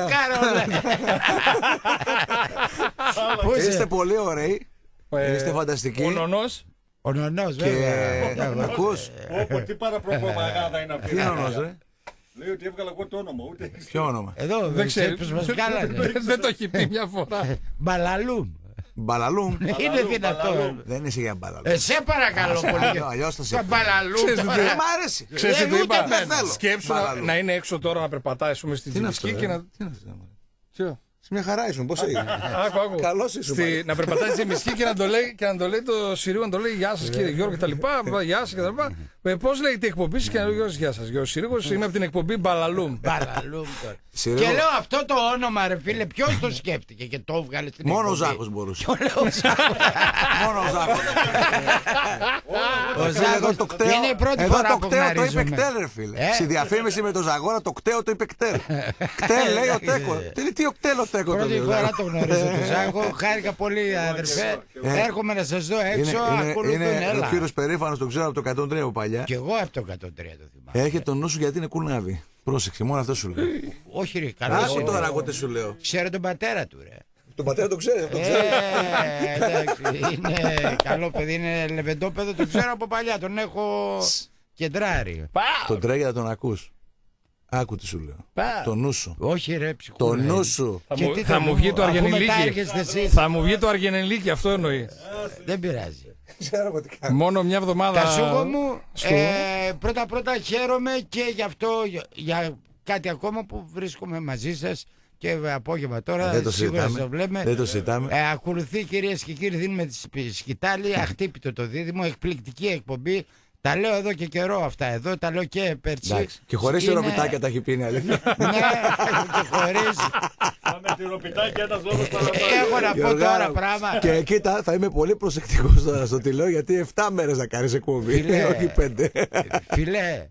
κάνω. Είστε πολύ ωραίοι. Είστε φανταστικοί. Ο Νονός. Ο Νονός βέβαια. Ακούς. Τι παραπροπαγάνδα είναι αυτή. Τι Νονός ρε. Λέει ότι έβγαλα εγώ το όνομα, ούτε. Ποιο όνομα. Εδώ δεν ξέρεις πως μας κάνανε. Δεν το έχει πει μια φορά. Μπαλαλούμ. Μπαλαλούμ. Είναι δυνατό. Δεν είσαι για μπαλαλούμ. Σε παρακαλώ πολύ. Αλλιώς θα σε μπαλαλούμ. Δεν μ' αρέσει. Ξέρεις τι του είπα. θέλω. Σκέψου να είναι έξω τώρα να περπατάει στην Τζιμισκή και να... Ποιο. Μια χαρά ήσουν, πώς έγινε. Καλώς ήσουν. Να περπατάει στη Τζιμισκή και να το λέει το Συρίγο, να το λέει γεια σας κύριε Γιώργο κτλ. Γεια σας κτλ. Πώς λέγεται η εκπομπή και να λέει γεια σας. Γιώργο Συρίγος, είμαι από την εκπομπή Μπαλαλούμ. Μπαλαλούμ τώρα. Και λέω αυτό το όνομα ρε φίλε, ποιος το σκέφτηκε και το έβγαλε στην εκπομπή. Μόνο ο Ζάκος μπορούσε. Μόνο ο Ζάκος. Ο Ζάκος είναι η πρώτη φορά που γνωρίζουμε. Το είπε κτέλ ρε φίλε. Στη διαφήμιση με τον Ζαγόρα το κτέο το είπε κτέλ. Κτέλ λέει ο Τέκο. Τι ο κτέλ ο Τέκο. Πρώτη φορά το γνωρίζω τον Ζάκο. Χάρηκα πολύ αδερφέ. Έρχομαι να σας δω έξω. Είναι ο κύριος περήφανος, τον ξέρω από το 103 από παλιά. Και εγώ από το 103 το θυμάμαι. Έχει τον νου σου γιατί είναι κουρνάβι. Πρόσεξε, μόνο αυτό σου λέω. Όχι ρε, καλά. Άκου τώρα εγώ τι σου λέω. Ξέρω τον πατέρα του ρε. Τον πατέρα τον ξέρει, τον ξέρει. Εντάξει, είναι καλό παιδί, είναι λεβεντόπεδο, τον ξέρω από παλιά, τον έχω κεντράρει. Τον τρέγια τον ακούς. Άκου τι σου λέω. Το νου σου. Όχι ρε ψυχούλα. Το νου σου. Θα μου βγει το Αργενελίκη. Θα μου βγει το Αργενελίκη, αυτό εννοεί. Δεν πειράζει. Μόνο μια εβδομάδα. Κασούγο μου, πρώτα χαίρομαι και γι' αυτό, για κάτι ακόμα που βρίσκομαι μαζί σας και απόγευμα τώρα. Δεν το συζητάμε. Ακολουθεί κυρίες και κύριοι, δίνουμε τη σκητάλη, αχτύπητο το δίδυμο, εκπληκτική εκπομπή. Τα λέω εδώ και καιρό αυτά εδώ, τα λέω και πέρσι. Και χωρίς τυροπιτάκια τα έχει πει, είναι αλήθεια. Ναι, και χωρίς. Με τυροπιτάκια ένας λόγος παραπάνω. Έχω να πω τώρα πράγμα. Και κοίτα, θα είμαι πολύ προσεκτικός τώρα στο τι λέω, γιατί 7 μέρες θα κάνεις εκπομπή, όχι 5. Φίλε,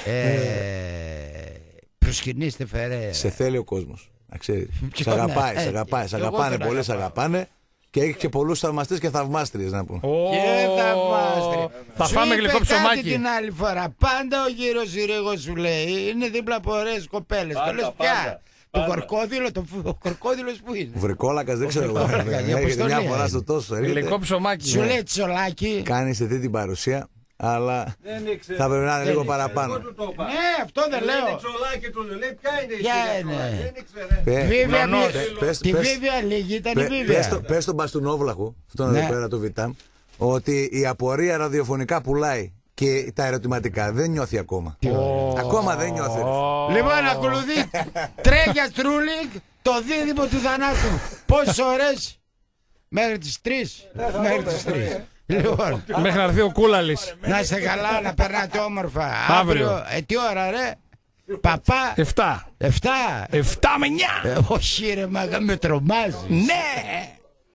προσκυνήστε Φεραίρα. Σε θέλει ο κόσμος, να ξέρεις. Σ' αγαπάει, σ' αγαπάνε πολύ, σ' αγαπάνε. Και έχει και πολλούς θαυμαστές και θαυμάστριες να πούμε. Και θαυμάστριες. Θα φάμε γλυκό ψωμάκι. Την άλλη φορά. Πάντα ο γύρος Συρίγος σου λέει είναι δίπλα από ωραίες κοπέλες. Το λες πια. Το κορκόδιλο, ο κορκόδιλος που είναι. Βρικόλακας δεν ξέρω. Έχετε μια φορά στο τόσο. Γλυκό ψωμάκι. Σου λέει τσολάκι. Κάνεις αυτή την παρουσία. Αλλά θα πρέπει να είναι λίγο παραπάνω. Ναι, αυτό δεν λέω. Τσολάκι του λέει, ποια είναι η Βίβια. Τη Βίβια λίγη ήταν η Βίβια. Πες στον Μπαστουνόβλαχο, αυτόν εδώ πέρα του Βιτάμ, ότι η απορία ραδιοφωνικά πουλάει και τα ερωτηματικά δεν νιώθει ακόμα. Ακόμα δεν νιώθει. Λοιπόν, ακολουθεί Τρέγια Στρούλινγκ, το δίδυμο του θανάτου. Πόσες ώρες? Μέχρι τις 3. Μέχρι τις 3. Λοιπόν, μέχρι να έρθει ο Κούλαλης. Να είστε καλά, να περνάτε όμορφα. Αύριο. Τι ώρα ρε? Παπά. 7 με 9. Όχι ρε μάγα, με τρομάζει. Ναι.